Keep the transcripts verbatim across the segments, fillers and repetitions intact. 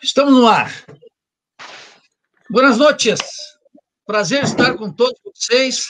Estamos no ar. Boas noites. Prazer estar com todos vocês.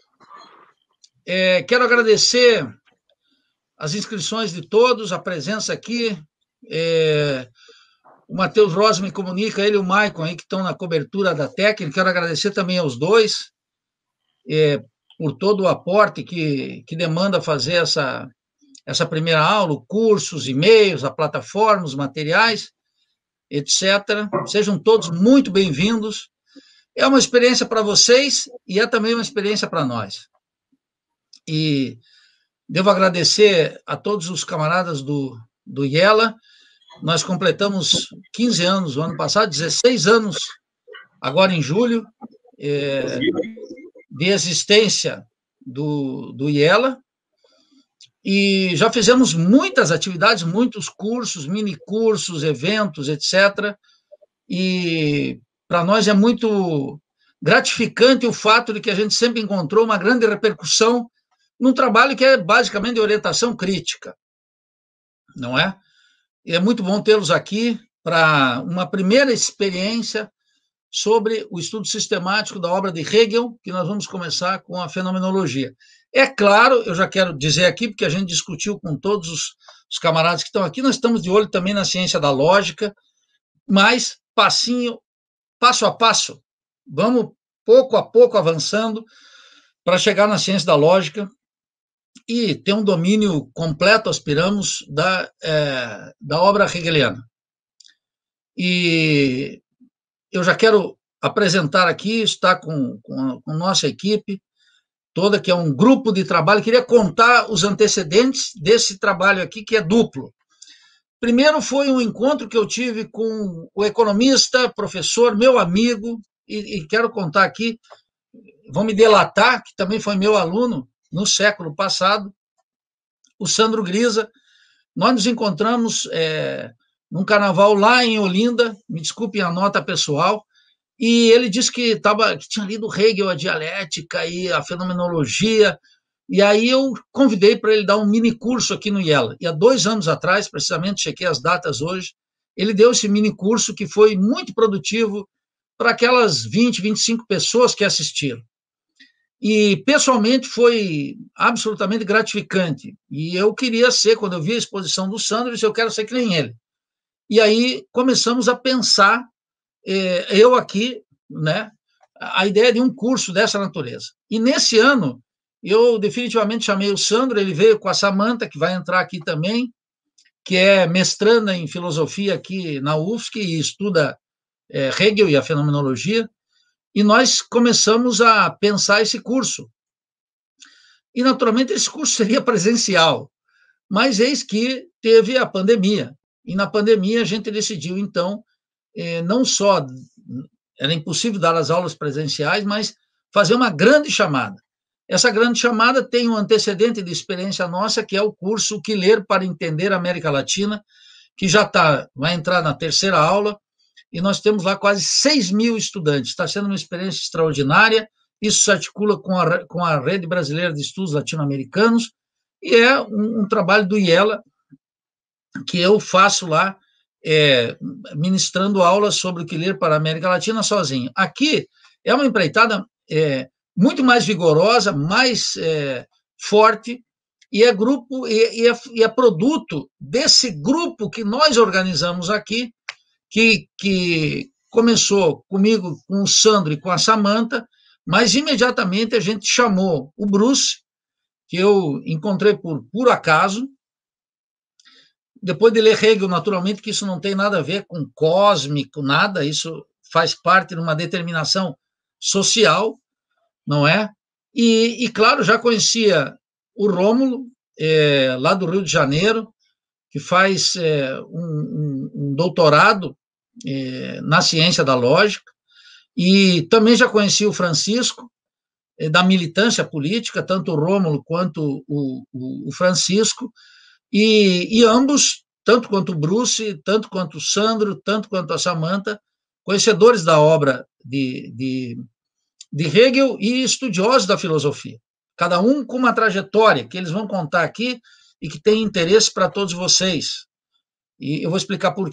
É, quero agradecer as inscrições de todos, a presença aqui. É, o Matheus Rosa me comunica, ele e o Maicon aí que estão na cobertura da técnica. Quero agradecer também aos dois é, por todo o aporte que, que demanda fazer essa, essa primeira aula, cursos, e-mails, a plataforma, os materiais, etcétera. Sejam todos muito bem-vindos. É uma experiência para vocês e é também uma experiência para nós. E devo agradecer a todos os camaradas do, do IELA. Nós completamos quinze anos no ano passado, dezesseis anos agora em julho, é, de existência do, do IELA. E já fizemos muitas atividades, muitos cursos, mini-cursos, eventos, etcétera. E para nós é muito gratificante o fato de que a gente sempre encontrou uma grande repercussão num trabalho que é basicamente de orientação crítica, não é? E é muito bom tê-los aqui para uma primeira experiência sobre o estudo sistemático da obra de Hegel, que nós vamos começar com a fenomenologia. É claro, eu já quero dizer aqui, porque a gente discutiu com todos os, os camaradas que estão aqui, nós estamos de olho também na ciência da lógica, mas passinho, passo a passo, vamos pouco a pouco avançando para chegar na ciência da lógica e ter um domínio completo, aspiramos, da, é, da obra hegeliana. E eu já quero apresentar aqui, está com, com, a, com a nossa equipe toda, que é um grupo de trabalho. Queria contar os antecedentes desse trabalho aqui, que é duplo. Primeiro foi um encontro que eu tive com o economista, professor, meu amigo, e, e quero contar aqui, vão me delatar, que também foi meu aluno no século passado, o Sandro Grisa. Nós nos encontramos é, num carnaval lá em Olinda, me desculpem a nota pessoal, e ele disse que, tava, que tinha lido Hegel, a dialética e a fenomenologia, e aí eu convidei para ele dar um mini curso aqui no IELA. E há dois anos atrás, precisamente, chequei as datas hoje, ele deu esse mini curso que foi muito produtivo para aquelas vinte, vinte e cinco pessoas que assistiram. E, pessoalmente, foi absolutamente gratificante. E eu queria ser, quando eu vi a exposição do Sandro, eu disse, eu quero ser que nem ele. E aí começamos a pensar, eh, eu aqui, né, a ideia de um curso dessa natureza. E, nesse ano, eu definitivamente chamei o Sandro, ele veio com a Samantha, que vai entrar aqui também, que é mestranda em filosofia aqui na U F S C e estuda é, Hegel e a fenomenologia, e nós começamos a pensar esse curso. E, naturalmente, esse curso seria presencial, mas eis que teve a pandemia, e na pandemia a gente decidiu, então, eh, não só, era impossível dar as aulas presenciais, mas fazer uma grande chamada. Essa grande chamada tem um antecedente de experiência nossa, que é o curso Que Ler para Entender a América Latina, que já tá, vai entrar na terceira aula, e nós temos lá quase seis mil estudantes. Está sendo uma experiência extraordinária, isso se articula com a, com a Rede Brasileira de Estudos Latino-Americanos, e é um, um trabalho do IELA, que eu faço lá, é, ministrando aulas sobre o que ler para a América Latina sozinho. Aqui é uma empreitada é, muito mais vigorosa, mais é, forte, e é grupo e, e, é, e é produto desse grupo que nós organizamos aqui, que, que começou comigo, com o Sandro e com a Samantha, mas imediatamente a gente chamou o Bruce, que eu encontrei por puro acaso, depois de ler Hegel, naturalmente, que isso não tem nada a ver com cósmico, nada, isso faz parte de uma determinação social, não é? E, e claro, já conhecia o Rômulo, é, lá do Rio de Janeiro, que faz é, um, um, um doutorado é, na ciência da lógica, e também já conhecia o Francisco, é, da militância política, tanto o Rômulo quanto o, o, o Francisco, e, e ambos, tanto quanto o Bruce, tanto quanto o Sandro, tanto quanto a Samantha, conhecedores da obra de, de, de Hegel e estudiosos da filosofia, cada um com uma trajetória que eles vão contar aqui e que tem interesse para todos vocês. E eu vou explicar por quê.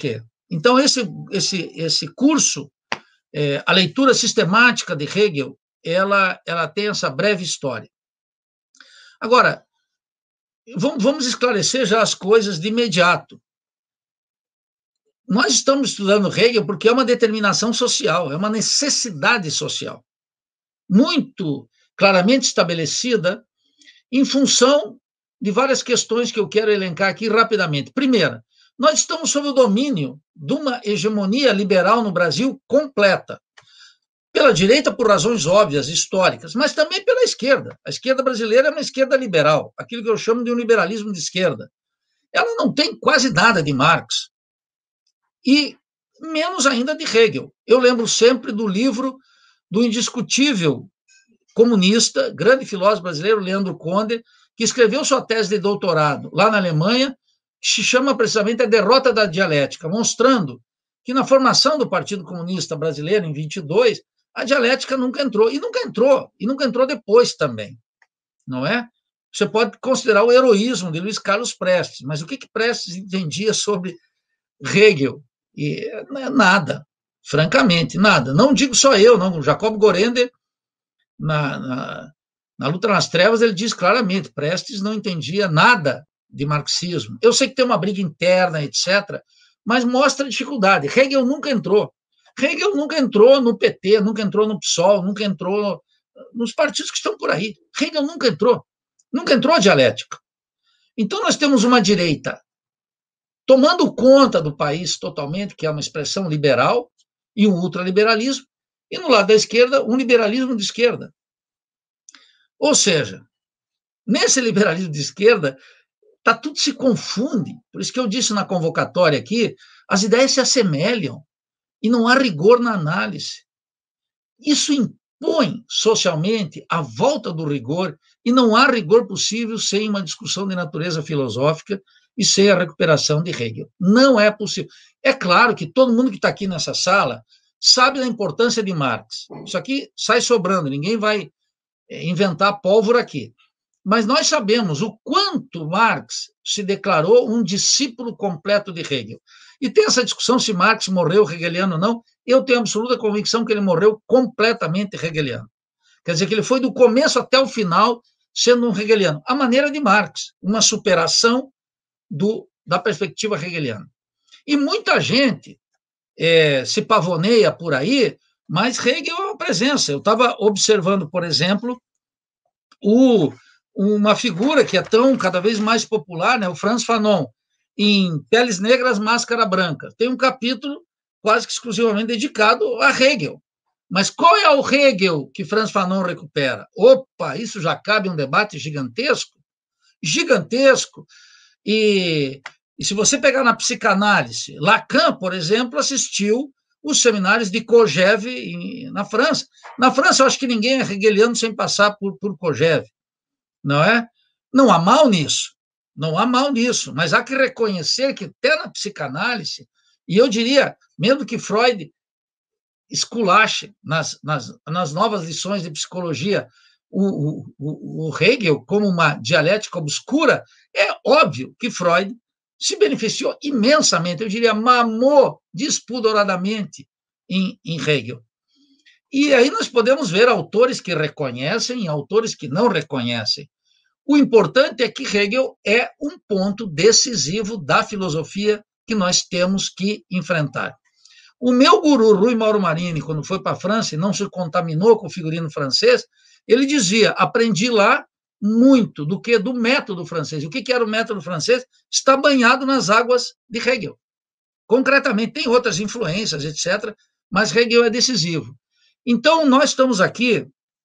Então, esse, esse, esse curso, é, a leitura sistemática de Hegel, ela, ela tem essa breve história. Agora, vamos esclarecer já as coisas de imediato. Nós estamos estudando Hegel porque é uma determinação social, é uma necessidade social, muito claramente estabelecida em função de várias questões que eu quero elencar aqui rapidamente. Primeira, nós estamos sob o domínio de uma hegemonia liberal no Brasil completa. Pela direita, por razões óbvias, históricas, mas também pela esquerda. A esquerda brasileira é uma esquerda liberal, aquilo que eu chamo de um liberalismo de esquerda. Ela não tem quase nada de Marx, e menos ainda de Hegel. Eu lembro sempre do livro do indiscutível comunista, grande filósofo brasileiro, Leandro Conde, que escreveu sua tese de doutorado lá na Alemanha, que se chama precisamente A Derrota da Dialética, mostrando que na formação do Partido Comunista Brasileiro, em vinte e dois, a dialética nunca entrou, e nunca entrou, e nunca entrou depois também, não é? Você pode considerar o heroísmo de Luiz Carlos Prestes, mas o que, que Prestes entendia sobre Hegel? E nada, francamente, nada. Não digo só eu, não. Jacob Gorender, na, na, na Luta nas Trevas, ele diz claramente, Prestes não entendia nada de marxismo. Eu sei que tem uma briga interna, etcétera, mas mostra a dificuldade. Hegel nunca entrou. Hegel nunca entrou no P T, nunca entrou no PSOL, nunca entrou nos partidos que estão por aí. Hegel nunca entrou. Nunca entrou a dialética. Então, nós temos uma direita tomando conta do país totalmente, que é uma expressão liberal, e um ultraliberalismo, e no lado da esquerda, um liberalismo de esquerda. Ou seja, nesse liberalismo de esquerda, tá, tudo se confunde. Por isso que eu disse na convocatória aqui, as ideias se assemelham, e não há rigor na análise. Isso impõe socialmente a volta do rigor, e não há rigor possível sem uma discussão de natureza filosófica e sem a recuperação de Hegel. Não é possível. É claro que todo mundo que está aqui nessa sala sabe da importância de Marx. Isso aqui sai sobrando, ninguém vai inventar pólvora aqui. Mas nós sabemos o quanto Marx se declarou um discípulo completo de Hegel. E tem essa discussão se Marx morreu hegeliano ou não. Eu tenho absoluta convicção que ele morreu completamente hegeliano. Quer dizer, que ele foi do começo até o final sendo um hegeliano. A maneira de Marx, uma superação do, da perspectiva hegeliana. E muita gente é, se pavoneia por aí, mas Hegel é uma presença. Eu estava observando, por exemplo, o, uma figura que é tão cada vez mais popular, né, o Frantz Fanon, em Peles Negras, Máscara Branca. Tem um capítulo quase que exclusivamente dedicado a Hegel. Mas qual é o Hegel que Frantz Fanon recupera? Opa, isso já cabe um debate gigantesco, gigantesco. E, e se você pegar na psicanálise, Lacan, por exemplo, assistiu os seminários de Kojève em, na França. Na França, eu acho que ninguém é hegeliano sem passar por, por Kojève, não é? Não há mal nisso, não há mal nisso, mas há que reconhecer que até na psicanálise, e eu diria, mesmo que Freud esculache nas, nas, nas novas lições de psicologia o, o, o Hegel como uma dialética obscura, é óbvio que Freud se beneficiou imensamente, eu diria, mamou despudoradamente em, em Hegel. E aí nós podemos ver autores que reconhecem e autores que não reconhecem. O importante é que Hegel é um ponto decisivo da filosofia que nós temos que enfrentar. O meu guru, Rui Mauro Marini, quando foi para a França e não se contaminou com o figurino francês, ele dizia, aprendi lá muito do que do método francês. O que, que era o método francês? Está banhado nas águas de Hegel. Concretamente, tem outras influências, etcétera, mas Hegel é decisivo. Então, nós estamos aqui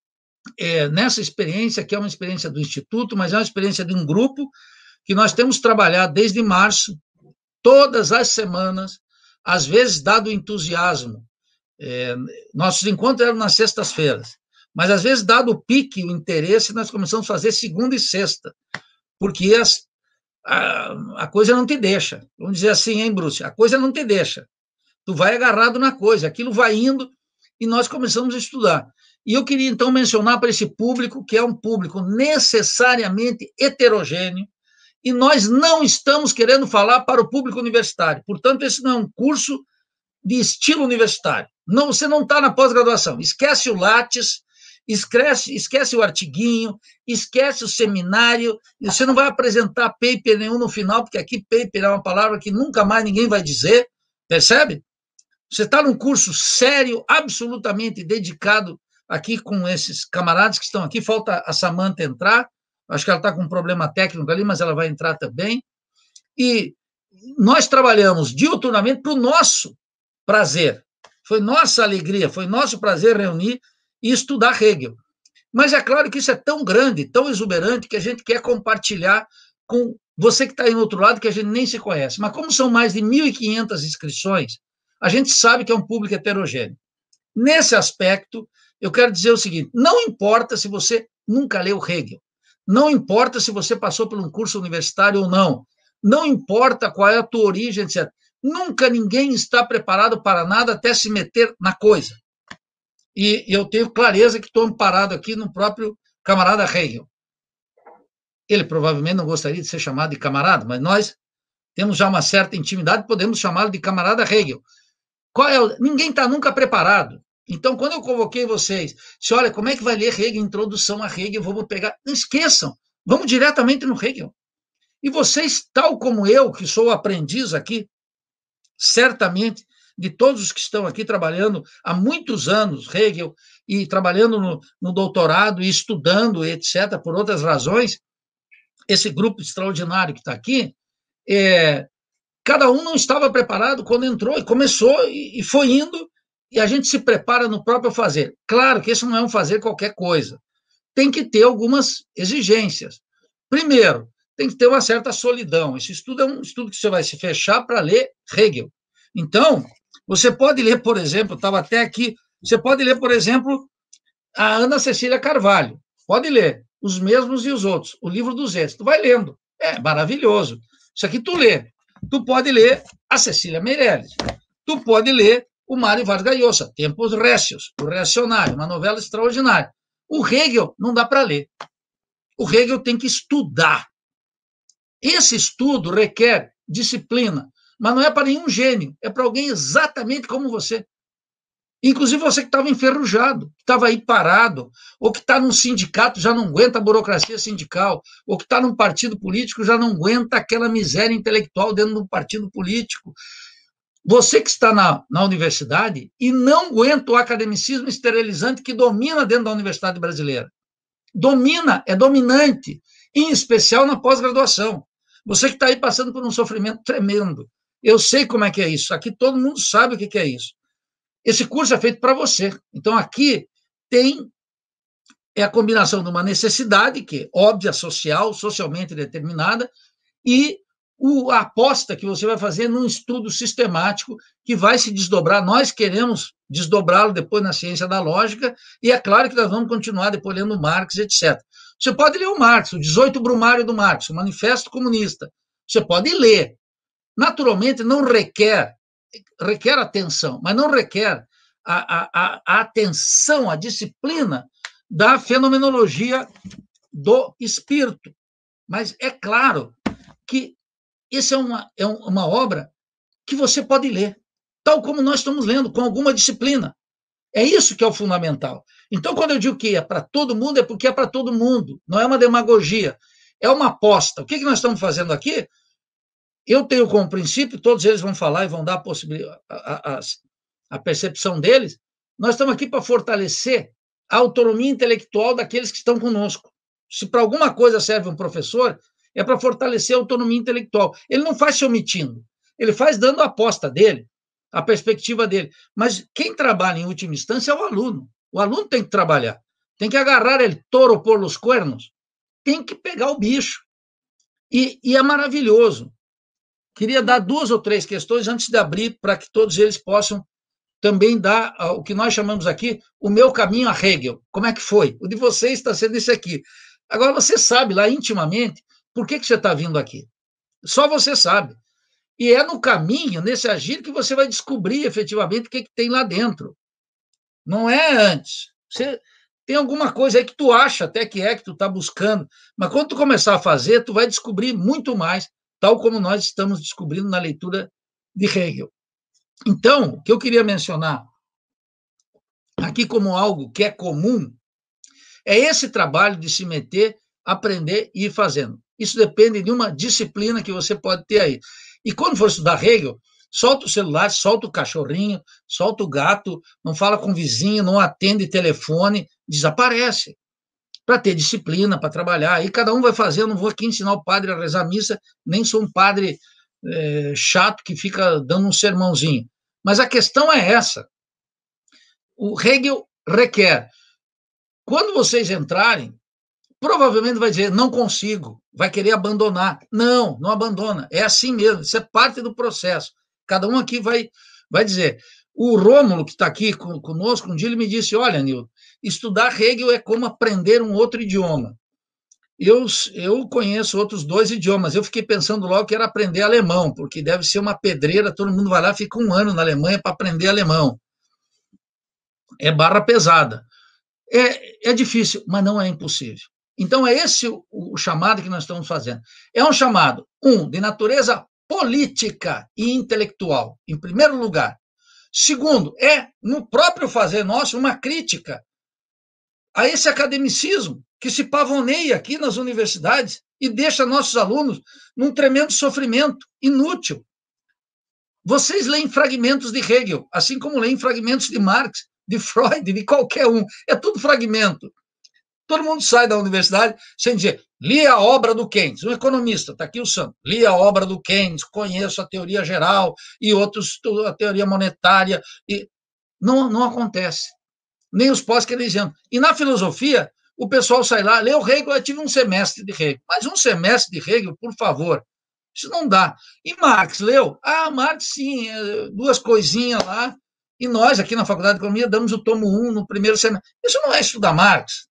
é, nessa experiência, que é uma experiência do Instituto, mas é uma experiência de um grupo que nós temos trabalhado desde março, todas as semanas, às vezes, dado o entusiasmo. É, nossos encontros eram nas sextas-feiras, mas, às vezes, dado o pique, o interesse, nós começamos a fazer segunda e sexta, porque as, a, a coisa não te deixa. Vamos dizer assim, hein, Bruce? A coisa não te deixa. Tu vai agarrado na coisa, aquilo vai indo, e nós começamos a estudar. E eu queria, então, mencionar para esse público, que é um público necessariamente heterogêneo, e nós não estamos querendo falar para o público universitário. Portanto, esse não é um curso de estilo universitário. Não, você não está na pós-graduação. Esquece o Lattes, esquece, esquece o artiguinho, esquece o seminário, e você não vai apresentar paper nenhum no final, porque aqui paper é uma palavra que nunca mais ninguém vai dizer, percebe? Você está num curso sério, absolutamente dedicado aqui com esses camaradas que estão aqui. Falta a Samantha entrar, acho que ela está com um problema técnico ali, mas ela vai entrar também. E nós trabalhamos diuturnamente para o nosso prazer. Foi nossa alegria, foi nosso prazer reunir e estudar Hegel. Mas é claro que isso é tão grande, tão exuberante, que a gente quer compartilhar com você que está aí no outro lado, que a gente nem se conhece. Mas como são mais de mil e quinhentas inscrições, a gente sabe que é um público heterogêneo. Nesse aspecto, eu quero dizer o seguinte, não importa se você nunca leu Hegel, não importa se você passou por um curso universitário ou não, não importa qual é a tua origem, etcétera. Nunca ninguém está preparado para nada até se meter na coisa. E eu tenho clareza que estou amparado aqui no próprio camarada Hegel. Ele provavelmente não gostaria de ser chamado de camarada, mas nós temos já uma certa intimidade, podemos chamá-lo de camarada Hegel. Qual é o... Ninguém está nunca preparado. Então, quando eu convoquei vocês, se olha, como é que vai ler Hegel, introdução a Hegel, vamos pegar... Não esqueçam, vamos diretamente no Hegel. E vocês, tal como eu, que sou aprendiz aqui, certamente, de todos os que estão aqui trabalhando há muitos anos, Hegel, e trabalhando no, no doutorado, e estudando, etcétera, por outras razões, esse grupo extraordinário que está aqui, é, cada um não estava preparado quando entrou, e começou, e, e foi indo, e a gente se prepara no próprio fazer. Claro que isso não é um fazer qualquer coisa. Tem que ter algumas exigências. Primeiro, tem que ter uma certa solidão. Esse estudo é um estudo que você vai se fechar para ler Hegel. Então, você pode ler, por exemplo, estava até aqui, você pode ler, por exemplo, a Ana Cecília Carvalho. Pode ler, os mesmos e os outros, o livro dos Etos. Tu vai lendo, é maravilhoso. Isso aqui tu lê. Tu pode ler a Cecília Meirelles. Tu pode ler o Mário Vargas Llosa, Tempos Récios, o Reacionário, uma novela extraordinária. O Hegel não dá para ler. O Hegel tem que estudar. Esse estudo requer disciplina, mas não é para nenhum gênio, é para alguém exatamente como você. Inclusive você que estava enferrujado, que estava aí parado, ou que está num sindicato, já não aguenta a burocracia sindical, ou que está num partido político, já não aguenta aquela miséria intelectual dentro de um partido político. Você que está na, na universidade e não aguenta o academicismo esterilizante que domina dentro da universidade brasileira. Domina, é dominante, em especial na pós-graduação. Você que está aí passando por um sofrimento tremendo. Eu sei como é que é isso. Aqui todo mundo sabe o que é isso. Esse curso é feito para você. Então, aqui tem é a combinação de uma necessidade, que é óbvia, social, socialmente determinada, e o, a aposta que você vai fazer num estudo sistemático que vai se desdobrar. Nós queremos desdobrá-lo depois na ciência da lógica, e é claro que nós vamos continuar depois lendo Marx, etcétera. Você pode ler o Marx, o dezoito Brumário do Marx, o Manifesto Comunista. Você pode ler. Naturalmente, não requer, requer atenção, mas não requer a, a, a atenção, a disciplina da fenomenologia do espírito. Mas é claro que essa é uma, é uma obra que você pode ler, tal como nós estamos lendo, com alguma disciplina. É isso que é o fundamental. Então, quando eu digo que é para todo mundo, é porque é para todo mundo, não é uma demagogia, é uma aposta. O que, que nós estamos fazendo aqui? Eu tenho como princípio, todos eles vão falar e vão dar a, possibilidade, a, a, a percepção deles, nós estamos aqui para fortalecer a autonomia intelectual daqueles que estão conosco. Se para alguma coisa serve um professor, é para fortalecer a autonomia intelectual. Ele não faz se omitindo, ele faz dando a aposta dele, a perspectiva dele. Mas quem trabalha em última instância é o aluno. O aluno tem que trabalhar, tem que agarrar ele touro por los cuernos, tem que pegar o bicho. E, e é maravilhoso. Queria dar duas ou três questões antes de abrir para que todos eles possam também dar o que nós chamamos aqui o meu caminho a Hegel. Como é que foi? O de vocês está sendo esse aqui. Agora, você sabe lá intimamente por que, que você está vindo aqui. Só você sabe. E é no caminho, nesse agir, que você vai descobrir efetivamente o que, que tem lá dentro. Não é antes. Você, tem alguma coisa aí que tu acha até que é, que tu está buscando, mas quando tu começar a fazer, tu vai descobrir muito mais, tal como nós estamos descobrindo na leitura de Hegel. Então, o que eu queria mencionar aqui como algo que é comum é esse trabalho de se meter, aprender e ir fazendo. Isso depende de uma disciplina que você pode ter aí. E quando for estudar Hegel, solta o celular, solta o cachorrinho, solta o gato, não fala com o vizinho, não atende telefone, desaparece. Para ter disciplina, para trabalhar. Aí cada um vai fazer, eu não vou aqui ensinar o padre a rezar a missa, nem sou um padre é, chato que fica dando um sermãozinho. Mas a questão é essa. O Hegel requer. Quando vocês entrarem, provavelmente vai dizer, não consigo, vai querer abandonar. Não, não abandona, é assim mesmo, isso é parte do processo. Cada um aqui vai, vai dizer. O Rômulo, que está aqui conosco, um dia ele me disse, olha, Nilton, estudar Hegel é como aprender um outro idioma. Eu, eu conheço outros dois idiomas, eu fiquei pensando logo que era aprender alemão, porque deve ser uma pedreira, todo mundo vai lá, fica um ano na Alemanha para aprender alemão. É barra pesada. É, é difícil, mas não é impossível. Então, é esse o, o chamado que nós estamos fazendo. É um chamado, um, de natureza política e intelectual, em primeiro lugar. Segundo, é, no próprio fazer nosso, uma crítica a esse academicismo que se pavoneia aqui nas universidades e deixa nossos alunos num tremendo sofrimento inútil. Vocês leem fragmentos de Hegel, assim como leem fragmentos de Marx, de Freud, de qualquer um. É tudo fragmento. Todo mundo sai da universidade sem dizer, li a obra do Keynes, um economista, está aqui o Santo, li a obra do Keynes, conheço a teoria geral e outros, a teoria monetária. E não, não acontece. Nem os pós-keynesianos. E na filosofia, o pessoal sai lá, leu Hegel, eu tive um semestre de Hegel. Mas um semestre de Hegel, por favor, isso não dá. E Marx, leu? Ah, Marx, sim, duas coisinhas lá. E nós, aqui na Faculdade de Economia, damos o tomo um no primeiro semestre. Isso não é estudar Marx.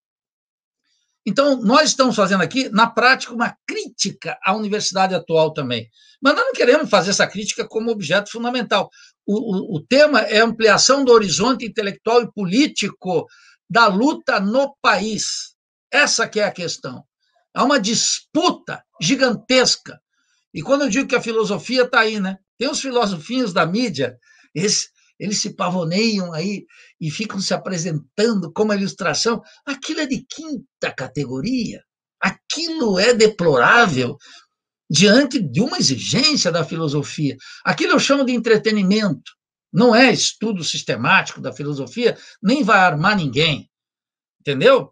Então, nós estamos fazendo aqui, na prática, uma crítica à universidade atual também. Mas nós não queremos fazer essa crítica como objeto fundamental. O, o, o tema é a ampliação do horizonte intelectual e político da luta no país. Essa que é a questão. Há uma disputa gigantesca. E quando eu digo que a filosofia está aí, né? Tem os filosofinhos da mídia, eles, eles se pavoneiam aí e ficam se apresentando como ilustração. Aquilo é de quinta categoria. Aquilo é deplorável diante de uma exigência da filosofia. Aquilo eu chamo de entretenimento. Não é estudo sistemático da filosofia, nem vai armar ninguém. Entendeu?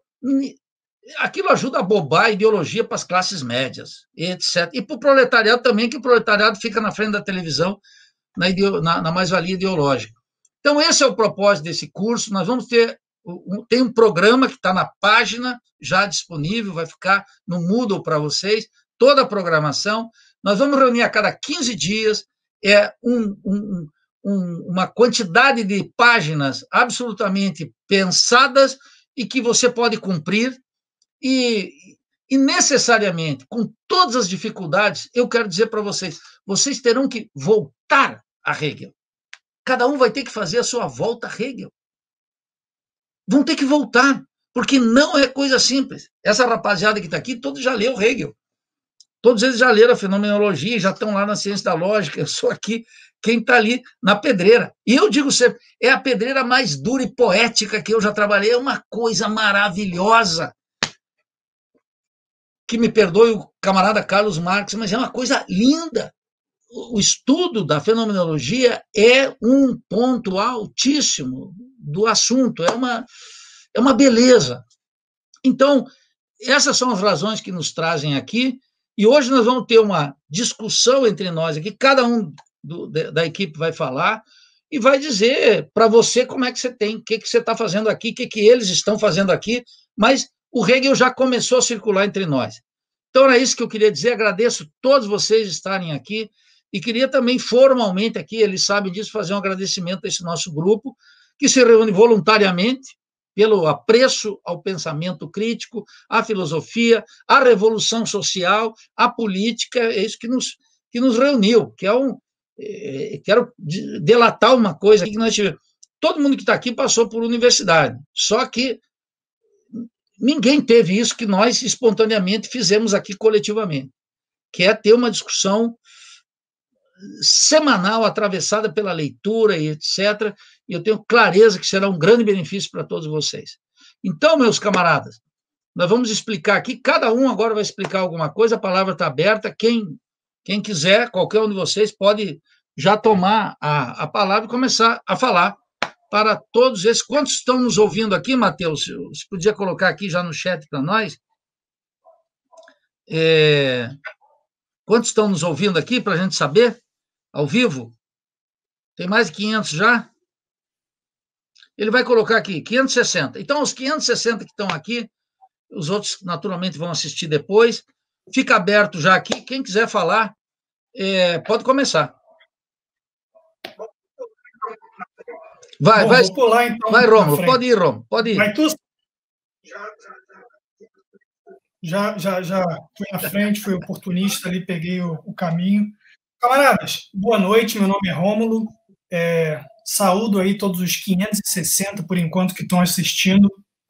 Aquilo ajuda a bobar a ideologia para as classes médias, etcétera. E para o proletariado também, que o proletariado fica na frente da televisão na, na, na mais-valia ideológica. Então, esse é o propósito desse curso. Nós vamos ter, tem um programa que está na página, já disponível, vai ficar no Moodle para vocês, toda a programação. Nós vamos reunir a cada quinze dias, é um, um, um, uma quantidade de páginas absolutamente pensadas e que você pode cumprir, e, e necessariamente, com todas as dificuldades, eu quero dizer para vocês, vocês terão que voltar a Hegel. Cada um vai ter que fazer a sua volta a Hegel. Vão ter que voltar, porque não é coisa simples. Essa rapaziada que está aqui, todos já leu Hegel. Todos eles já leram a fenomenologia, já estão lá na ciência da lógica. Eu sou aqui quem está ali na pedreira. E eu digo sempre, é a pedreira mais dura e poética que eu já trabalhei. É uma coisa maravilhosa. Que me perdoe o camarada Carlos Marx, mas é uma coisa linda. O estudo da fenomenologia é um ponto altíssimo do assunto, é uma, é uma beleza. Então, essas são as razões que nos trazem aqui, e hoje nós vamos ter uma discussão entre nós aqui, cada um do, da equipe vai falar e vai dizer para você como é que você tem, o que, que você está fazendo aqui, o que, que eles estão fazendo aqui, mas o Hegel já começou a circular entre nós. Então, era isso que eu queria dizer, agradeço todos vocês estarem aqui, e queria também formalmente aqui, eles sabem disso, fazer um agradecimento a esse nosso grupo, que se reúne voluntariamente, pelo apreço ao pensamento crítico, à filosofia, à revolução social, à política, é isso que nos, que nos reuniu, que é um... É, quero delatar uma coisa que nós tivemos. Todo mundo que está aqui passou por universidade, só que ninguém teve isso que nós espontaneamente fizemos aqui coletivamente, que é ter uma discussão semanal atravessada pela leitura e etcétera. E eu tenho clareza que será um grande benefício para todos vocês. Então, meus camaradas, nós vamos explicar aqui, cada um agora vai explicar alguma coisa, a palavra está aberta, quem, quem quiser, qualquer um de vocês pode já tomar a, a palavra e começar a falar para todos esses. Quantos estão nos ouvindo aqui, Matheus? Você podia colocar aqui já no chat para nós? É, quantos estão nos ouvindo aqui, para a gente saber? Ao vivo? Tem mais de quinhentos já? Ele vai colocar aqui, quinhentos e sessenta. Então, os quinhentos e sessenta que estão aqui, os outros, naturalmente, vão assistir depois. Fica aberto já aqui. Quem quiser falar, é, pode começar. Vai, Bom, vai. Vou pular, então, vai, Rômulo. Pode ir, Rômulo. Pode ir. Vai tu? Já, já, já fui na frente, fui oportunista ali, peguei o, o caminho. Camaradas, boa noite. Meu nome é Rômulo. É, saúdo aí todos os quinhentos e sessenta, por enquanto, que estão assistindo.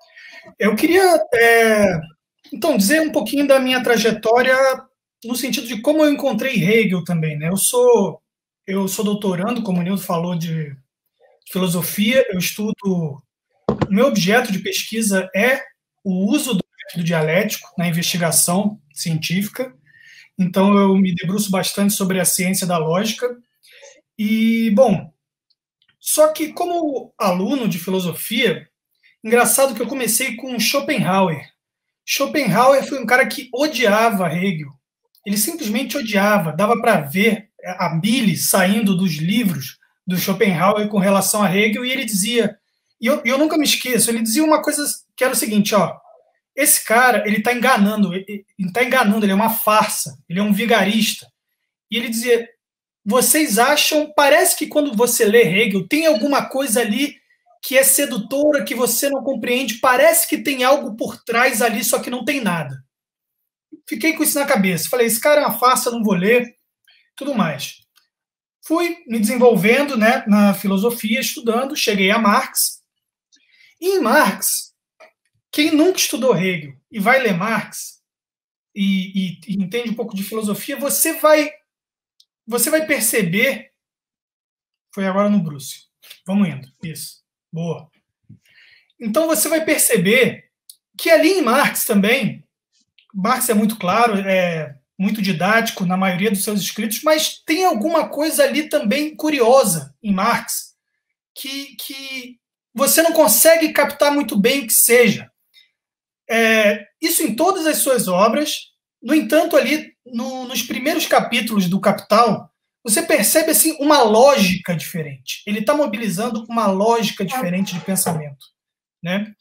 Eu queria, é, então, dizer um pouquinho da minha trajetória no sentido de como eu encontrei Hegel também, né? Eu sou, eu sou doutorando, como o Nildo falou, de filosofia. Eu estudo... O meu objeto de pesquisa é o uso do método dialético na investigação científica. Então, eu me debruço bastante sobre a ciência da lógica. E, bom, só que como aluno de filosofia, engraçado que eu comecei com Schopenhauer. Schopenhauer foi um cara que odiava Hegel. Ele simplesmente odiava. Dava para ver a bile saindo dos livros do Schopenhauer com relação a Hegel, e ele dizia, e eu, eu nunca me esqueço, ele dizia uma coisa que era o seguinte, ó, esse cara, ele está enganando, ele está enganando, ele é uma farsa, ele é um vigarista. E ele dizia, vocês acham, parece que quando você lê Hegel, tem alguma coisa ali que é sedutora, que você não compreende, parece que tem algo por trás ali, só que não tem nada. Fiquei com isso na cabeça, falei, esse cara é uma farsa, não vou ler, tudo mais. Fui me desenvolvendo, né, na filosofia, estudando, cheguei a Marx. E em Marx, quem nunca estudou Hegel e vai ler Marx e, e, e entende um pouco de filosofia, você vai, você vai perceber... Foi agora no Bruce. Vamos indo. Isso. Boa. Então você vai perceber que ali em Marx também, Marx é muito claro, é muito didático na maioria dos seus escritos, mas tem alguma coisa ali também curiosa em Marx que, que você não consegue captar muito bem o que seja. É, isso em todas as suas obras. No entanto, ali no, nos primeiros capítulos do Capital, você percebe assim, uma lógica diferente. Ele está mobilizando uma lógica diferente de pensamento, né?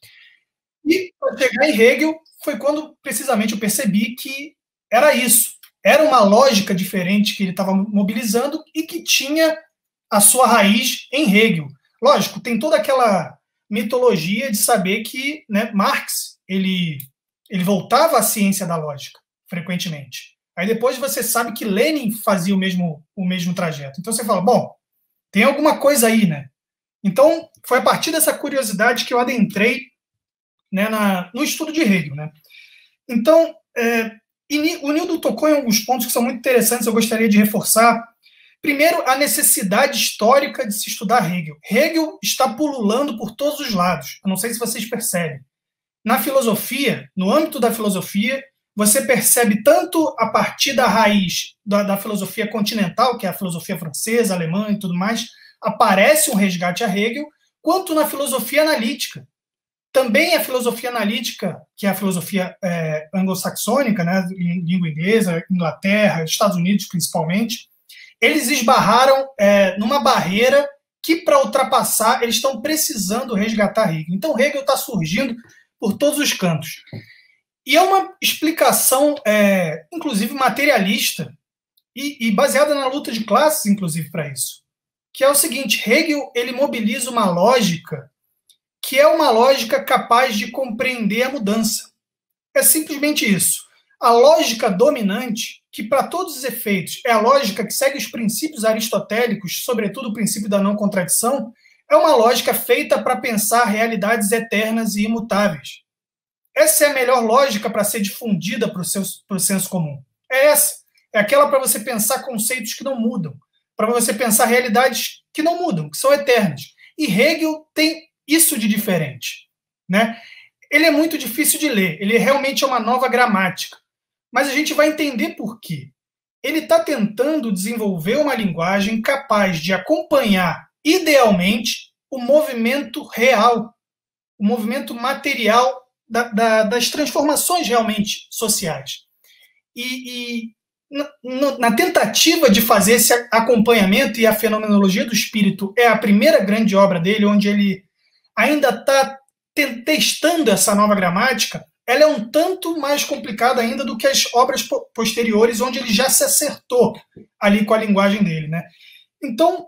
E para chegar em Hegel, foi quando precisamente eu percebi que era isso. Era uma lógica diferente que ele estava mobilizando e que tinha a sua raiz em Hegel. Lógico, tem toda aquela mitologia de saber que, né, Marx ele, ele voltava à ciência da lógica, frequentemente. Aí depois você sabe que Lenin fazia o mesmo, o mesmo trajeto. Então você fala, bom, tem alguma coisa aí, né? Então foi a partir dessa curiosidade que eu adentrei, né, na, no estudo de Hegel, né? Então, é, o Nildo tocou em alguns pontos que são muito interessantes, eu gostaria de reforçar. Primeiro, a necessidade histórica de se estudar Hegel. Hegel está pululando por todos os lados, eu não sei se vocês percebem. Na filosofia, no âmbito da filosofia, você percebe tanto a partir da raiz da, da filosofia continental, que é a filosofia francesa, alemã e tudo mais, aparece um resgate a Hegel, quanto na filosofia analítica. Também a filosofia analítica, que é a filosofia é, anglo-saxônica, né, língua inglesa, Inglaterra, Estados Unidos principalmente, eles esbarraram é, numa barreira que, para ultrapassar, eles estão precisando resgatar Hegel. Então, Hegel está surgindo por todos os cantos. E é uma explicação, é, inclusive, materialista e, e baseada na luta de classes, inclusive, para isso. Que é o seguinte, Hegel ele mobiliza uma lógica que é uma lógica capaz de compreender a mudança. É simplesmente isso. A lógica dominante, que para todos os efeitos é a lógica que segue os princípios aristotélicos, sobretudo o princípio da não contradição, é uma lógica feita para pensar realidades eternas e imutáveis. essa é a melhor lógica para ser difundida para o senso comum. É essa. É aquela para você pensar conceitos que não mudam, para você pensar realidades que não mudam, que são eternas. E Hegel tem isso de diferente, né? Ele é muito difícil de ler, ele realmente é uma nova gramática, mas a gente vai entender por quê. Ele está tentando desenvolver uma linguagem capaz de acompanhar, idealmente, o movimento real, o movimento material da, da, das transformações realmente sociais. E, e na, na tentativa de fazer esse acompanhamento, e a Fenomenologia do Espírito é a primeira grande obra dele, onde ele ainda está testando essa nova gramática, ela é um tanto mais complicada ainda do que as obras posteriores, onde ele já se acertou ali com a linguagem dele, né? Então,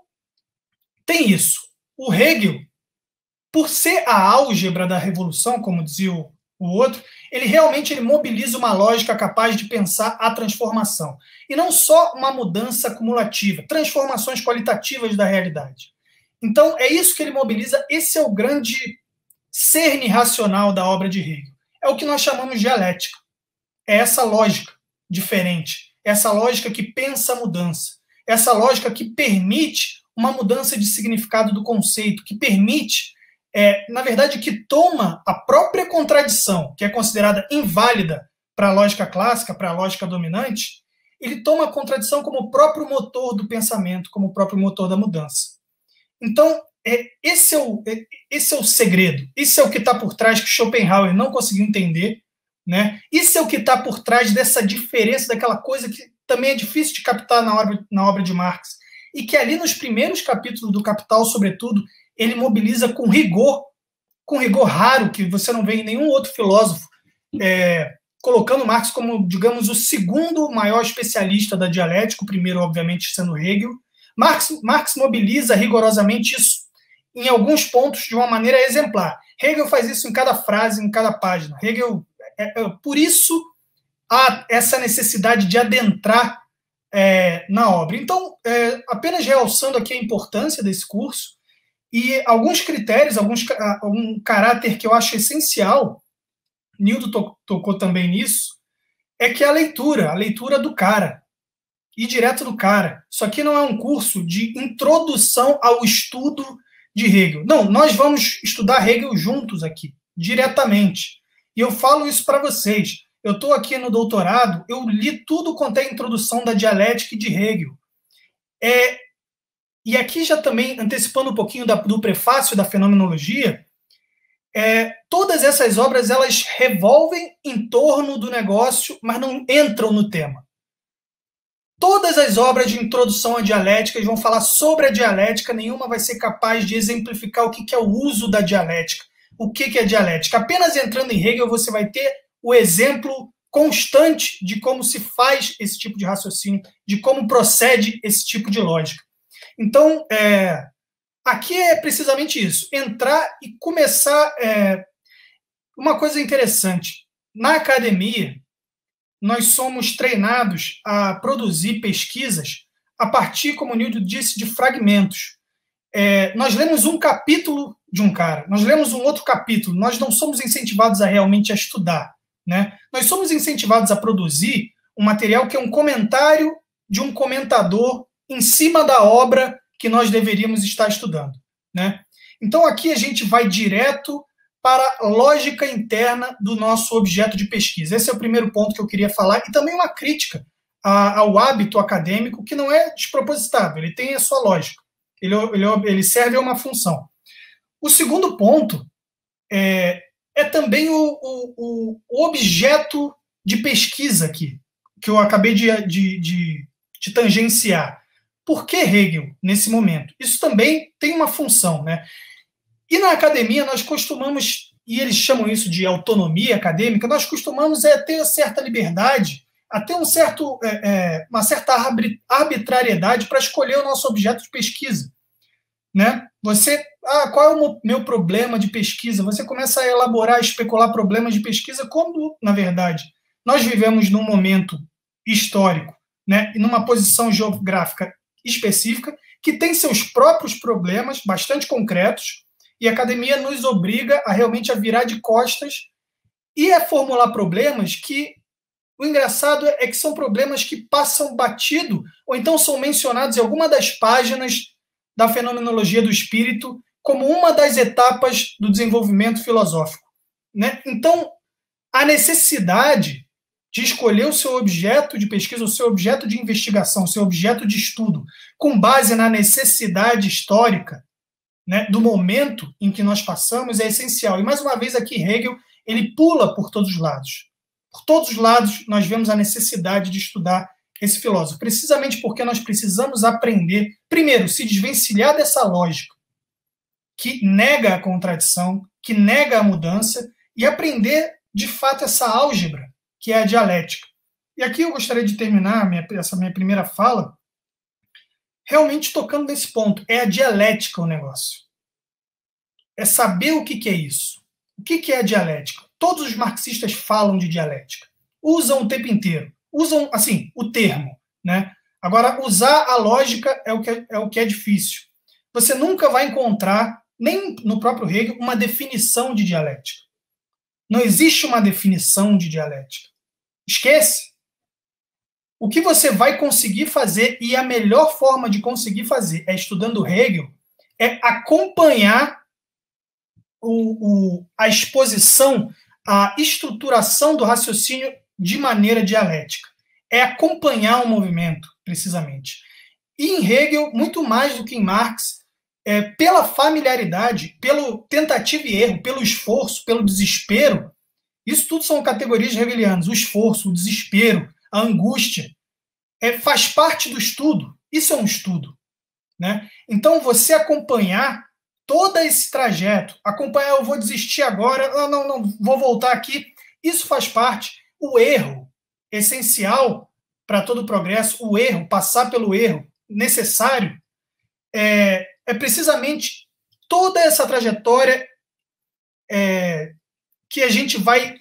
tem isso. O Hegel, por ser a álgebra da revolução, como dizia o, o outro, ele realmente ele mobiliza uma lógica capaz de pensar a transformação. E não só uma mudança acumulativa, transformações qualitativas da realidade. Então, é isso que ele mobiliza, esse é o grande cerne racional da obra de Hegel. É o que nós chamamos de dialética. É essa lógica diferente, essa lógica que pensa a mudança, essa lógica que permite uma mudança de significado do conceito, que permite, é, na verdade, que toma a própria contradição, que é considerada inválida para a lógica clássica, para a lógica dominante, ele toma a contradição como o próprio motor do pensamento, como o próprio motor da mudança. Então, É, esse, é o, é, esse é o segredo, isso é o que está por trás que Schopenhauer não conseguiu entender, né? Isso é o que está por trás dessa diferença, daquela coisa que também é difícil de captar na obra, na obra de Marx, e que ali nos primeiros capítulos do Capital, sobretudo, ele mobiliza com rigor, com rigor raro, que você não vê em nenhum outro filósofo, é, colocando Marx como, digamos, o segundo maior especialista da dialética, o primeiro, obviamente, sendo Hegel. Marx, Marx mobiliza rigorosamente isso em alguns pontos de uma maneira exemplar. Hegel faz isso em cada frase, em cada página. Hegel, é, é, por isso, há essa necessidade de adentrar é, na obra. Então, é, apenas realçando aqui a importância desse curso e alguns critérios, alguns, algum caráter que eu acho essencial, Nildo to, tocou também nisso, é que a leitura, a leitura do cara, e direto do cara. Isso aqui não é um curso de introdução ao estudo de Hegel. Não, nós vamos estudar Hegel juntos aqui, diretamente. E eu falo isso para vocês. Eu estou aqui no doutorado, eu li tudo quanto é a introdução da dialética de Hegel. É, e aqui já também, antecipando um pouquinho da, do prefácio da Fenomenologia, é, todas essas obras elas revolvem em torno do negócio, mas não entram no tema. Todas as obras de introdução à dialética vão falar sobre a dialética, nenhuma vai ser capaz de exemplificar o que é o uso da dialética, o que é dialética. Apenas entrando em Hegel você vai ter o exemplo constante de como se faz esse tipo de raciocínio, de como procede esse tipo de lógica. Então, é, aqui é precisamente isso, entrar e começar... É, uma coisa interessante, na academia, nós somos treinados a produzir pesquisas a partir, como o Nildo disse, de fragmentos. É, nós lemos um capítulo de um cara, nós lemos um outro capítulo, nós não somos incentivados a realmente a estudar, né? Nós somos incentivados a produzir um material que é um comentário de um comentador em cima da obra que nós deveríamos estar estudando, né? Então aqui a gente vai direto para a lógica interna do nosso objeto de pesquisa. Esse é o primeiro ponto que eu queria falar, e também uma crítica a, ao hábito acadêmico, que não é despropositado, ele tem a sua lógica, ele, ele, ele serve a uma função. O segundo ponto é, é também o, o, o objeto de pesquisa aqui, que eu acabei de, de, de, de tangenciar. Por que Hegel, nesse momento? Isso também tem uma função, né? E na academia nós costumamos, e eles chamam isso de autonomia acadêmica, nós costumamos é, ter certa liberdade, até um certo, é, é, uma certa arbitrariedade para escolher o nosso objeto de pesquisa, né? Você, ah, qual é o meu problema de pesquisa? Você começa a elaborar, a especular problemas de pesquisa quando, na verdade, nós vivemos num momento histórico, né, e numa posição geográfica específica que tem seus próprios problemas bastante concretos, e a academia nos obriga a realmente a virar de costas e é formular problemas que, o engraçado é que são problemas que passam batido, ou então são mencionados em alguma das páginas da fenomenologia do espírito como uma das etapas do desenvolvimento filosófico, né? Então, a necessidade de escolher o seu objeto de pesquisa, o seu objeto de investigação, o seu objeto de estudo, com base na necessidade histórica, né, do momento em que nós passamos, é essencial. E, mais uma vez, aqui Hegel, ele pula por todos os lados. Por todos os lados, nós vemos a necessidade de estudar esse filósofo, precisamente porque nós precisamos aprender, primeiro, se desvencilhar dessa lógica que nega a contradição, que nega a mudança, e aprender, de fato, essa álgebra, que é a dialética. E aqui eu gostaria de terminar minha, essa minha primeira fala realmente tocando nesse ponto. É a dialética o negócio. É saber o que, que é isso. O que, que é a dialética? Todos os marxistas falam de dialética. Usam o tempo inteiro. Usam, assim, o termo, né? Agora, usar a lógica é o que é, é o que é difícil. Você nunca vai encontrar, nem no próprio Hegel, uma definição de dialética. Não existe uma definição de dialética. Esquece. O que você vai conseguir fazer, e a melhor forma de conseguir fazer é estudando Hegel, é acompanhar o, o, a exposição, a estruturação do raciocínio de maneira dialética. É acompanhar o movimento, precisamente. E em Hegel, muito mais do que em Marx, é, pela familiaridade, pelo tentativa e erro, pelo esforço, pelo desespero, isso tudo são categorias hegelianas. O esforço, o desespero, a angústia, é, faz parte do estudo. Isso é um estudo, né? Então, você acompanhar todo esse trajeto, acompanhar, eu vou desistir agora, não, não, não, vou voltar aqui, isso faz parte. O erro, essencial para todo o progresso, o erro, passar pelo erro, necessário, é, é precisamente toda essa trajetória é, que a gente vai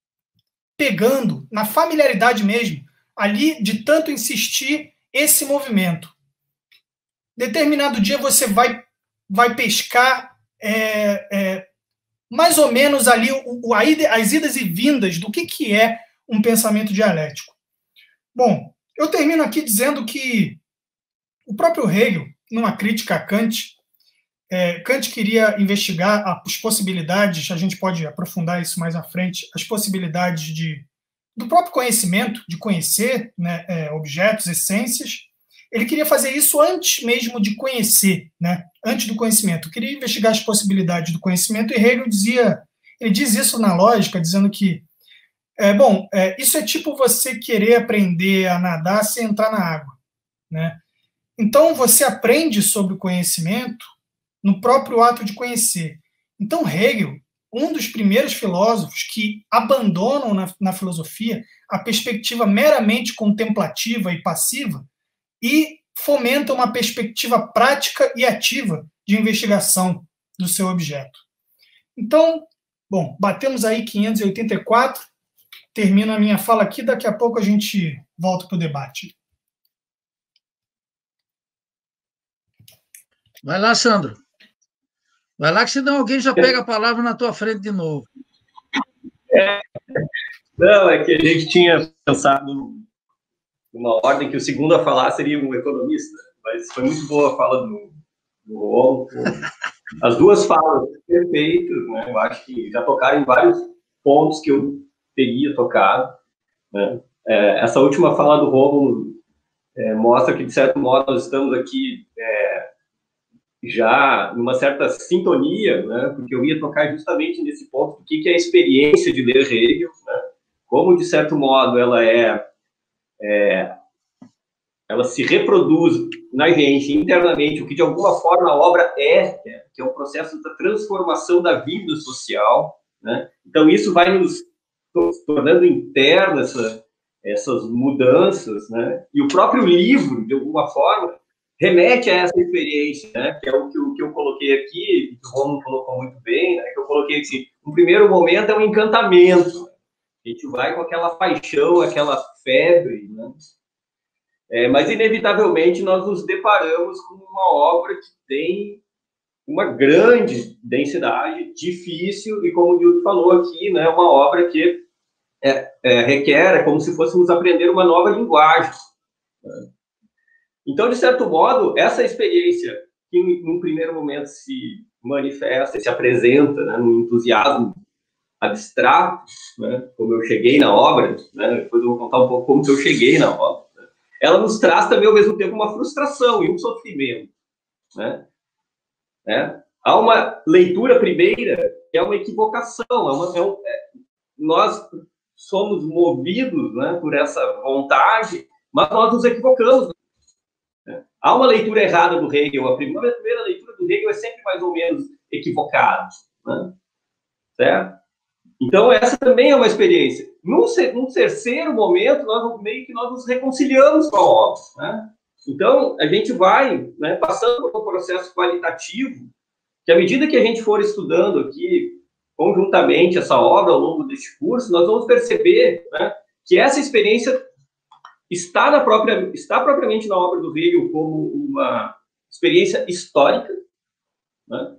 pegando na familiaridade mesmo, ali de tanto insistir esse movimento. Determinado dia você vai, vai pescar é, é, mais ou menos ali o, o, as idas e vindas do que, que é um pensamento dialético. Bom, eu termino aqui dizendo que o próprio Hegel, numa crítica a Kant, é, Kant queria investigar as possibilidades, a gente pode aprofundar isso mais à frente, as possibilidades de, do próprio conhecimento, de conhecer, né, é, objetos, essências. Ele queria fazer isso antes mesmo de conhecer, né, antes do conhecimento. Queria investigar as possibilidades do conhecimento, e Hegel dizia, ele diz isso na lógica, dizendo que, é, bom, é, isso é tipo você querer aprender a nadar sem entrar na água, né? Então, você aprende sobre o conhecimento no próprio ato de conhecer. Então, Hegel, um dos primeiros filósofos que abandonam na, na filosofia a perspectiva meramente contemplativa e passiva e fomenta uma perspectiva prática e ativa de investigação do seu objeto. Então, bom, batemos aí quinhentos e oitenta e quatro, termino a minha fala aqui, daqui a pouco a gente volta para o debate. Vai lá, Sandro. Vai lá, que senão alguém já pega a palavra na tua frente de novo. É, não, é que a gente tinha pensado numa ordem que o segundo a falar seria um economista, mas foi muito boa a fala do, do Romo. As duas falas perfeitas, né? Eu acho que já tocaram em vários pontos que eu teria tocado, né? É, essa última fala do Romo é, mostra que, de certo modo, nós estamos aqui é, já numa certa sintonia, né? Porque eu ia tocar justamente nesse ponto do que, que é a experiência de ler Hegel, né? Como, de certo modo, ela é, é ela se reproduz na gente internamente, o que de alguma forma a obra é, que é o processo da transformação da vida social, né? Então isso vai nos tornando interno essa, essas mudanças, né? E o próprio livro, de alguma forma, remete a essa experiência, né? Que é o que, o que eu coloquei aqui, que o Romulo colocou muito bem, né? Que eu coloquei assim, no primeiro momento é um encantamento, a gente vai com aquela paixão, aquela febre, né? É, mas, inevitavelmente, nós nos deparamos com uma obra que tem uma grande densidade, difícil, e como o Newton falou aqui, né, uma obra que é, é, requer, é como se fôssemos aprender uma nova linguagem. Né? Então, de certo modo, essa experiência que, num primeiro momento, se manifesta, se apresenta, né, num entusiasmo abstrato, né, como eu cheguei na obra, né, depois eu vou contar um pouco como que eu cheguei na obra, né, ela nos traz também, ao mesmo tempo, uma frustração e um sofrimento. Né? Né? Há uma leitura primeira que é uma equivocação, é uma, é um, é, nós somos movidos, né, por essa vontade, mas nós nos equivocamos. Né? Há uma leitura errada do Hegel, a primeira, a primeira leitura do Hegel é sempre mais ou menos equivocada. Né? Certo? Então, essa também é uma experiência. Num, num terceiro momento, nós meio que nós nos reconciliamos com a obra. Né? Então, a gente vai, né, passando por um processo qualitativo, que à medida que a gente for estudando aqui, conjuntamente, essa obra ao longo deste curso, nós vamos perceber, né, que essa experiência está, na própria, está propriamente na obra do Hegel como uma experiência histórica. Né?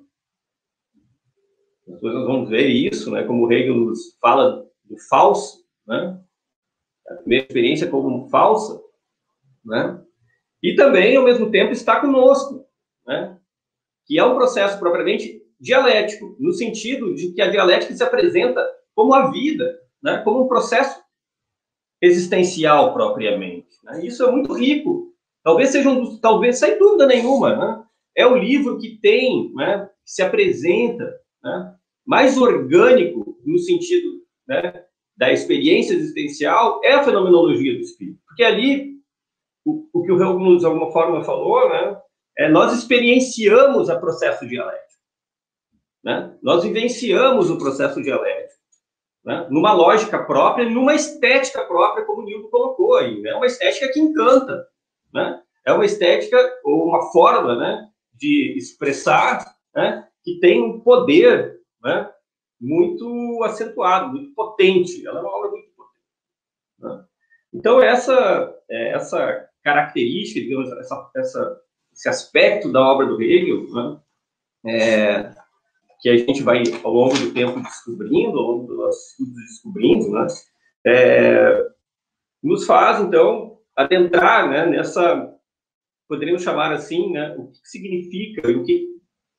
Depois nós vamos ver isso, né, como o Hegel nos fala do falso, né? A primeira experiência como falsa, né? E também, ao mesmo tempo, está conosco, né? Que é um processo propriamente dialético, no sentido de que a dialética se apresenta como a vida, né? Como um processo existencial propriamente. Né? Isso é muito rico. Talvez seja um dos, talvez, sem dúvida nenhuma, né? É o livro que tem, né, que se apresenta, né, mais orgânico no sentido, né, da experiência existencial, é a fenomenologia do espírito. Porque ali, o, o que o Hegel, de alguma forma, falou, né, é nós experienciamos o processo dialético. Né? Nós vivenciamos o processo dialético. Né? Numa lógica própria, numa estética própria, como o Newton colocou aí. É, né? Uma estética que encanta. Né? É uma estética, ou uma forma, né, de expressar, né, que tem um poder, né, muito acentuado, muito potente. Ela é uma obra muito potente. Né? Então, essa, essa característica, digamos, essa, essa, esse aspecto da obra do Hegel, né, é, que a gente vai, ao longo do tempo, descobrindo, ao longo dos estudos descobrindo, né, é, nos faz, então, adentrar, né, nessa, poderíamos chamar assim, né, o que significa e o que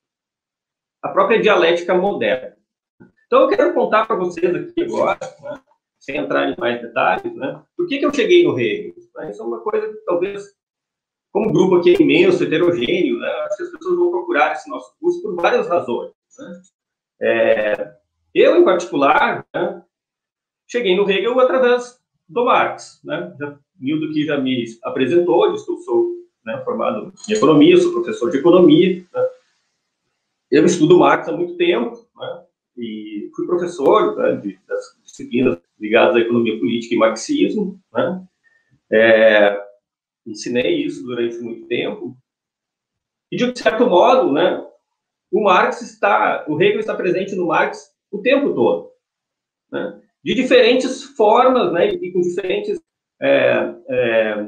a própria dialética moderna. Então, eu quero contar para vocês aqui agora, né, sem entrar em mais detalhes, né, por que, que eu cheguei no Hegel. Né? Isso é uma coisa que, talvez, como o grupo aqui é imenso, heterogêneo, né, acho que as pessoas vão procurar esse nosso curso por várias razões. Né? É, eu, em particular, né, cheguei no Hegel através do Marx. Né? Nildo que já me apresentou, disse que eu sou, né, formado em economia, sou professor de economia. Né? Eu estudo Marx há muito tempo, né, e fui professor, né, de, das disciplinas ligadas à economia política e marxismo. Né? É, ensinei isso durante muito tempo. E, de certo modo, né, o Marx está, o Hegel está presente no Marx o tempo todo. Né? De diferentes formas, né, e com diferentes... É, é,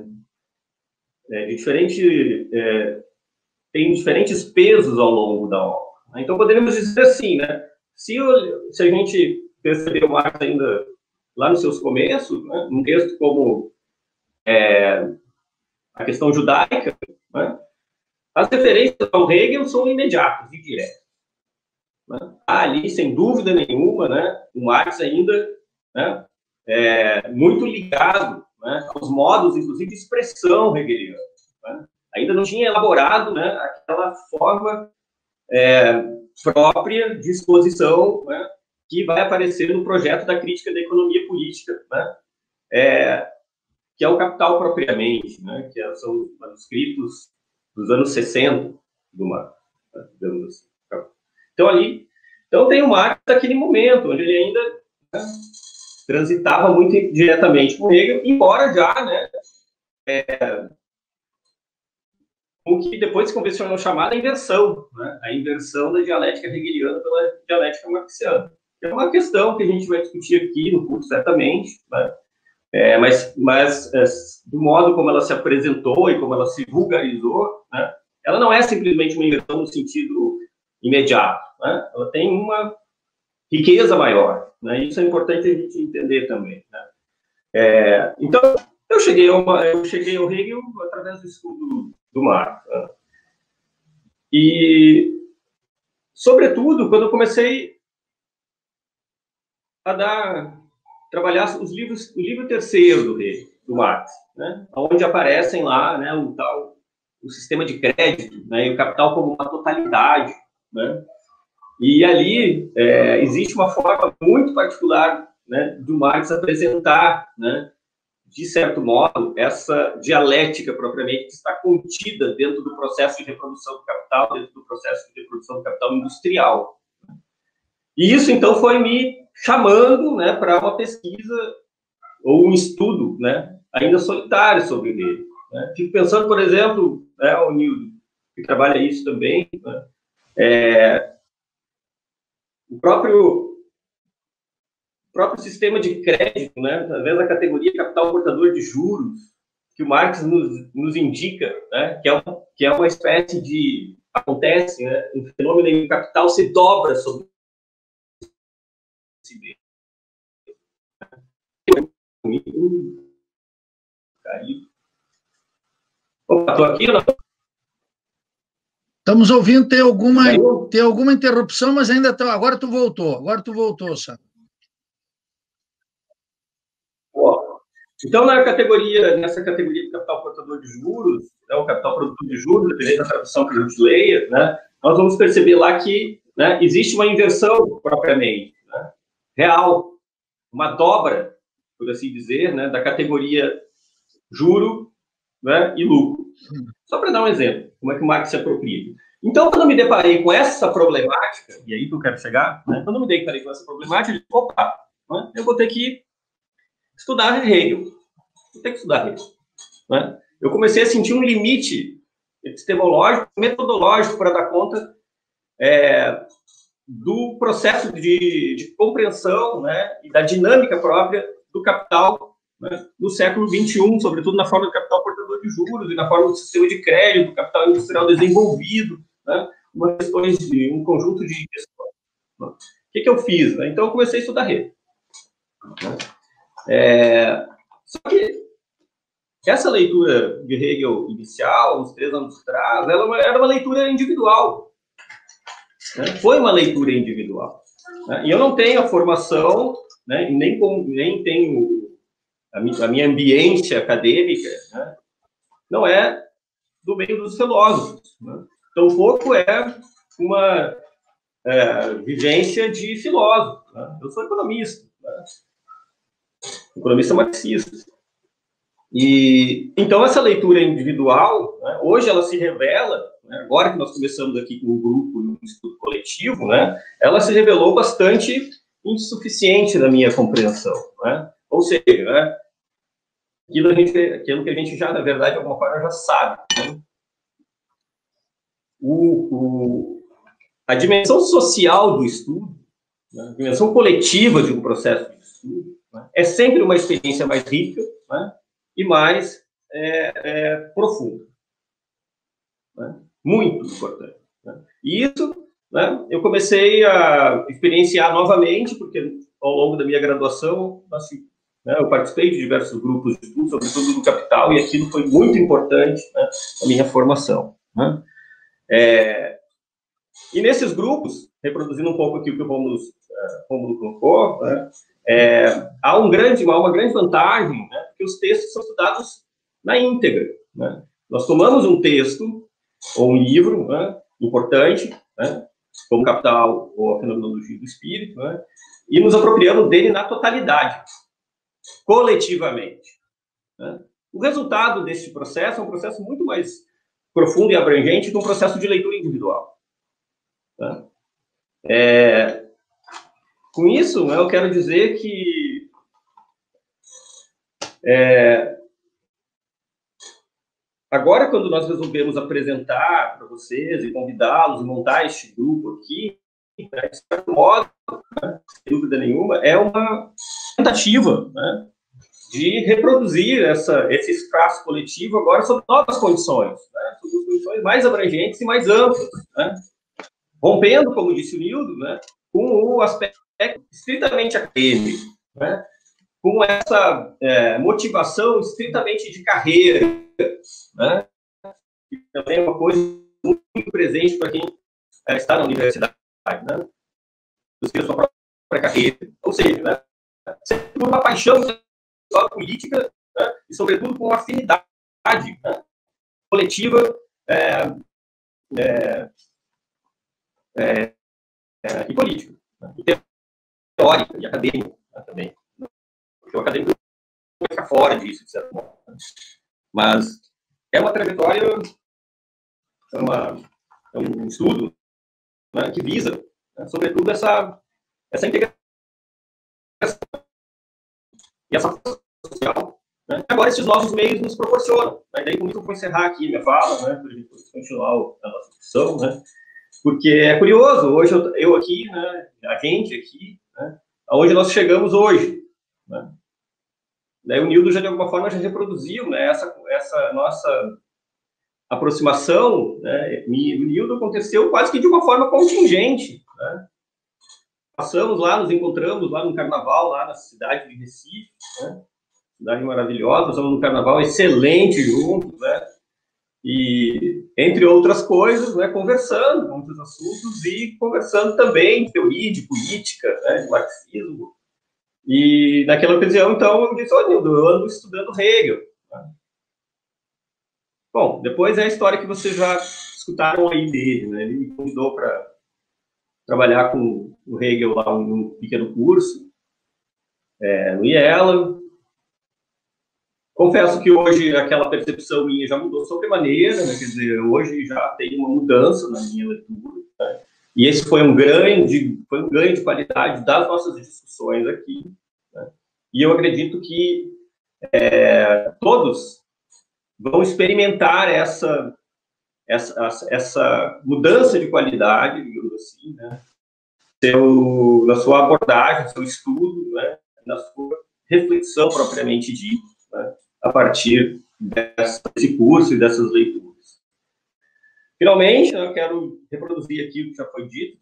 é, de diferente, é, tem diferentes pesos ao longo da obra. Né? Então, poderíamos dizer assim, né, se, eu, se a gente perceber o Marx ainda lá nos seus começos, né, num texto como é, a questão judaica, né, as referências ao Hegel são imediatas e diretas. Né? Há ali, sem dúvida nenhuma, né, o Marx ainda, né, é muito ligado, né, aos modos, inclusive, de expressão hegeliana. Né? Ainda não tinha elaborado, né, aquela forma é, própria de exposição, né, que vai aparecer no projeto da crítica da economia política, né, é, que é o Capital propriamente, né, que são os manuscritos dos anos sessenta do Marx. Né, digamos assim. Então, ali, então tem o Marx naquele momento, onde ele ainda, né, transitava muito diretamente com Hegel, embora já, né, é, o que depois se convencionou chamada inversão, né, a inversão da dialética hegeliana pela dialética marxiana. É uma questão que a gente vai discutir aqui no curso, certamente, né, é, mas, mas é, do modo como ela se apresentou e como ela se vulgarizou, né, ela não é simplesmente uma inversão no sentido imediato, né? Ela tem uma riqueza maior, né? Isso é importante a gente entender também, né? É, então, eu cheguei, a uma, eu cheguei ao Hegel através do estudo do Marx, né? E, sobretudo, quando eu comecei a dar, trabalhar os livros, o livro terceiro do Hegel, do Marx, né? Onde aparecem lá, né, o tal, o sistema de crédito, né, e o capital como uma totalidade, né? E ali é, existe uma forma muito particular, né, do Marx apresentar, né, de certo modo, essa dialética propriamente que está contida dentro do processo de reprodução do capital, dentro do processo de reprodução do capital industrial. E isso, então, foi me chamando, né, para uma pesquisa ou um estudo, né, ainda solitário sobre ele. Né? Fico pensando, por exemplo, né, o Nildo, que trabalha isso também, né, é, o próprio... O próprio sistema de crédito, né, através da categoria capital portador de juros, que o Marx nos, nos indica, né, que, é uma, que é uma espécie de... Acontece, né, um fenômeno em que o capital se dobra sobre si mesmo. Opa, estou aqui ou não? Estamos ouvindo, tem alguma, tem alguma interrupção, mas ainda tá, agora tu voltou, agora tu voltou, Sá. Então, na categoria, nessa categoria de capital portador de juros, né, o capital produtor de juros, dependendo da tradução que a gente leia, né, nós vamos perceber lá que, né, existe uma inversão propriamente, né, real, uma dobra, por assim dizer, né, da categoria juro, né, e lucro. Só para dar um exemplo, como é que o Marx se apropria. Então, quando eu me deparei com essa problemática, e aí que eu quero chegar, né, quando eu me deparei com essa problemática, eu disse, opa, né, eu vou ter que estudar Hegel. Eu tenho que estudar Hegel. Né? Eu comecei a sentir um limite epistemológico, metodológico, para dar conta é, do processo de, de compreensão, né, e da dinâmica própria do capital, né, do século vinte e um, sobretudo na forma do capital portador de juros e na forma do sistema de crédito, do capital industrial desenvolvido, né, uma questões de, um conjunto de questões. Né? O que, que eu fiz? Né? Então, eu comecei a estudar Hegel. Né? É, só que essa leitura de Hegel inicial, uns três anos atrás, ela era uma leitura individual. Né? Foi uma leitura individual. Né? E eu não tenho a formação, né, e nem, com, nem tenho a, mi, a minha ambiência acadêmica, né, não é do meio dos filósofos. Né? Tampouco é uma é, vivência de filósofo. Né? Eu sou economista. Né? Economista marxista. E, então, essa leitura individual, né, hoje ela se revela, né, agora que nós começamos aqui com um grupo, um estudo coletivo, né, ela se revelou bastante insuficiente na minha compreensão. Né? Ou seja, né, aquilo, a gente, aquilo que a gente já, na verdade, de alguma forma, já sabe. Né? O, o, a dimensão social do estudo, né, a dimensão coletiva de um processo de estudo, né, é sempre uma experiência mais rica, né, e mais é, é, profunda. Né? Muito importante. Né? E isso, né, eu comecei a experienciar novamente, porque ao longo da minha graduação, assim, né, eu participei de diversos grupos de estudo, sobretudo do capital, e aquilo foi muito importante, né, na minha formação. Né? É, e nesses grupos, reproduzindo um pouco aqui o que o Rômulo uh, colocou, né, é, há, um grande, há uma grande vantagem, né, porque os textos são estudados na íntegra. Né? Nós tomamos um texto, ou um livro, né, importante, né, como Capital ou a Fenomenologia do Espírito, né, e nos apropriamos dele na totalidade, coletivamente. Né? O resultado desse processo é um processo muito mais profundo e abrangente que um processo de leitura individual. Né? É, com isso, né, eu quero dizer que é, agora, quando nós resolvemos apresentar para vocês e convidá-los e montar este grupo aqui, né, de certo modo, né, sem dúvida nenhuma, é uma tentativa, né, de reproduzir essa, esse espaço coletivo agora sob novas condições, né, sob condições mais abrangentes e mais amplas. Né. rompendo, como disse o Nildo, né, com o aspecto estritamente acadêmico, né, com essa é, motivação estritamente de carreira, né, que também é uma coisa muito presente para quem é, está na universidade, né, buscar sua própria carreira, ou seja, né, sempre por uma paixão pela política, né, e sobretudo com uma afinidade, né, coletiva é, é, é, é, e política, né, e teórica e acadêmica, né, também. Porque o acadêmico não fica fora disso, de certo modo. Mas é uma trajetória, é, uma, é um estudo, né, que visa, né, sobretudo, essa, essa integração e essa social. Né? Agora, esses novos meios nos proporcionam. Né? Daí, com isso, eu vou encerrar aqui minha fala, né, para a gente continuar a nossa discussão, né? Porque é curioso, hoje eu, eu aqui, né, a gente aqui, né, aonde nós chegamos hoje. Né? Daí o Nildo já, de alguma forma, já reproduziu, né, essa, essa nossa aproximação, né, e o Nildo aconteceu quase que de uma forma contingente. Né? Passamos lá, nos encontramos lá no carnaval, lá na cidade de Recife, né? Cidade maravilhosa, passamos no carnaval excelente juntos, né? E, entre outras coisas, né, conversando com outros assuntos e conversando também de teoria, de política, né, de marxismo. E, naquela ocasião, então, eu disse, olha, Nildo, eu ando estudando Hegel. Né? Bom, depois é a história que vocês já escutaram aí dele, né? Ele me convidou para trabalhar com o Hegel lá num pequeno curso, é, no IELA. Confesso que hoje aquela percepção minha já mudou sobremaneira, né? Quer dizer, hoje já tem uma mudança na minha leitura, né? E esse foi um grande, foi um ganho de qualidade das nossas discussões aqui, né? E eu acredito que é, todos vão experimentar essa, essa, essa mudança de qualidade, digamos assim, né? Seu, na sua abordagem, no seu estudo, né? Na sua reflexão propriamente dita, né? A partir desse curso e dessas leituras. Finalmente, eu quero reproduzir aqui o que já foi dito.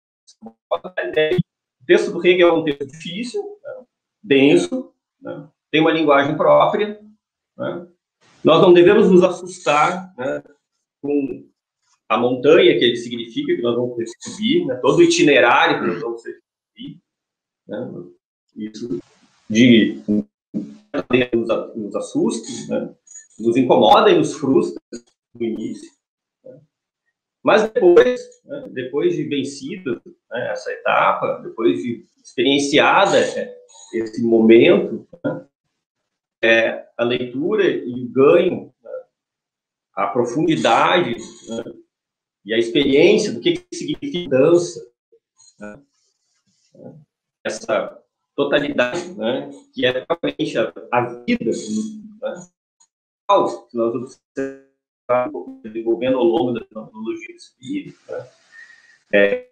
O texto do Hegel é um texto difícil, né, denso, né, tem uma linguagem própria. Né. Nós não devemos nos assustar, né, com a montanha que ele significa, que nós vamos ter que subir, né, todo o itinerário que nós vamos ter que subir. Né, isso de... Nos, nos assusta, né? Nos incomoda e nos frustra no início. Né? Mas depois, né, depois de vencida, né, essa etapa, depois de experienciada, né, esse momento, né, é, a leitura e o ganho, né, a profundidade, né, e a experiência do que, que significa dança, né, essa totalidade, né, que é realmente a, a vida, né, que nós observamos desenvolvendo ao longo da metodologia espírita, né, é,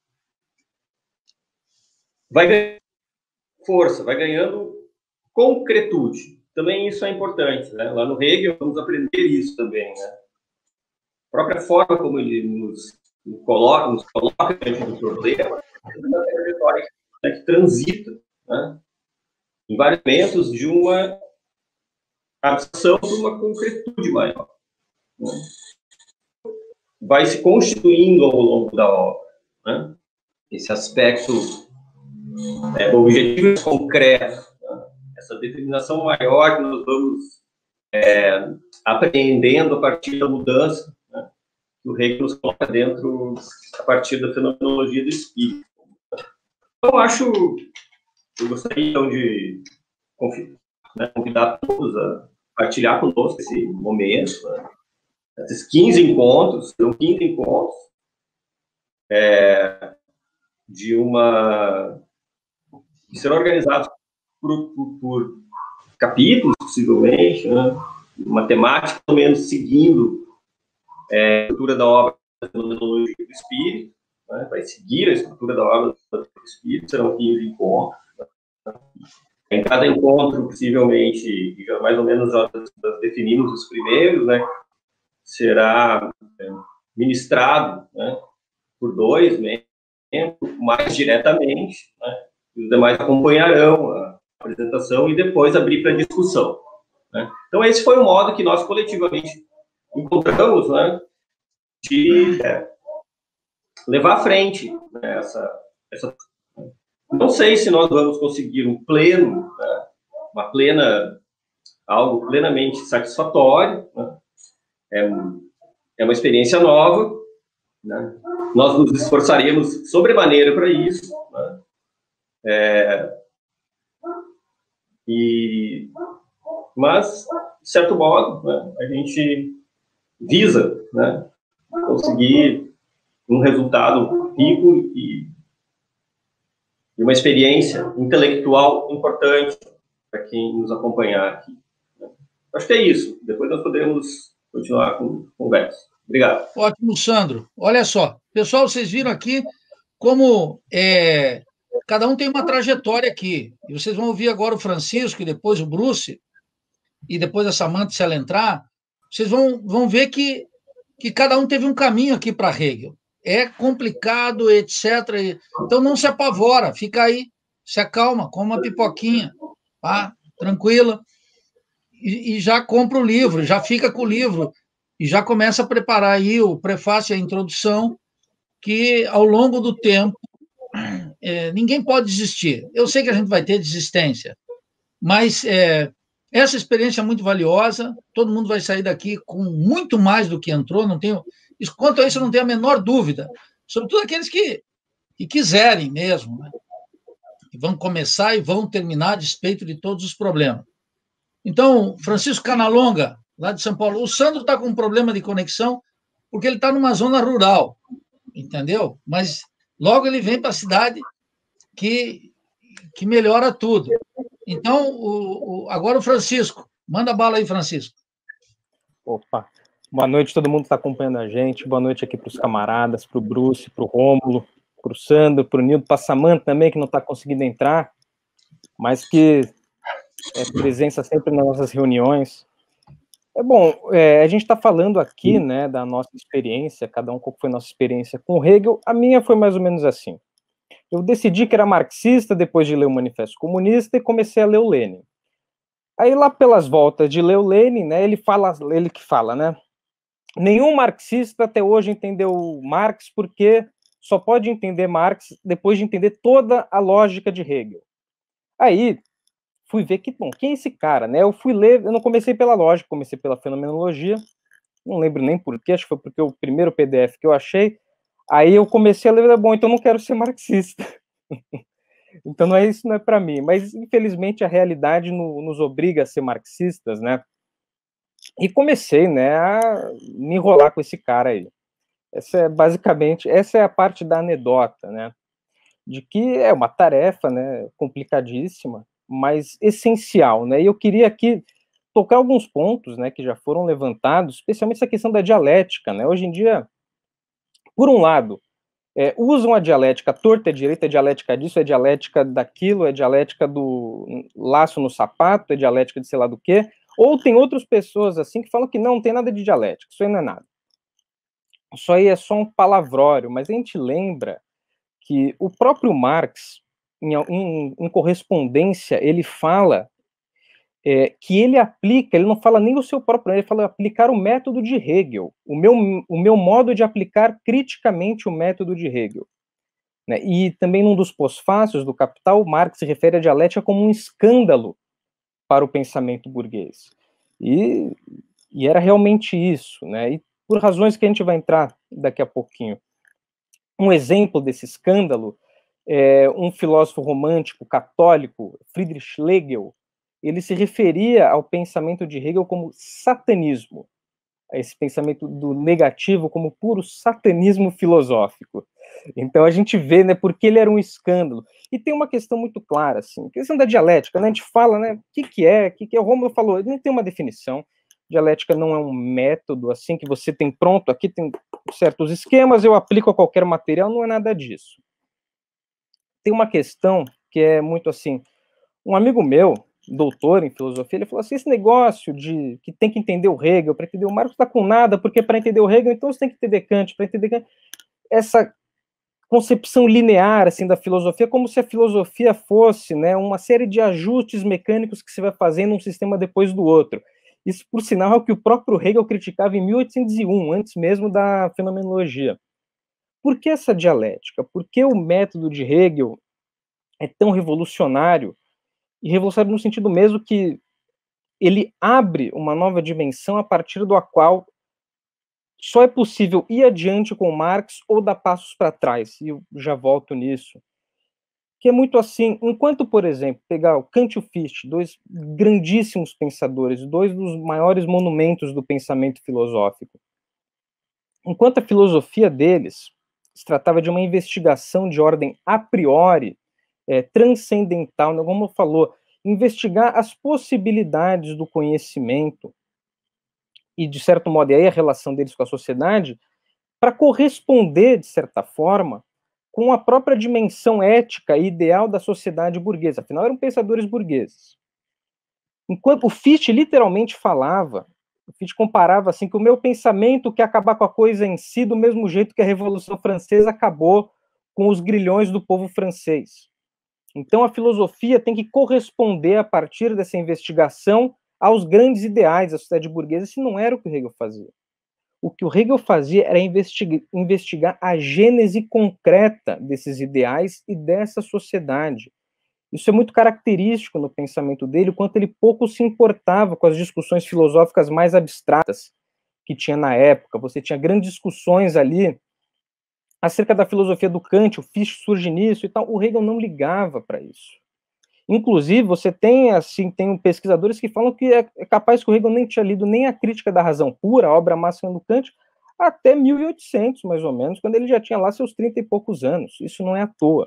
vai ganhando força, vai ganhando concretude. Também isso é importante, né? Lá no Hegel vamos aprender isso também, né? A própria forma como ele nos, nos coloca, nos coloca diante do problema, é uma trajetória, né, que transita, né, em vários momentos de uma abstração para uma concretude maior. Né? Vai se constituindo ao longo da obra, né? Esse aspecto é, objetivo concreto, né? Essa determinação maior que nós vamos é, apreendendo a partir da mudança, né, que o Hegel nos coloca dentro a partir da fenomenologia do espírito. Então, acho... Eu gostaria, então, de convidar todos a partilhar conosco esse momento, né? Esses quinze encontros, serão quinze encontros é, de uma... que serão organizados por, por, por capítulos, possivelmente, né? Uma temática, pelo menos, seguindo é, a estrutura da obra da Fenomenologia do Espírito, né? Vai seguir a estrutura da obra do Espírito, serão quinze encontros. Em cada encontro, possivelmente, já mais ou menos nós definimos os primeiros, né, será é, ministrado, né, por dois membros, mais diretamente, né? Os demais acompanharão a apresentação e depois abrir para discussão, né? Então, esse foi o modo que nós coletivamente encontramos, né, de é, levar à frente, né, essa, essa... Não sei se nós vamos conseguir um pleno, né, uma plena, algo plenamente satisfatório, né? É, é uma experiência nova, né? Nós nos esforçaremos sobremaneira para isso, né? É, e, mas, de certo modo, né, a gente visa, né, conseguir um resultado rico e, e uma experiência intelectual importante para quem nos acompanhar aqui, né? Acho que é isso. Depois nós podemos continuar com conversa. Obrigado. Ótimo, Sandro. Olha só, pessoal, vocês viram aqui como é, cada um tem uma trajetória aqui. E vocês vão ouvir agora o Francisco e depois o Bruce, e depois a Samantha, se ela entrar. Vocês vão, vão ver que, que cada um teve um caminho aqui para Hegel. É complicado, etcétera. Então não se apavora, fica aí, se acalma, come uma pipoquinha, tá? Tranquila, e, e já compra o livro, já fica com o livro, e já começa a preparar aí o prefácio e a introdução, que ao longo do tempo, é, ninguém pode desistir. Eu sei que a gente vai ter desistência, mas é, essa experiência é muito valiosa, todo mundo vai sair daqui com muito mais do que entrou, não tenho, quanto a isso eu não tenho a menor dúvida, sobretudo aqueles que, que quiserem mesmo, né? Que vão começar e vão terminar a despeito de todos os problemas. Então, Francisco Canalonga, lá de São Paulo, o Sandro está com um problema de conexão, porque ele está numa zona rural, entendeu? Mas logo ele vem para a cidade que, que melhora tudo. Então, o, o, agora o Francisco. Manda bala aí, Francisco. Opa. Boa noite, todo mundo que está acompanhando a gente. Boa noite aqui para os camaradas, para o Bruce, para o Rômulo, para o Sandro, para o Nildo, para a Samantha também, que não está conseguindo entrar, mas que é presença sempre nas nossas reuniões. É bom, é, a gente está falando aqui, né, da nossa experiência, cada um qual foi a nossa experiência com Hegel. A minha foi mais ou menos assim. Eu decidi que era marxista depois de ler o Manifesto Comunista e comecei a ler o Lenin. Aí lá pelas voltas de ler o Lenin, né, ele fala, ele que fala, né, nenhum marxista até hoje entendeu Marx porque só pode entender Marx depois de entender toda a lógica de Hegel. Aí fui ver que, bom, quem é esse cara, né? Eu fui ler, eu não comecei pela lógica, comecei pela fenomenologia, não lembro nem porquê, acho que foi porque o primeiro P D F que eu achei, aí eu comecei a ler, bom, então não quero ser marxista. Então não é isso, não é para mim, mas infelizmente a realidade no, nos obriga a ser marxistas, né? E comecei, né, a me enrolar com esse cara aí. Essa é basicamente, essa é a parte da anedota, né? De que é uma tarefa, né, complicadíssima, mas essencial, né? E eu queria aqui tocar alguns pontos, né, que já foram levantados, especialmente essa questão da dialética, né? Hoje em dia, por um lado, é, usam a dialética torta, é direita, é dialética disso, é dialética daquilo, é dialética do laço no sapato, é dialética de sei lá do quê, ou tem outras pessoas assim que falam que não, não tem nada de dialética, isso aí não é nada. Isso aí é só um palavrório, mas a gente lembra que o próprio Marx, em, em, em correspondência, ele fala é, que ele aplica, ele não fala nem o seu próprio, ele fala aplicar o método de Hegel, o meu, o meu modo de aplicar criticamente o método de Hegel. Né? E também num dos pós-fácios do Capital, Marx se refere à dialética como um escândalo para o pensamento burguês. E, e era realmente isso, né? E por razões que a gente vai entrar daqui a pouquinho. Um exemplo desse escândalo é um filósofo romântico católico, Friedrich Hegel, ele se referia ao pensamento de Hegel como satanismo, a esse pensamento do negativo como puro satanismo filosófico. Então a gente vê, né, porque ele era um escândalo. E tem uma questão muito clara, assim, a questão da dialética, né, a gente fala, né, o que que é, o que que é, o Rômulo falou, ele não tem uma definição, dialética não é um método, assim, que você tem pronto, aqui tem certos esquemas, eu aplico a qualquer material, não é nada disso. Tem uma questão que é muito assim, um amigo meu, doutor em filosofia, ele falou assim, esse negócio de que tem que entender o Hegel, para entender o Marx, não está com nada, porque para entender o Hegel, então você tem que entender Kant, para entender Kant, essa concepção linear assim da filosofia, como se a filosofia fosse, né, uma série de ajustes mecânicos que se vai fazendo um sistema depois do outro. Isso, por sinal, é o que o próprio Hegel criticava em mil oitocentos e um, antes mesmo da fenomenologia. Por que essa dialética? Por que o método de Hegel é tão revolucionário? E revolucionário no sentido mesmo que ele abre uma nova dimensão a partir do qual só é possível ir adiante com Marx ou dar passos para trás, e eu já volto nisso. Que é muito assim, enquanto, por exemplo, pegar o Kant e o Fichte, dois grandíssimos pensadores, dois dos maiores monumentos do pensamento filosófico, enquanto a filosofia deles se tratava de uma investigação de ordem a priori, é, transcendental, né, como falou, investigar as possibilidades do conhecimento, e, de certo modo, e aí a relação deles com a sociedade, para corresponder, de certa forma, com a própria dimensão ética e ideal da sociedade burguesa. Afinal, eram pensadores burgueses. Enquanto o Fichte literalmente falava, o Fichte comparava assim, que o meu pensamento quer acabar com a coisa em si, do mesmo jeito que a Revolução Francesa acabou com os grilhões do povo francês. Então, a filosofia tem que corresponder, a partir dessa investigação, aos grandes ideais da sociedade burguesa. Isso não era o que o Hegel fazia. O que o Hegel fazia era investigar, investigar a gênese concreta desses ideais e dessa sociedade. Isso é muito característico no pensamento dele, o quanto ele pouco se importava com as discussões filosóficas mais abstratas que tinha na época. Você tinha grandes discussões ali acerca da filosofia do Kant, o Fichte surge nisso e tal. O Hegel não ligava para isso. Inclusive, você tem, assim, tem pesquisadores que falam que é, é capaz que o Hegel nem tinha lido nem a Crítica da Razão Pura, a obra máxima do Kant, até mil e oitocentos, mais ou menos, quando ele já tinha lá seus trinta e poucos anos. Isso não é à toa.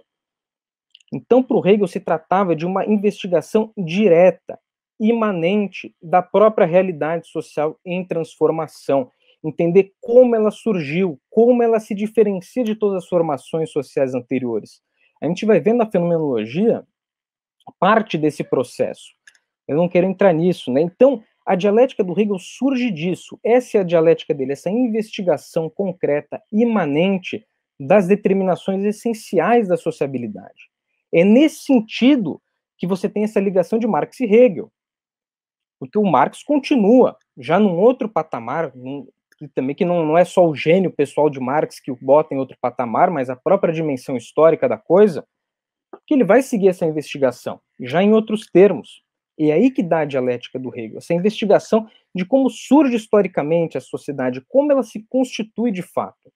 Então, para o Hegel, se tratava de uma investigação direta, imanente da própria realidade social em transformação. Entender como ela surgiu, como ela se diferencia de todas as formações sociais anteriores. A gente vai vendo na fenomenologia parte desse processo. Eu não quero entrar nisso, né? Então, a dialética do Hegel surge disso. Essa é a dialética dele, essa investigação concreta, imanente das determinações essenciais da sociabilidade. É nesse sentido que você tem essa ligação de Marx e Hegel. Porque o Marx continua, já num outro patamar, num, também que não, não é só o gênio pessoal de Marx que o bota em outro patamar, mas a própria dimensão histórica da coisa, que ele vai seguir essa investigação, já em outros termos. E é aí que dá a dialética do Hegel, essa investigação de como surge historicamente a sociedade, como ela se constitui de fato.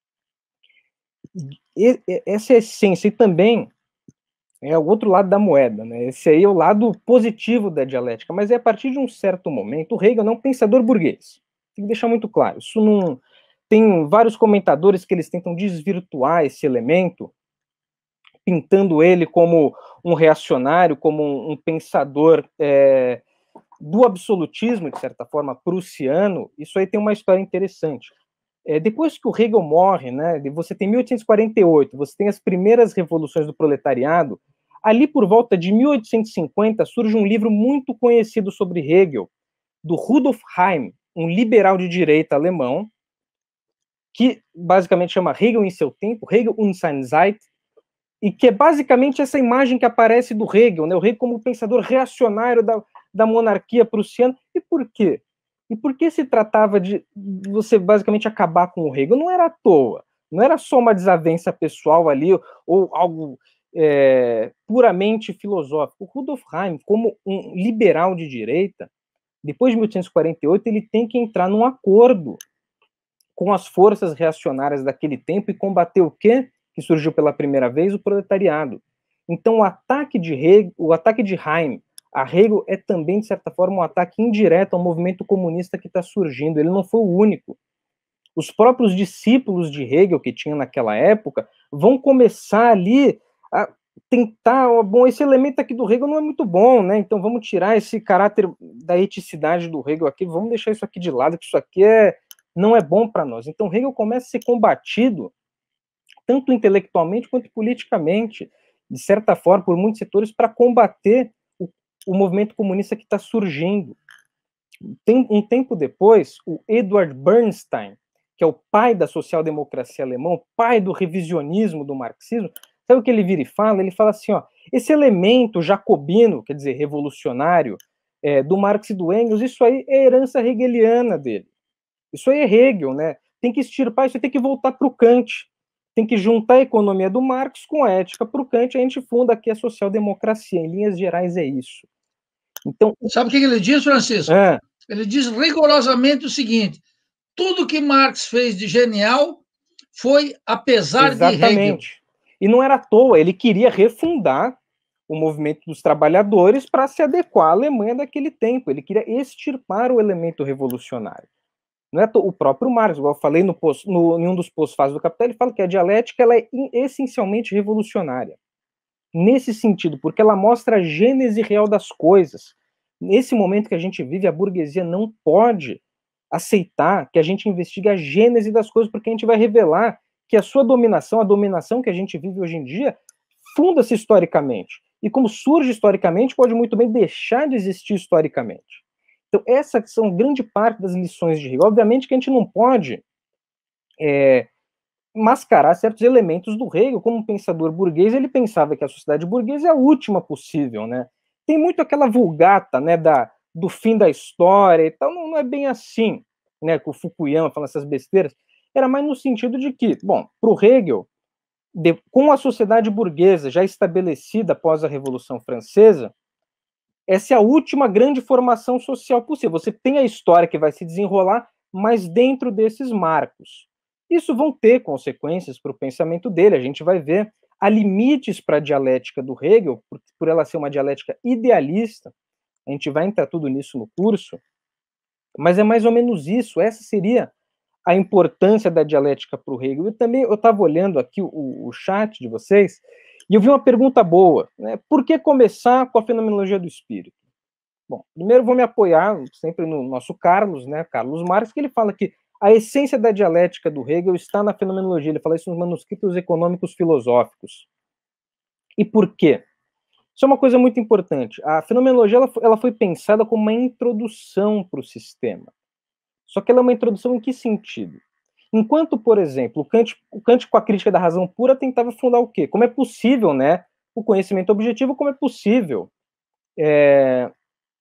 E, essa é a essência, e também é o outro lado da moeda, né? Esse aí é o lado positivo da dialética, mas é a partir de um certo momento, o Hegel não é um pensador burguês. Tem que deixar muito claro. Isso não... Tem vários comentadores que eles tentam desvirtuar esse elemento, pintando ele como um reacionário, como um, um pensador é, do absolutismo, de certa forma, prussiano. Isso aí tem uma história interessante. É, depois que o Hegel morre, né, você tem mil oitocentos e quarenta e oito, você tem as primeiras revoluções do proletariado, ali por volta de mil oitocentos e cinquenta surge um livro muito conhecido sobre Hegel, do Rudolf Heim, um liberal de direita alemão, que basicamente chama Hegel em seu tempo, Hegel und seine Zeit, e que é basicamente essa imagem que aparece do Hegel, né? O Hegel como pensador reacionário da, da monarquia prussiana. E por quê? E por que se tratava de você basicamente acabar com o Hegel? Não era à toa, não era só uma desavença pessoal ali, ou algo é, puramente filosófico. O Rudolf Heim, como um liberal de direita, depois de mil oitocentos e quarenta e oito, ele tem que entrar num acordo com as forças reacionárias daquele tempo e combater o quê? Que surgiu pela primeira vez, o proletariado. Então, o ataque de Hegel, o ataque de Heim a Hegel é também, de certa forma, um ataque indireto ao movimento comunista que está surgindo. Ele não foi o único. Os próprios discípulos de Hegel que tinha naquela época vão começar ali a tentar, oh, bom, esse elemento aqui do Hegel não é muito bom, né? Então vamos tirar esse caráter da eticidade do Hegel aqui, vamos deixar isso aqui de lado, que isso aqui é, não é bom para nós. Então Hegel começa a ser combatido tanto intelectualmente quanto politicamente, de certa forma, por muitos setores, para combater o, o movimento comunista que está surgindo. Tem, um tempo depois, o Edward Bernstein, que é o pai da social-democracia alemã, o pai do revisionismo do marxismo, sabe o que ele vira e fala? Ele fala assim, ó, esse elemento jacobino, quer dizer, revolucionário, é, do Marx e do Engels, isso aí é herança hegeliana dele. Isso aí é Hegel, né? Tem que extirpar, isso aí tem que voltar para o Kant. Tem que juntar a economia do Marx com a ética para o Kant, a gente funda aqui a social-democracia. Em linhas gerais é isso. Então, sabe o que ele diz, Francisco? É, ele diz rigorosamente o seguinte: tudo que Marx fez de genial foi apesar exatamente. de Hegel. E não era à toa, ele queria refundar o movimento dos trabalhadores para se adequar à Alemanha daquele tempo. Ele queria extirpar o elemento revolucionário. Não é o próprio Marx, igual eu falei no, post, no, em um dos pós-fases do Capital, ele fala que a dialética ela é essencialmente revolucionária. Nesse sentido, porque ela mostra a gênese real das coisas. Nesse momento que a gente vive, a burguesia não pode aceitar que a gente investigue a gênese das coisas, porque a gente vai revelar que a sua dominação, a dominação que a gente vive hoje em dia, funda-se historicamente. E como surge historicamente, pode muito bem deixar de existir historicamente. Então, essas são grande parte das lições de Hegel. Obviamente que a gente não pode é, mascarar certos elementos do Hegel. Como um pensador burguês, ele pensava que a sociedade burguesa é a última possível, né? Tem muito aquela vulgata, né, da, do fim da história e tal, não, não é bem assim, né, com o Fukuyama falando essas besteiras. Era mais no sentido de que, bom, para o Hegel, de, com a sociedade burguesa já estabelecida após a Revolução Francesa, essa é a última grande formação social possível. Você tem a história que vai se desenrolar, mas dentro desses marcos. Isso vão ter consequências para o pensamento dele. A gente vai ver. Há limites para a dialética do Hegel, por, por ela ser uma dialética idealista. A gente vai entrar tudo nisso no curso. Mas é mais ou menos isso. Essa seria a importância da dialética para o Hegel. Eu também eu estava olhando aqui o, o chat de vocês. E eu vi uma pergunta boa, né? Por que começar com a fenomenologia do espírito? Bom, primeiro vou me apoiar sempre no nosso Carlos, né? Carlos Marx, que ele fala que a essência da dialética do Hegel está na fenomenologia. Ele fala isso nos manuscritos econômicos filosóficos. E por quê? Isso é uma coisa muito importante. A fenomenologia ela foi, ela foi pensada como uma introdução para o sistema. Só que ela é uma introdução em que sentido? Enquanto, por exemplo, o Kant, o Kant com a crítica da razão pura tentava fundar o quê? Como é possível, né, o conhecimento objetivo, como é possível é,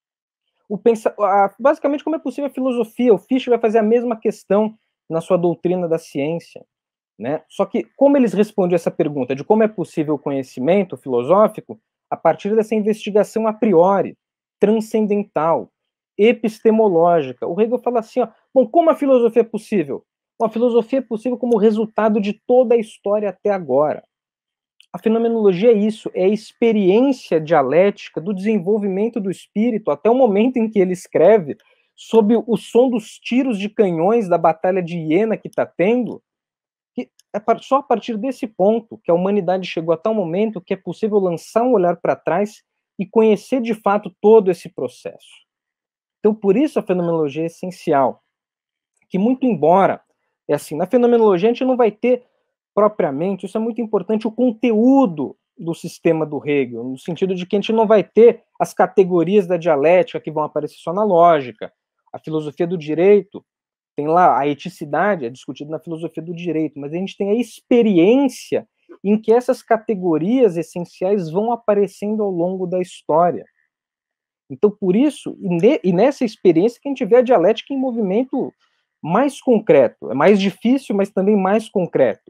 o pensa, a, basicamente como é possível a filosofia. O Fichte vai fazer a mesma questão na sua doutrina da ciência, né? Só que como eles respondiam essa pergunta de como é possível o conhecimento filosófico a partir dessa investigação a priori, transcendental, epistemológica. O Hegel fala assim, ó, bom, como a filosofia é possível? A filosofia é possível como resultado de toda a história até agora. A fenomenologia é isso, é a experiência dialética do desenvolvimento do espírito até o momento em que ele escreve, sob o som dos tiros de canhões da batalha de Iena que está tendo, que é só a partir desse ponto que a humanidade chegou a tal momento que é possível lançar um olhar para trás e conhecer de fato todo esse processo. Então, por isso a fenomenologia é essencial, que muito embora é assim, na fenomenologia a gente não vai ter propriamente, isso é muito importante, o conteúdo do sistema do Hegel, no sentido de que a gente não vai ter as categorias da dialética que vão aparecer só na lógica. A filosofia do direito tem lá a eticidade, é discutida na filosofia do direito, mas a gente tem a experiência em que essas categorias essenciais vão aparecendo ao longo da história. Então, por isso, e, ne, e nessa experiência que a gente vê a dialética em movimento mais concreto. É mais difícil, mas também mais concreto.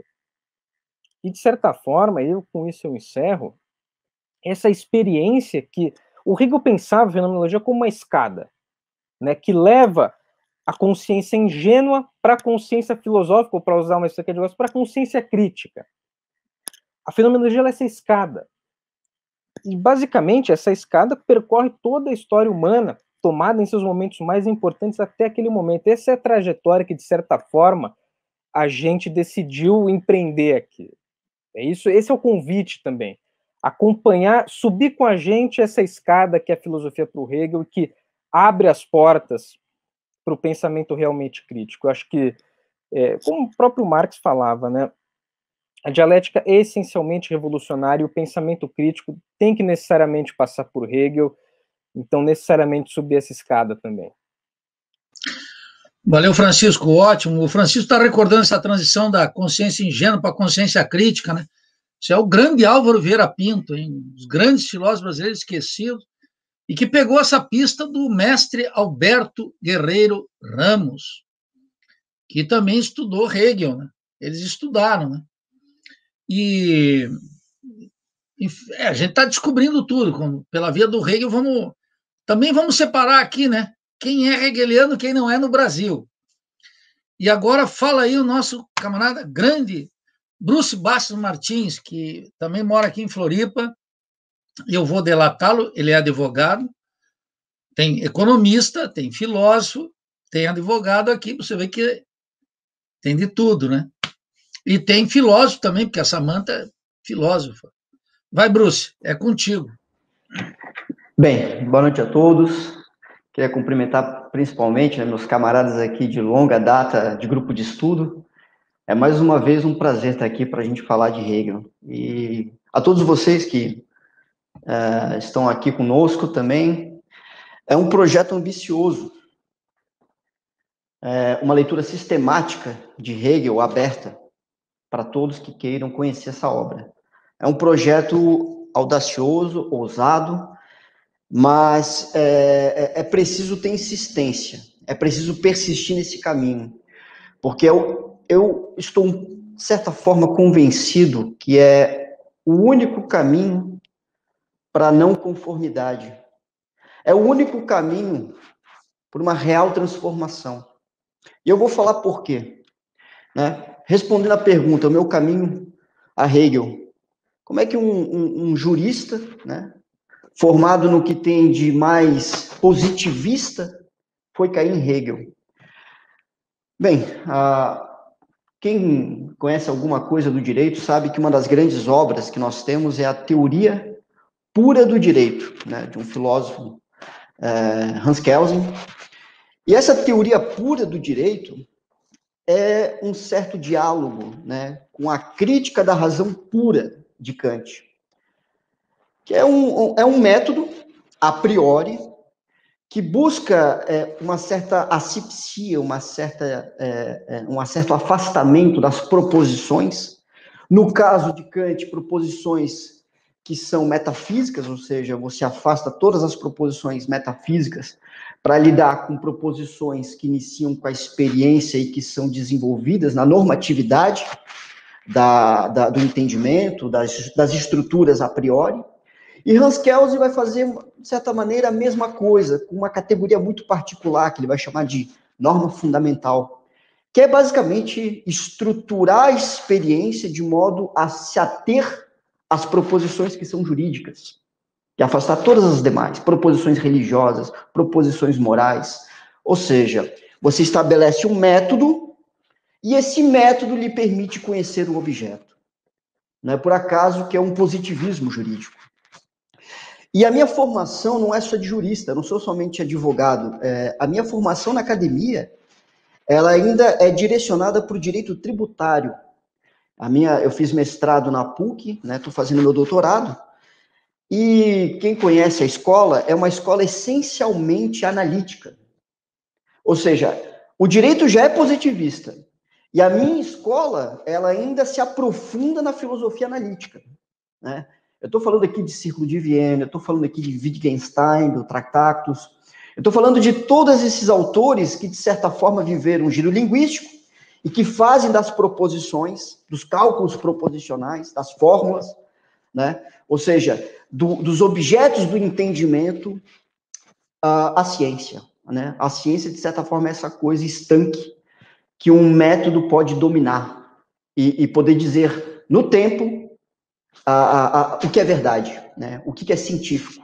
E, de certa forma, eu com isso eu encerro, essa experiência que o Hegel pensava a fenomenologia como uma escada, né, que leva a consciência ingênua para a consciência filosófica, ou para usar uma estratégia de negócio, para a consciência crítica. A fenomenologia é essa escada. E, basicamente, essa escada percorre toda a história humana, tomada em seus momentos mais importantes até aquele momento. Essa é a trajetória que, de certa forma, a gente decidiu empreender aqui. É isso, esse é o convite também. Acompanhar, subir com a gente essa escada que é a filosofia para o Hegel e que abre as portas para o pensamento realmente crítico. Eu acho que, é, como o próprio Marx falava, né, a dialética é essencialmente revolucionária e o pensamento crítico tem que necessariamente passar por Hegel, então necessariamente subir essa escada também. Valeu, Francisco, ótimo. O Francisco está recordando essa transição da consciência ingênua para a consciência crítica, né? Isso é o grande Álvaro Vieira Pinto, hein? Os grandes filósofos brasileiros esquecidos, e que pegou essa pista do mestre Alberto Guerreiro Ramos, que também estudou Hegel, né? Eles estudaram, né? E, e é, a gente está descobrindo tudo, como, pela via do Hegel, vamos, também vamos separar aqui, né? Quem é hegeliano e quem não é no Brasil. E agora fala aí o nosso camarada grande, Bruce Bastos Martins, que também mora aqui em Floripa. Eu vou delatá-lo, ele é advogado, tem economista, tem filósofo, tem advogado aqui, você vê que tem de tudo, né? E tem filósofo também, porque a Samanta é filósofa. Vai, Bruce, é contigo. Bem, boa noite a todos. Queria cumprimentar principalmente, né, meus camaradas aqui de longa data de grupo de estudo. É mais uma vez um prazer estar aqui para a gente falar de Hegel. E a todos vocês que uh, estão aqui conosco também, é um projeto ambicioso, é uma leitura sistemática de Hegel aberta para todos que queiram conhecer essa obra. É um projeto audacioso, ousado, mas é, é preciso ter insistência, é preciso persistir nesse caminho, porque eu, eu estou, de certa forma, convencido que é o único caminho para a não conformidade, é o único caminho para uma real transformação. E eu vou falar por quê. Né? Respondendo à pergunta, o meu caminho a Hegel, como é que um, um, um jurista, né, formado no que tem de mais positivista, foi cair em Hegel? Bem, a, quem conhece alguma coisa do direito sabe que uma das grandes obras que nós temos é a Teoria Pura do Direito, né, de um filósofo, é, Hans Kelsen. E essa teoria pura do direito é um certo diálogo, né, com a crítica da razão pura de Kant, que é um, é um método, a priori, que busca é, uma certa asepsia, uma certa, é, é, um certo afastamento das proposições. No caso de Kant, proposições que são metafísicas, ou seja, você afasta todas as proposições metafísicas para lidar com proposições que iniciam com a experiência e que são desenvolvidas na normatividade da, da, do entendimento, das, das estruturas a priori. E Hans Kelsen vai fazer, de certa maneira, a mesma coisa, com uma categoria muito particular, que ele vai chamar de norma fundamental, que é basicamente estruturar a experiência de modo a se ater às proposições que são jurídicas, e afastar todas as demais, proposições religiosas, proposições morais. Ou seja, você estabelece um método, e esse método lhe permite conhecer o objeto. Não é por acaso que é um positivismo jurídico. E a minha formação não é só de jurista, eu não sou somente advogado. É, a minha formação na academia, ela ainda é direcionada para o direito tributário. A minha, eu fiz mestrado na P U C, né, estou fazendo meu doutorado, e quem conhece a escola, é uma escola essencialmente analítica. Ou seja, o direito já é positivista, e a minha escola, ela ainda se aprofunda na filosofia analítica, né? Eu estou falando aqui de Círculo de Viena, eu estou falando aqui de Wittgenstein, do Tractatus, eu estou falando de todos esses autores que, de certa forma, viveram um giro linguístico e que fazem das proposições, dos cálculos proposicionais, das fórmulas, né? Ou seja, do, dos objetos do entendimento, a, a ciência, né? A ciência, de certa forma, é essa coisa estanque que um método pode dominar e, e poder dizer, no tempo, A, a, a, o que é verdade, né? O que, que é científico.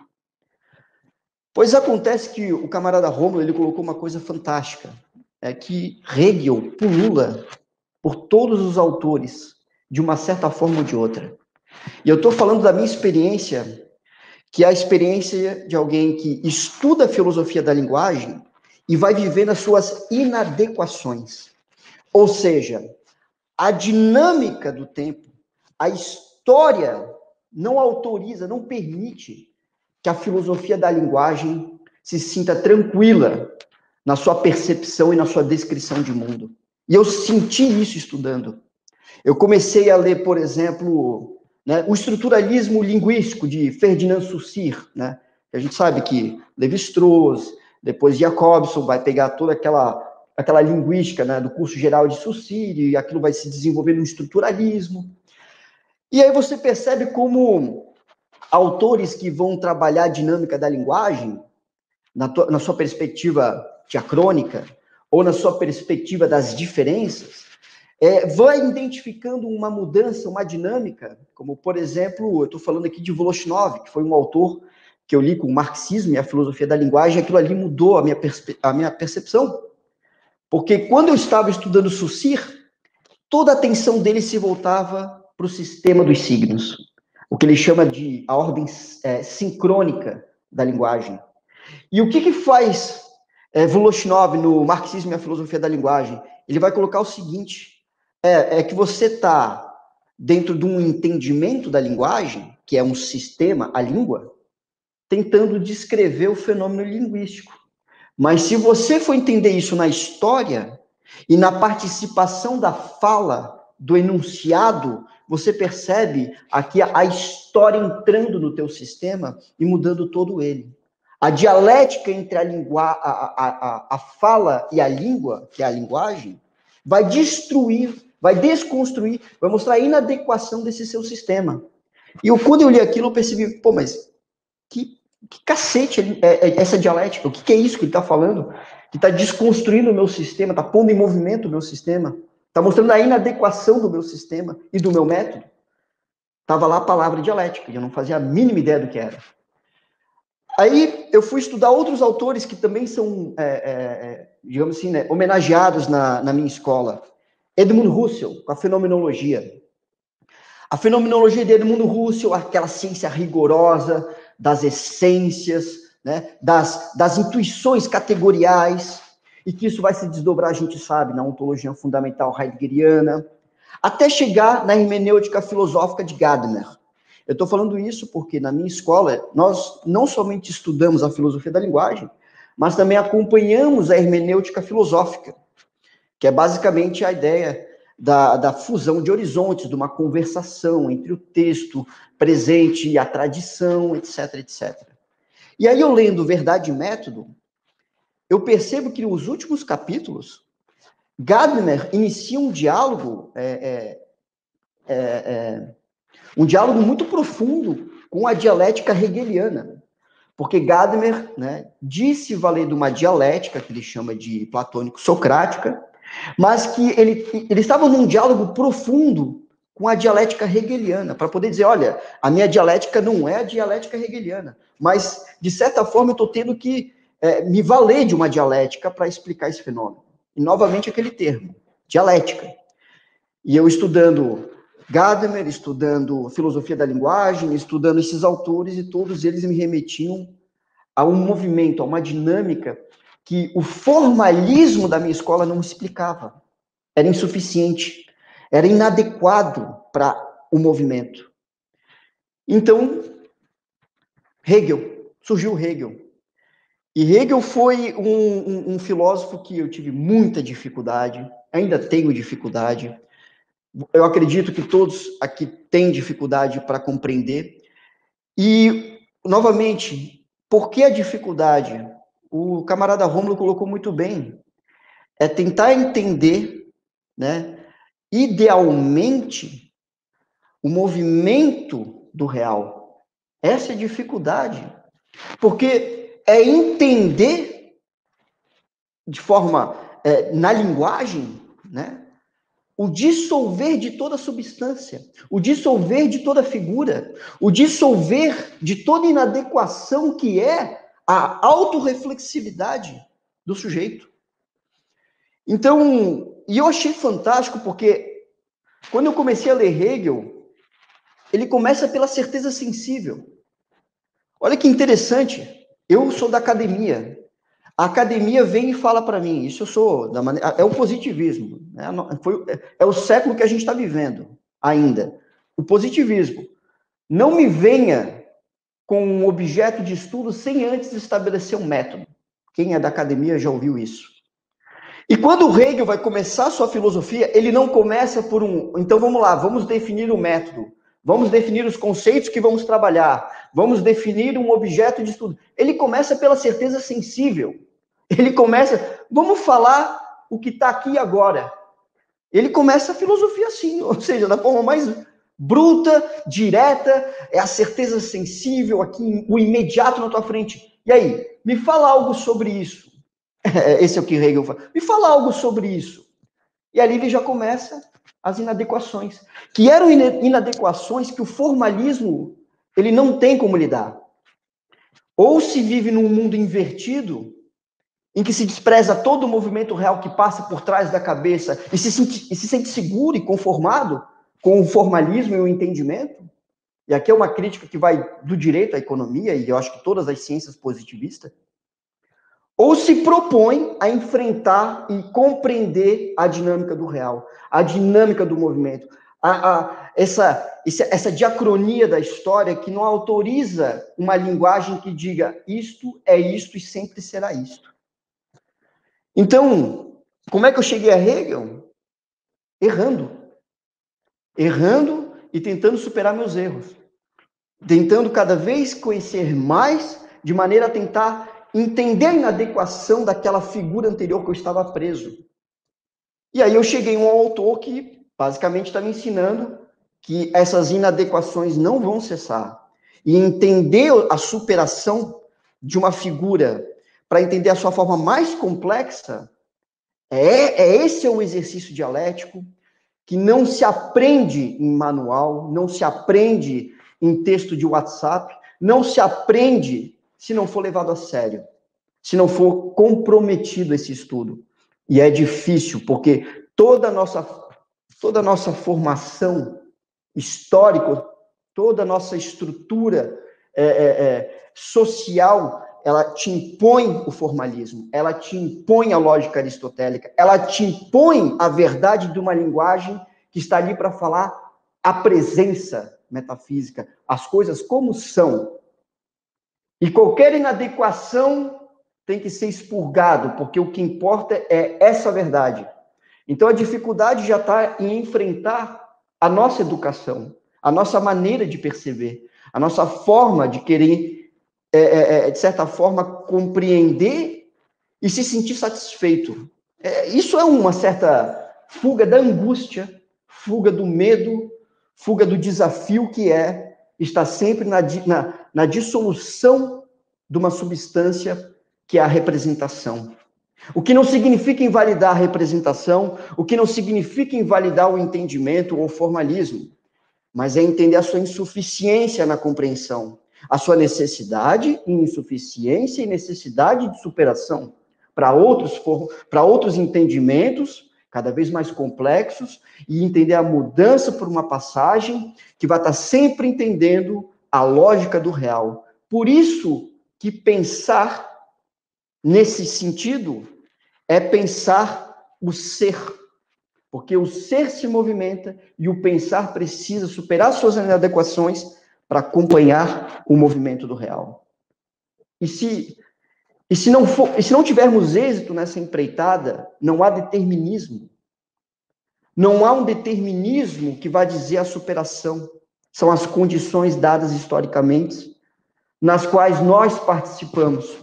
Pois acontece que o camarada Rômulo, ele colocou uma coisa fantástica, é que Hegel pulula por todos os autores, de uma certa forma ou de outra. E eu estou falando da minha experiência, que é a experiência de alguém que estuda a filosofia da linguagem e vai viver nas suas inadequações. Ou seja, a dinâmica do tempo, a história, História não autoriza, não permite que a filosofia da linguagem se sinta tranquila na sua percepção e na sua descrição de mundo. E eu senti isso estudando. Eu comecei a ler, por exemplo, né, o estruturalismo linguístico de Ferdinand Saussure, né? A gente sabe que Lévi-Strauss, depois Jacobson vai pegar toda aquela, aquela linguística, né, do curso geral de Saussure, e aquilo vai se desenvolver no estruturalismo. E aí você percebe como autores que vão trabalhar a dinâmica da linguagem, na, tua, na sua perspectiva diacrônica, ou na sua perspectiva das diferenças, é, vai identificando uma mudança, uma dinâmica, como, por exemplo, eu estou falando aqui de Voloshinov, que foi um autor que eu li com o marxismo e a filosofia da linguagem, aquilo ali mudou a minha, a minha percepção. Porque quando eu estava estudando Saussure, toda a atenção dele se voltava para o sistema dos signos, o que ele chama de a ordem é, sincrônica da linguagem. E o que, que faz é, Voloshinov no marxismo e a filosofia da linguagem? Ele vai colocar o seguinte, é, é que você está dentro de um entendimento da linguagem, que é um sistema, a língua, tentando descrever o fenômeno linguístico. Mas se você for entender isso na história e na participação da fala, do enunciado, você percebe aqui a história entrando no teu sistema e mudando todo ele. A dialética entre a, lingua, a, a, a, a fala e a língua, que é a linguagem, vai destruir, vai desconstruir, vai mostrar a inadequação desse seu sistema. E eu, quando eu li aquilo, eu percebi, pô, mas que, que cacete é, é essa dialética? O que, que é isso que ele está falando? Que está desconstruindo o meu sistema, está pondo em movimento o meu sistema, está mostrando a inadequação do meu sistema e do meu método. Estava lá a palavra dialética, e eu não fazia a mínima ideia do que era. Aí eu fui estudar outros autores que também são, é, é, digamos assim, né, homenageados na, na minha escola. Edmund Husserl, com a fenomenologia. A fenomenologia de Edmund Husserl, aquela ciência rigorosa das essências, né, das, das intuições categoriais, e que isso vai se desdobrar, a gente sabe, na ontologia fundamental heideggeriana, até chegar na hermenêutica filosófica de Gadamer. Eu estou falando isso porque, na minha escola, nós não somente estudamos a filosofia da linguagem, mas também acompanhamos a hermenêutica filosófica, que é basicamente a ideia da, da fusão de horizontes, de uma conversação entre o texto presente e a tradição, etc, etcétera. E aí, eu lendo Verdade e Método, eu percebo que nos últimos capítulos, Gadamer inicia um diálogo, é, é, é, um diálogo muito profundo com a dialética hegeliana. Porque Gadamer, né, disse valer de uma dialética, que ele chama de platônico-socrática, mas que ele, ele estava num diálogo profundo com a dialética hegeliana, para poder dizer, olha, a minha dialética não é a dialética hegeliana, mas, de certa forma, eu estou tendo que é, me valer de uma dialética para explicar esse fenômeno. E, novamente, aquele termo, dialética. E eu estudando Gadamer, estudando filosofia da linguagem, estudando esses autores, e todos eles me remetiam a um movimento, a uma dinâmica que o formalismo da minha escola não explicava. Era insuficiente, era inadequado para o movimento. Então, Hegel, surgiu Hegel. E Hegel foi um, um, um filósofo que eu tive muita dificuldade, ainda tenho dificuldade. Eu acredito que todos aqui têm dificuldade para compreender. E, novamente, por que a dificuldade? O camarada Rômulo colocou muito bem. É tentar entender, né, idealmente, o movimento do real. Essa é a dificuldade. Porque é entender de forma, é, na linguagem, né, o dissolver de toda substância, o dissolver de toda figura, o dissolver de toda inadequação que é a autorreflexividade do sujeito. Então, e eu achei fantástico porque quando eu comecei a ler Hegel, ele começa pela certeza sensível. Olha que interessante, eu sou da academia. A academia vem e fala para mim, isso eu sou, da maneira, é o positivismo, né? Foi, é o século que a gente está vivendo ainda. O positivismo. Não me venha com um objeto de estudo sem antes estabelecer um método. Quem é da academia já ouviu isso. E quando o Hegel vai começar a sua filosofia, ele não começa por um... Então vamos lá, vamos definir o método, vamos definir os conceitos que vamos trabalhar, vamos definir um objeto de estudo. Ele começa pela certeza sensível. Ele começa, vamos falar o que está aqui agora. Ele começa a filosofia assim, ou seja, da forma mais bruta, direta, é a certeza sensível aqui, o imediato na tua frente. E aí, me fala algo sobre isso. Esse é o que Hegel fala. Me fala algo sobre isso. E ali ele já começa as inadequações, que eram inadequações que o formalismo ele não tem como lidar. Ou se vive num mundo invertido, em que se despreza todo o movimento real que passa por trás da cabeça e se sente, e se sente seguro e conformado com o formalismo e o entendimento. E aqui é uma crítica que vai do direito à economia, e eu acho que todas as ciências positivistas. Ou se propõe a enfrentar e compreender a dinâmica do real, a dinâmica do movimento, a, a, essa, essa, essa diacronia da história que não autoriza uma linguagem que diga isto é isto e sempre será isto. Então, como é que eu cheguei a Hegel? Errando. Errando e tentando superar meus erros. Tentando cada vez conhecer mais, de maneira a tentar entender a inadequação daquela figura anterior que eu estava preso. E aí eu cheguei a um autor que basicamente está me ensinando que essas inadequações não vão cessar. E entender a superação de uma figura para entender a sua forma mais complexa, é, é esse é o exercício dialético que não se aprende em manual, não se aprende em texto de WhatsApp, não se aprende se não for levado a sério, se não for comprometido esse estudo. E é difícil, porque toda a nossa, toda a nossa formação histórica, toda a nossa estrutura é, é, é, social, ela te impõe o formalismo, ela te impõe a lógica aristotélica, ela te impõe a verdade de uma linguagem que está ali para falar a presença metafísica, as coisas como são. E qualquer inadequação tem que ser expurgado, porque o que importa é essa verdade. Então a dificuldade já está em enfrentar a nossa educação, a nossa maneira de perceber, a nossa forma de querer, é, é, de certa forma, compreender e se sentir satisfeito. É, isso é uma certa fuga da angústia, fuga do medo, fuga do desafio que é estar sempre na, na, na dissolução de uma substância que é a representação. O que não significa invalidar a representação, o que não significa invalidar o entendimento ou o formalismo, mas é entender a sua insuficiência na compreensão, a sua necessidade e insuficiência e necessidade de superação para outros, para outros entendimentos cada vez mais complexos e entender a mudança por uma passagem que vai estar sempre entendendo a lógica do real. Por isso que pensar nesse sentido é pensar o ser, porque o ser se movimenta e o pensar precisa superar suas inadequações para acompanhar o movimento do real. E se, e se não for, e se não tivermos êxito nessa empreitada, não há determinismo. Não há um determinismo que vai dizer a superação. São as condições dadas historicamente, nas quais nós participamos.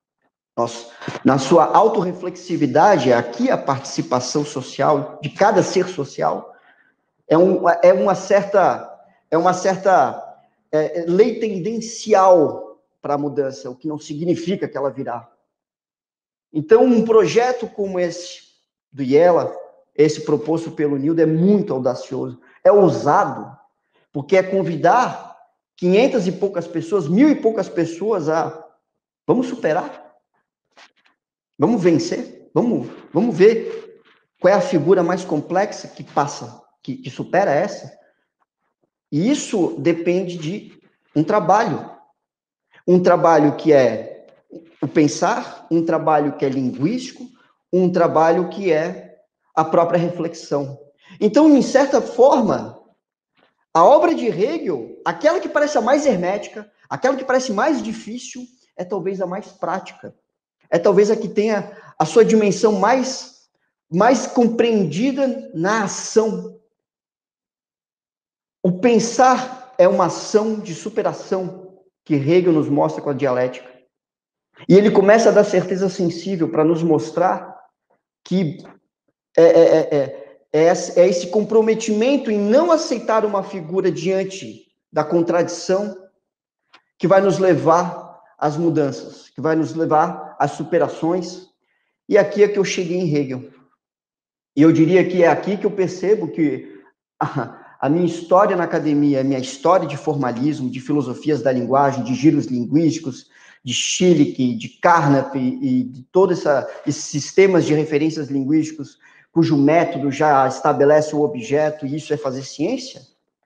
Nós, na sua autorreflexividade, aqui a participação social de cada ser social é, um, é uma certa, é uma certa é, lei tendencial para a mudança, o que não significa que ela virá. Então, um projeto como esse do IELA, esse proposto pelo Nildo, é muito audacioso, é ousado, porque é convidar quinhentas e poucas pessoas, mil e poucas pessoas a... Vamos superar? Vamos vencer? Vamos, vamos ver qual é a figura mais complexa que passa, que, que supera essa? E isso depende de um trabalho. Um trabalho que é o pensar, um trabalho que é linguístico, um trabalho que é a própria reflexão. Então, em certa forma, a obra de Hegel, aquela que parece a mais hermética, aquela que parece mais difícil, é talvez a mais prática. é talvez a que tenha a sua dimensão mais, mais compreendida na ação. O pensar é uma ação de superação que Hegel nos mostra com a dialética. E ele começa a dar certeza sensível para nos mostrar que é, é, é, é, é esse comprometimento em não aceitar uma figura diante da contradição que vai nos levar às mudanças, que vai nos levar às superações. E aqui é que eu cheguei em Hegel. E eu diria que é aqui que eu percebo que a, a minha história na academia, a minha história de formalismo, de filosofias da linguagem, de giros linguísticos, de Schlick, de Carnap e de todos esses sistemas de referências linguísticos, cujo método já estabelece o objeto, e isso é fazer ciência,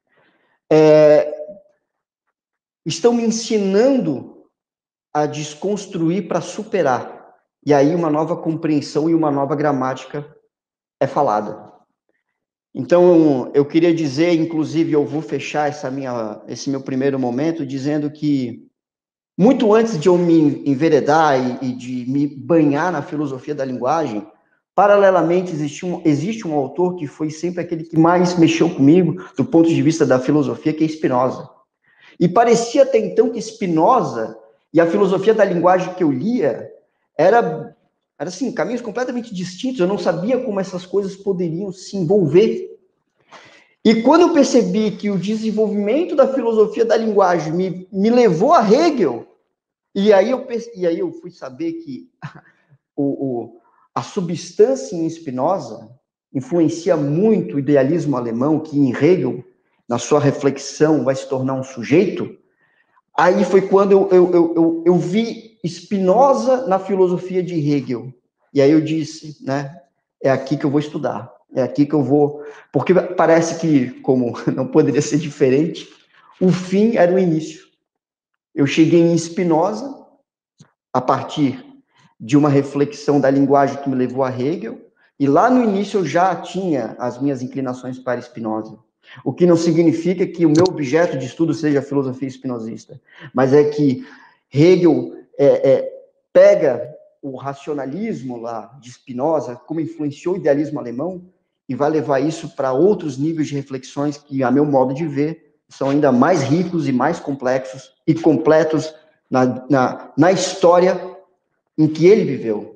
é, estão me ensinando a desconstruir para superar. E aí uma nova compreensão e uma nova gramática é falada. Então, eu queria dizer, inclusive, eu vou fechar essa minha, esse meu primeiro momento dizendo que, muito antes de eu me enveredar e, e de me banhar na filosofia da linguagem, paralelamente existe um, existe um autor que foi sempre aquele que mais mexeu comigo do ponto de vista da filosofia, que é Spinoza. E parecia até então que Spinoza e a filosofia da linguagem que eu lia era, era assim, caminhos completamente distintos. Eu não sabia como essas coisas poderiam se envolver. E quando eu percebi que o desenvolvimento da filosofia da linguagem me, me levou a Hegel, e aí eu, e aí eu fui saber que o, o, a substância em Spinoza influencia muito o idealismo alemão, que em Hegel, na sua reflexão, vai se tornar um sujeito, aí foi quando eu, eu, eu, eu, eu vi Spinoza na filosofia de Hegel. E aí eu disse, né, é aqui que eu vou estudar. É aqui que eu vou... Porque parece que, como não poderia ser diferente, o fim era o início. Eu cheguei em Spinoza, a partir de uma reflexão da linguagem que me levou a Hegel, e lá no início eu já tinha as minhas inclinações para Spinoza. O que não significa que o meu objeto de estudo seja a filosofia spinozista, mas é que Hegel é, é, pega o racionalismo lá de Spinoza, como influenciou o idealismo alemão, e vai levar isso para outros níveis de reflexões que, a meu modo de ver, são ainda mais ricos e mais complexos e completos na, na, na história em que ele viveu.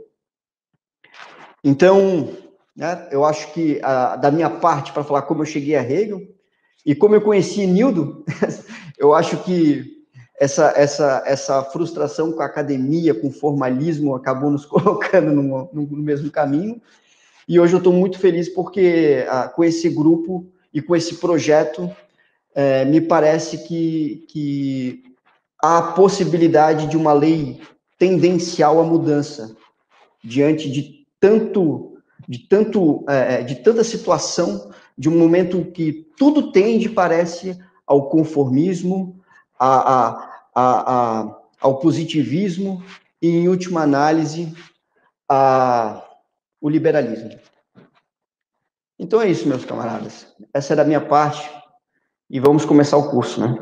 Então, né, eu acho que, a, da minha parte, para falar como eu cheguei a Hegel, e como eu conheci Nildo, eu acho que essa, essa, essa frustração com a academia, com o formalismo, acabou nos colocando no, no, no mesmo caminho. E hoje eu estou muito feliz porque, ah, com esse grupo e com esse projeto, é, me parece que, que há a possibilidade de uma lei tendencial à mudança, diante de tanto, de tanto, é, de tanta situação, de um momento que tudo tende, parece, ao conformismo, a, a, a, a, ao positivismo e, em última análise, a o liberalismo. Então é isso, meus camaradas. Essa era a minha parte e vamos começar o curso, né?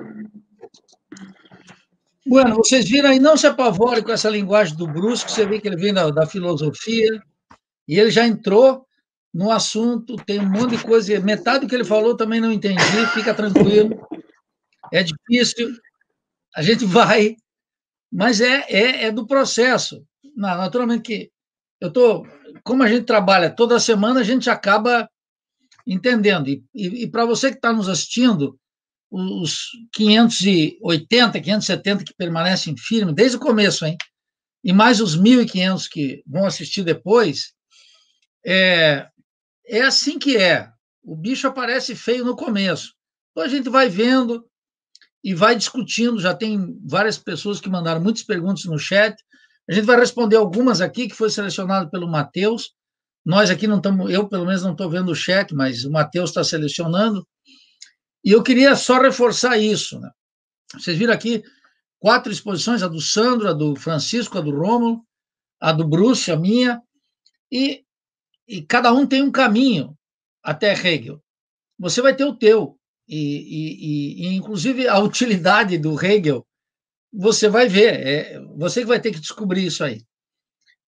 Bueno, vocês viram aí, não se apavorem com essa linguagem do Brusco, você vê que ele vem da, da filosofia e ele já entrou no assunto, tem um monte de coisa, metade do que ele falou também não entendi, fica tranquilo, é difícil, a gente vai, mas é, é, é do processo. Naturalmente que eu tô, como a gente trabalha toda semana, a gente acaba entendendo. E, e, e para você que está nos assistindo, os quinhentos e oitenta, quinhentos e setenta que permanecem firmes desde o começo, hein? E mais os mil e quinhentos que vão assistir depois, é, é assim que é. O bicho aparece feio no começo. Então a gente vai vendo e vai discutindo. Já tem várias pessoas que mandaram muitas perguntas no chat. A gente vai responder algumas aqui, que foi selecionado pelo Matheus. Nós aqui não estamos, eu pelo menos não estou vendo o chat, mas o Matheus está selecionando. E eu queria só reforçar isso, né? Vocês viram aqui quatro exposições, a do Sandro, a do Francisco, a do Rômulo, a do Bruce, a minha, e, e cada um tem um caminho até Hegel. Você vai ter o teu, e, e, e inclusive a utilidade do Hegel, você vai ver, é você que vai ter que descobrir isso aí.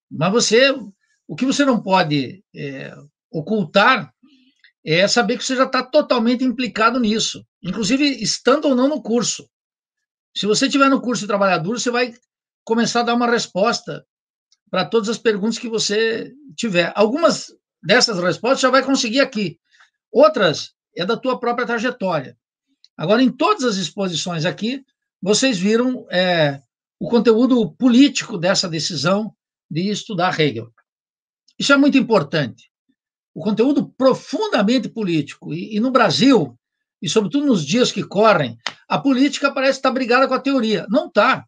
Mas você, o que você não pode é, ocultar é saber que você já está totalmente implicado nisso, inclusive estando ou não no curso. Se você estiver no curso de trabalhador, você vai começar a dar uma resposta para todas as perguntas que você tiver. Algumas dessas respostas já vai conseguir aqui, outras é da tua própria trajetória. Agora, em todas as exposições aqui, vocês viram é, o conteúdo político dessa decisão de estudar Hegel. Isso é muito importante. O conteúdo profundamente político. E, e no Brasil, e sobretudo nos dias que correm, a política parece estar brigada com a teoria. Não está.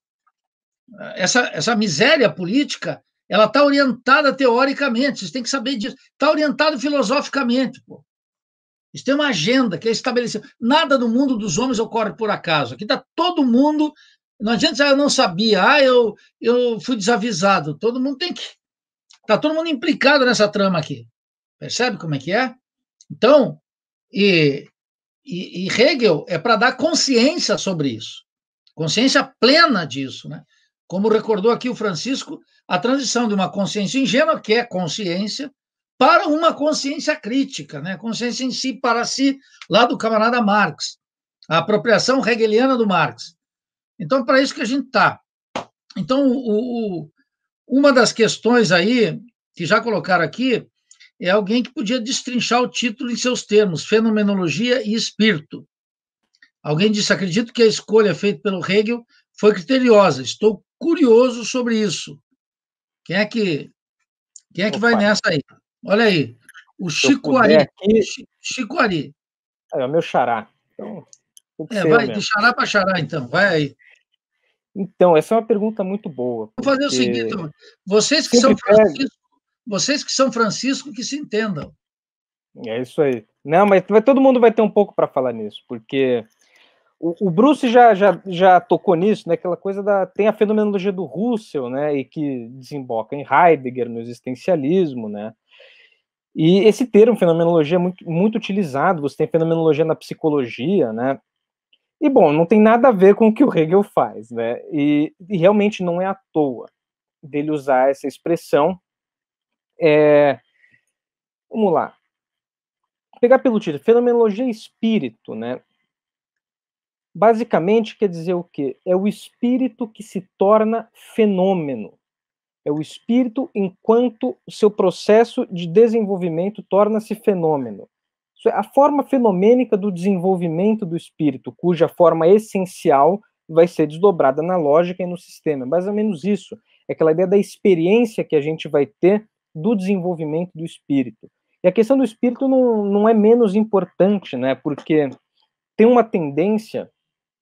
Essa, essa miséria política, ela está orientada teoricamente, vocês têm que saber disso. Está orientada filosoficamente, pô. Isso tem uma agenda que é estabelecida. Nada no mundo dos homens ocorre por acaso. Aqui está todo mundo. Não adianta dizer, ah, eu não sabia, ah, eu, eu fui desavisado. Todo mundo tem que. Está todo mundo implicado nessa trama aqui. Percebe como é que é? Então, e, e, e Hegel é para dar consciência sobre isso. Consciência plena disso, né? Como recordou aqui o Francisco, a transição de uma consciência ingênua, que é consciência, para uma consciência crítica, né? Consciência em si, para si, lá do camarada Marx, a apropriação hegeliana do Marx. Então, para isso que a gente está. Então, o, o, uma das questões aí, que já colocaram aqui, é alguém que podia destrinchar o título em seus termos, fenomenologia e espírito. Alguém disse, acredito que a escolha feita pelo Hegel foi criteriosa, estou curioso sobre isso. Quem é que, quem é que vai nessa aí? Olha aí, o Chico Ari. Aqui... Chico Ari. É o meu xará. Então, é, vai mesmo. De xará para xará, então. Vai aí. Então, essa é uma pergunta muito boa. Porque... Vou fazer o seguinte, vocês que Sempre são Francisco, pega... vocês que são Francisco, que se entendam. É isso aí. Não, mas todo mundo vai ter um pouco para falar nisso, porque o, o Bruce já, já, já tocou nisso, né? Aquela coisa da... Tem a fenomenologia do Husserl, né? E que desemboca em Heidegger, no existencialismo, né? E esse termo, fenomenologia, é muito, muito utilizado. Você tem fenomenologia na psicologia, né? E, bom, não tem nada a ver com o que o Hegel faz, né? E, e realmente não é à toa dele usar essa expressão. É... Vamos lá. Pegar pelo título, fenomenologia e espírito, né? Basicamente quer dizer o quê? É o espírito que se torna fenômeno. É o espírito enquanto o seu processo de desenvolvimento torna-se fenômeno. Isso é a forma fenomênica do desenvolvimento do espírito, cuja forma essencial vai ser desdobrada na lógica e no sistema. Mais ou menos isso. É aquela ideia da experiência que a gente vai ter do desenvolvimento do espírito. E a questão do espírito não, não é menos importante, né? Porque tem uma tendência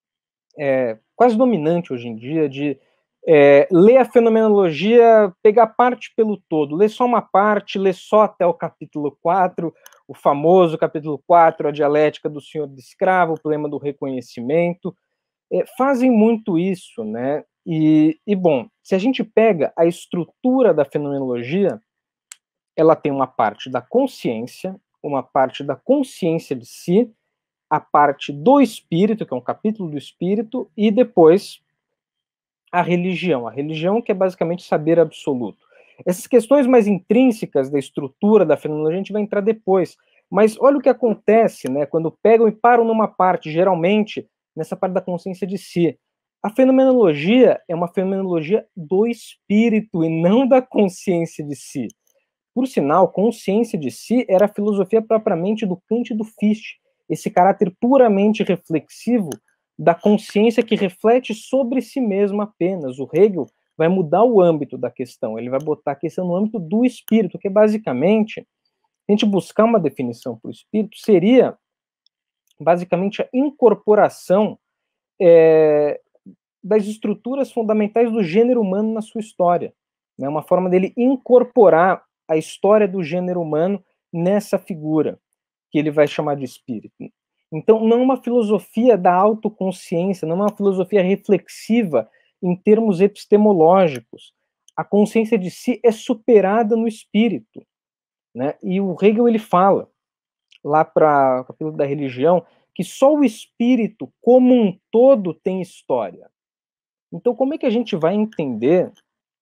é, quase dominante hoje em dia de é, ler a fenomenologia, pegar parte pelo todo, ler só uma parte, ler só até o capítulo quatro, o famoso capítulo quatro, a dialética do senhor de escravo, o problema do reconhecimento. É, fazem muito isso, né? E, e, bom, se a gente pega a estrutura da fenomenologia, ela tem uma parte da consciência, uma parte da consciência de si, a parte do espírito, que é um capítulo do espírito, e depois a religião. A religião que é basicamente saber absoluto. Essas questões mais intrínsecas da estrutura da fenomenologia a gente vai entrar depois. Mas olha o que acontece, né, quando pegam e param numa parte, geralmente, nessa parte da consciência de si. A fenomenologia é uma fenomenologia do espírito e não da consciência de si. Por sinal, consciência de si era a filosofia propriamente do Kant e do Fichte, esse caráter puramente reflexivo da consciência que reflete sobre si mesmo apenas. O Hegel vai mudar o âmbito da questão, ele vai botar a questão no âmbito do espírito, que basicamente, a gente buscar uma definição para o espírito, seria basicamente a incorporação é, das estruturas fundamentais do gênero humano na sua história. Né? Uma forma dele incorporar a história do gênero humano nessa figura, que ele vai chamar de espírito. Então, não é uma filosofia da autoconsciência, não é uma filosofia reflexiva em termos epistemológicos. A consciência de si é superada no espírito. Né? E o Hegel ele fala, lá para o capítulo da religião, que só o espírito como um todo tem história. Então, como é que a gente vai entender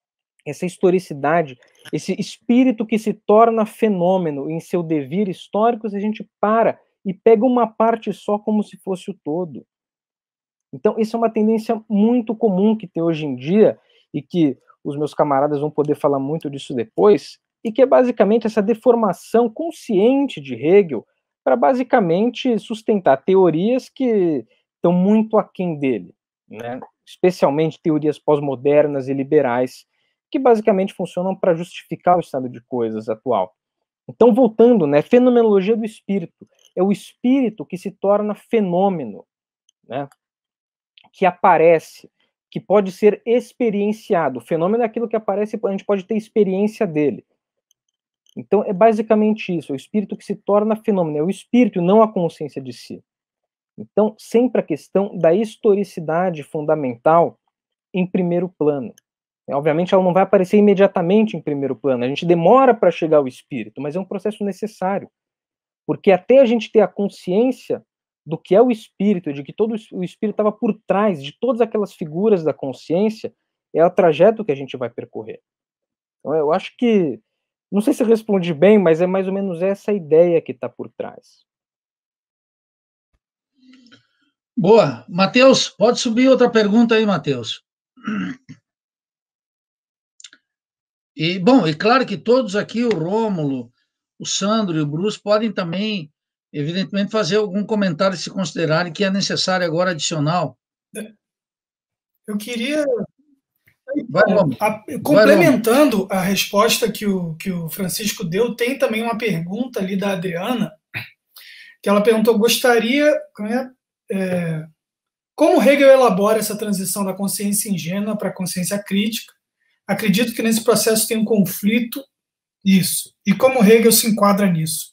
essa historicidade, esse espírito que se torna fenômeno em seu devir histórico, se a gente para e pega uma parte só como se fosse o todo. Então, isso é uma tendência muito comum que tem hoje em dia, e que os meus camaradas vão poder falar muito disso depois, e que é basicamente essa deformação consciente de Hegel para basicamente sustentar teorias que estão muito aquém dele, né? Especialmente teorias pós-modernas e liberais, que basicamente funcionam para justificar o estado de coisas atual. Então, voltando, né, fenomenologia do espírito, é o espírito que se torna fenômeno, né, que aparece, que pode ser experienciado. O fenômeno é aquilo que aparece, a gente pode ter experiência dele. Então, é basicamente isso, é o espírito que se torna fenômeno, é o espírito, não a consciência de si. Então, sempre a questão da historicidade fundamental em primeiro plano. Obviamente, ela não vai aparecer imediatamente em primeiro plano, a gente demora para chegar ao espírito, mas é um processo necessário, porque até a gente ter a consciência do que é o espírito, de que todo o espírito estava por trás de todas aquelas figuras da consciência, é o trajeto que a gente vai percorrer. Então, eu acho que, não sei se eu respondi bem, mas é mais ou menos essa ideia que está por trás. Boa. Matheus, pode subir outra pergunta aí, Matheus. E, bom, e claro que todos aqui, o Rômulo, o Sandro e o Bruce, podem também, evidentemente, fazer algum comentário se considerarem que é necessário agora adicional. Eu queria... Vai, Rômulo. A, complementando Vai, a resposta que o, que o Francisco deu, tem também uma pergunta ali da Adriana, que ela perguntou, gostaria... É, como Hegel elabora essa transição da consciência ingênua para a consciência crítica? Acredito que nesse processo tem um conflito, isso. E como Hegel se enquadra nisso?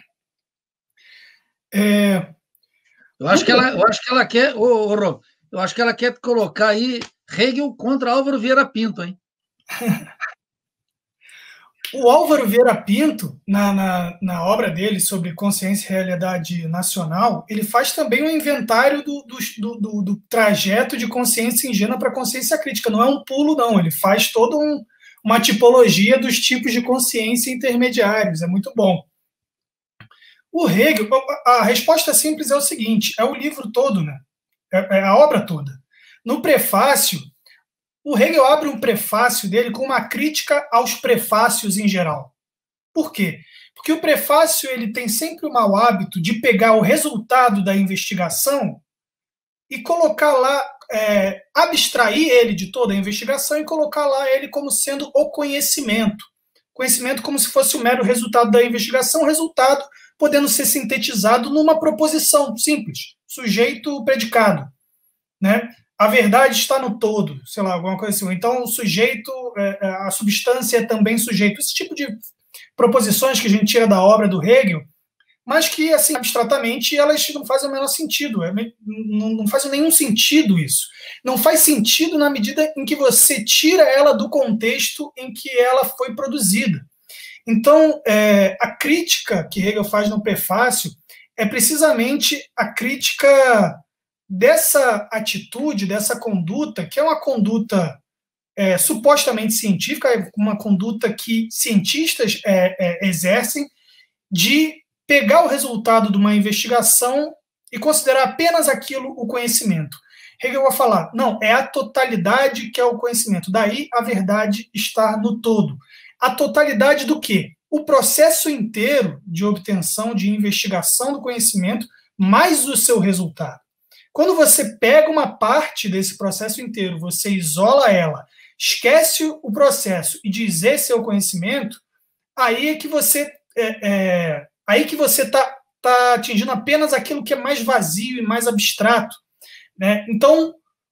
É, eu, acho que ela, eu acho que ela quer, oh, oh, eu acho que ela quer colocar aí Hegel contra Álvaro Vieira Pinto, hein? O Álvaro Vieira Pinto, na, na, na obra dele sobre consciência e realidade nacional, ele faz também um inventário do, do, do, do trajeto de consciência ingênua para consciência crítica. Não é um pulo, não. Ele faz toda um, uma tipologia dos tipos de consciência intermediários. É muito bom. O Hegel, a resposta simples é o seguinte, é o livro todo, né? É, é a obra toda. No prefácio, o Hegel abre um prefácio dele com uma crítica aos prefácios em geral. Por quê? Porque o prefácio ele tem sempre o mau hábito de pegar o resultado da investigação e colocar lá, é, abstrair ele de toda a investigação e colocar lá ele como sendo o conhecimento. Conhecimento como se fosse o mero resultado da investigação, resultado podendo ser sintetizado numa proposição simples, sujeito-predicado, né? A verdade está no todo, sei lá, alguma coisa assim. Então, o sujeito, a substância é também sujeito. Esse tipo de proposições que a gente tira da obra do Hegel, mas que, assim, abstratamente, elas não fazem o menor sentido. Não faz nenhum sentido isso. Não faz sentido na medida em que você tira ela do contexto em que ela foi produzida. Então, é, a crítica que Hegel faz no prefácio é precisamente a crítica dessa atitude, dessa conduta, que é uma conduta é, supostamente científica, uma conduta que cientistas é, é, exercem, de pegar o resultado de uma investigação e considerar apenas aquilo o conhecimento. Hegel vai falar, não, é a totalidade que é o conhecimento, daí a verdade está no todo. A totalidade do quê? O processo inteiro de obtenção, de investigação do conhecimento, mais o seu resultado. Quando você pega uma parte desse processo inteiro, você isola ela, esquece o processo e diz esse é o conhecimento, aí é que você é, é, aí que você está tá atingindo apenas aquilo que é mais vazio e mais abstrato, né? Então,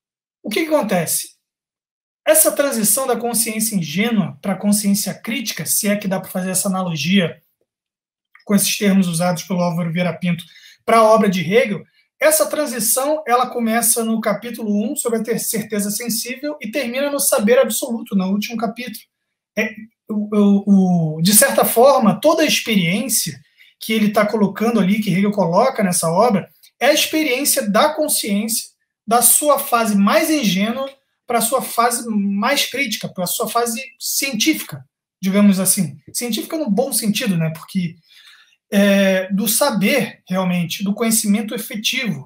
o que, que acontece? Essa transição da consciência ingênua para a consciência crítica, se é que dá para fazer essa analogia com esses termos usados pelo Álvaro Vieira Pinto para a obra de Hegel, essa transição ela começa no capítulo um, sobre a certeza sensível, e termina no saber absoluto, no último capítulo. É, o, o, de certa forma, toda a experiência que ele está colocando ali, que Hegel coloca nessa obra, é a experiência da consciência, da sua fase mais ingênua, para a sua fase mais crítica, para a sua fase científica, digamos assim. Científica no bom sentido, né? Porque é, do saber, realmente, do conhecimento efetivo.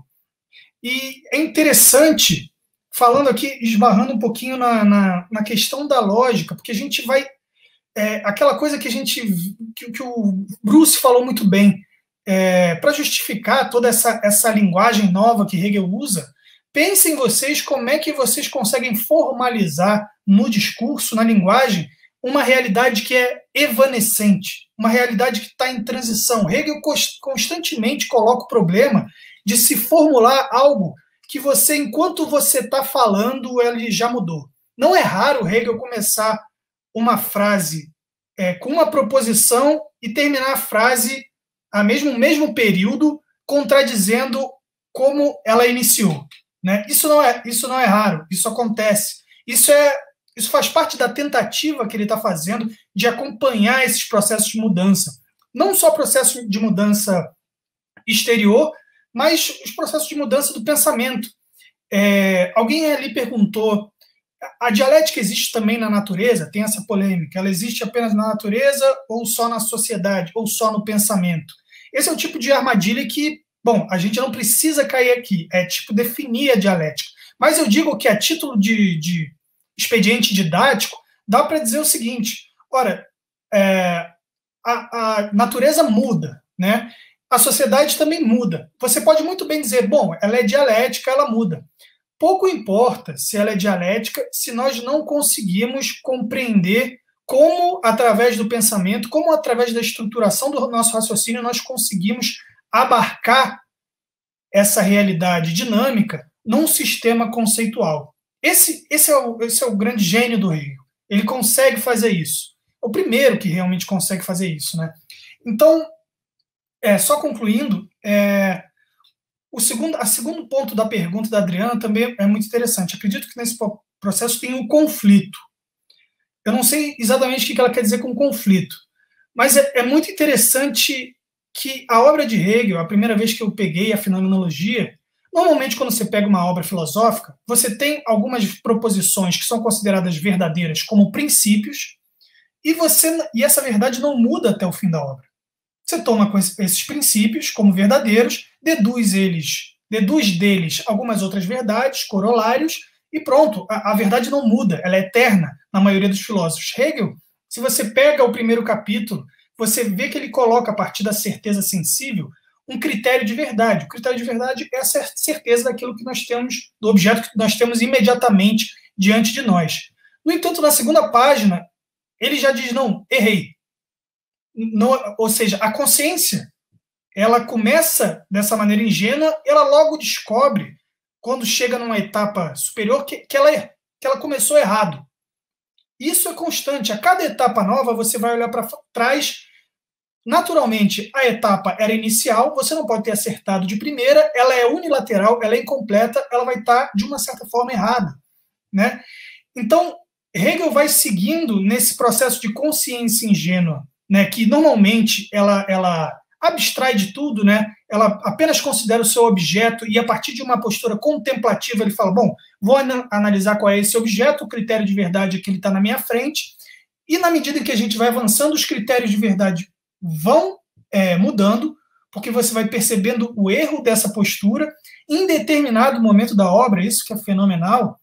E é interessante, falando aqui, esbarrando um pouquinho na, na, na questão da lógica, porque a gente vai... É, aquela coisa que a gente... que, que o Bruce falou muito bem, é, para justificar toda essa, essa linguagem nova que Hegel usa, pensem vocês como é que vocês conseguem formalizar no discurso, na linguagem, uma realidade que é evanescente, uma realidade que está em transição. Hegel constantemente coloca o problema de se formular algo que você, enquanto você está falando, ele já mudou. Não é raro Hegel começar uma frase é, com uma proposição e terminar a frase a mesmo mesmo período contradizendo como ela iniciou, né? Isso não é isso não é raro, isso acontece. Isso é isso faz parte da tentativa que ele está fazendo de acompanhar esses processos de mudança, não só processos de mudança exterior, mas os processos de mudança do pensamento. É, alguém ali perguntou: a dialética existe também na natureza? Tem essa polêmica. Ela existe apenas na natureza ou só na sociedade, ou só no pensamento? Esse é o tipo de armadilha que, bom, a gente não precisa cair aqui. É tipo definir a dialética. Mas eu digo que a título de, de expediente didático, dá para dizer o seguinte: ora, é, a, a natureza muda, né? A sociedade também muda. Você pode muito bem dizer, bom, ela é dialética, ela muda. Pouco importa se ela é dialética, se nós não conseguimos compreender como, através do pensamento, como através da estruturação do nosso raciocínio, nós conseguimos abarcar essa realidade dinâmica num sistema conceitual. Esse, esse, é o, esse é o grande gênio do Hegel. Ele consegue fazer isso. É o primeiro que realmente consegue fazer isso, né? Então, é, só concluindo, é, o segundo, a segundo ponto da pergunta da Adriana também é muito interessante. Acredito que nesse processo tem um conflito. Eu não sei exatamente o que ela quer dizer com conflito, mas é, é muito interessante que a obra de Hegel, a primeira vez que eu peguei a fenomenologia, normalmente quando você pega uma obra filosófica, você tem algumas proposições que são consideradas verdadeiras como princípios, e, você, e essa verdade não muda até o fim da obra. Você toma esses princípios como verdadeiros, deduz eles, deduz deles algumas outras verdades, corolários, e pronto, a, a verdade não muda, ela é eterna na maioria dos filósofos. Hegel, se você pega o primeiro capítulo, você vê que ele coloca, a partir da certeza sensível, um critério de verdade. O critério de verdade é a certeza daquilo que nós temos, do objeto que nós temos imediatamente diante de nós. No entanto, na segunda página, ele já diz, não, errei. Não, ou seja, a consciência, ela começa dessa maneira ingênua, ela logo descobre, quando chega numa etapa superior, que, que, ela, que ela começou errado. Isso é constante. A cada etapa nova, você vai olhar para trás. Naturalmente, a etapa era inicial, você não pode ter acertado de primeira, ela é unilateral, ela é incompleta, ela vai estar, de uma certa forma, errada, né? Então, Hegel vai seguindo nesse processo de consciência ingênua, né, que normalmente ela, ela abstrai de tudo, né, ela apenas considera o seu objeto e, a partir de uma postura contemplativa, ele fala, bom, vou analisar qual é esse objeto, o critério de verdade é que ele está na minha frente, e na medida em que a gente vai avançando, os critérios de verdade vão é, mudando, porque você vai percebendo o erro dessa postura. Em determinado momento da obra, isso que é fenomenal,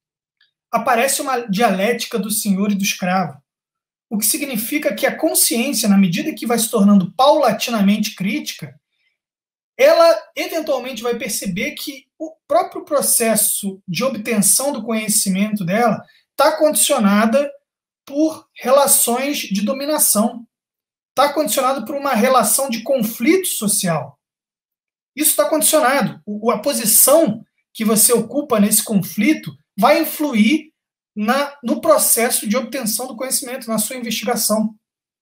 aparece uma dialética do senhor e do escravo, o que significa que a consciência, na medida que vai se tornando paulatinamente crítica, ela eventualmente vai perceber que o próprio processo de obtenção do conhecimento dela está condicionada por relações de dominação, está condicionado por uma relação de conflito social. Isso está condicionado. O, a posição que você ocupa nesse conflito vai influir na, no processo de obtenção do conhecimento, na sua investigação.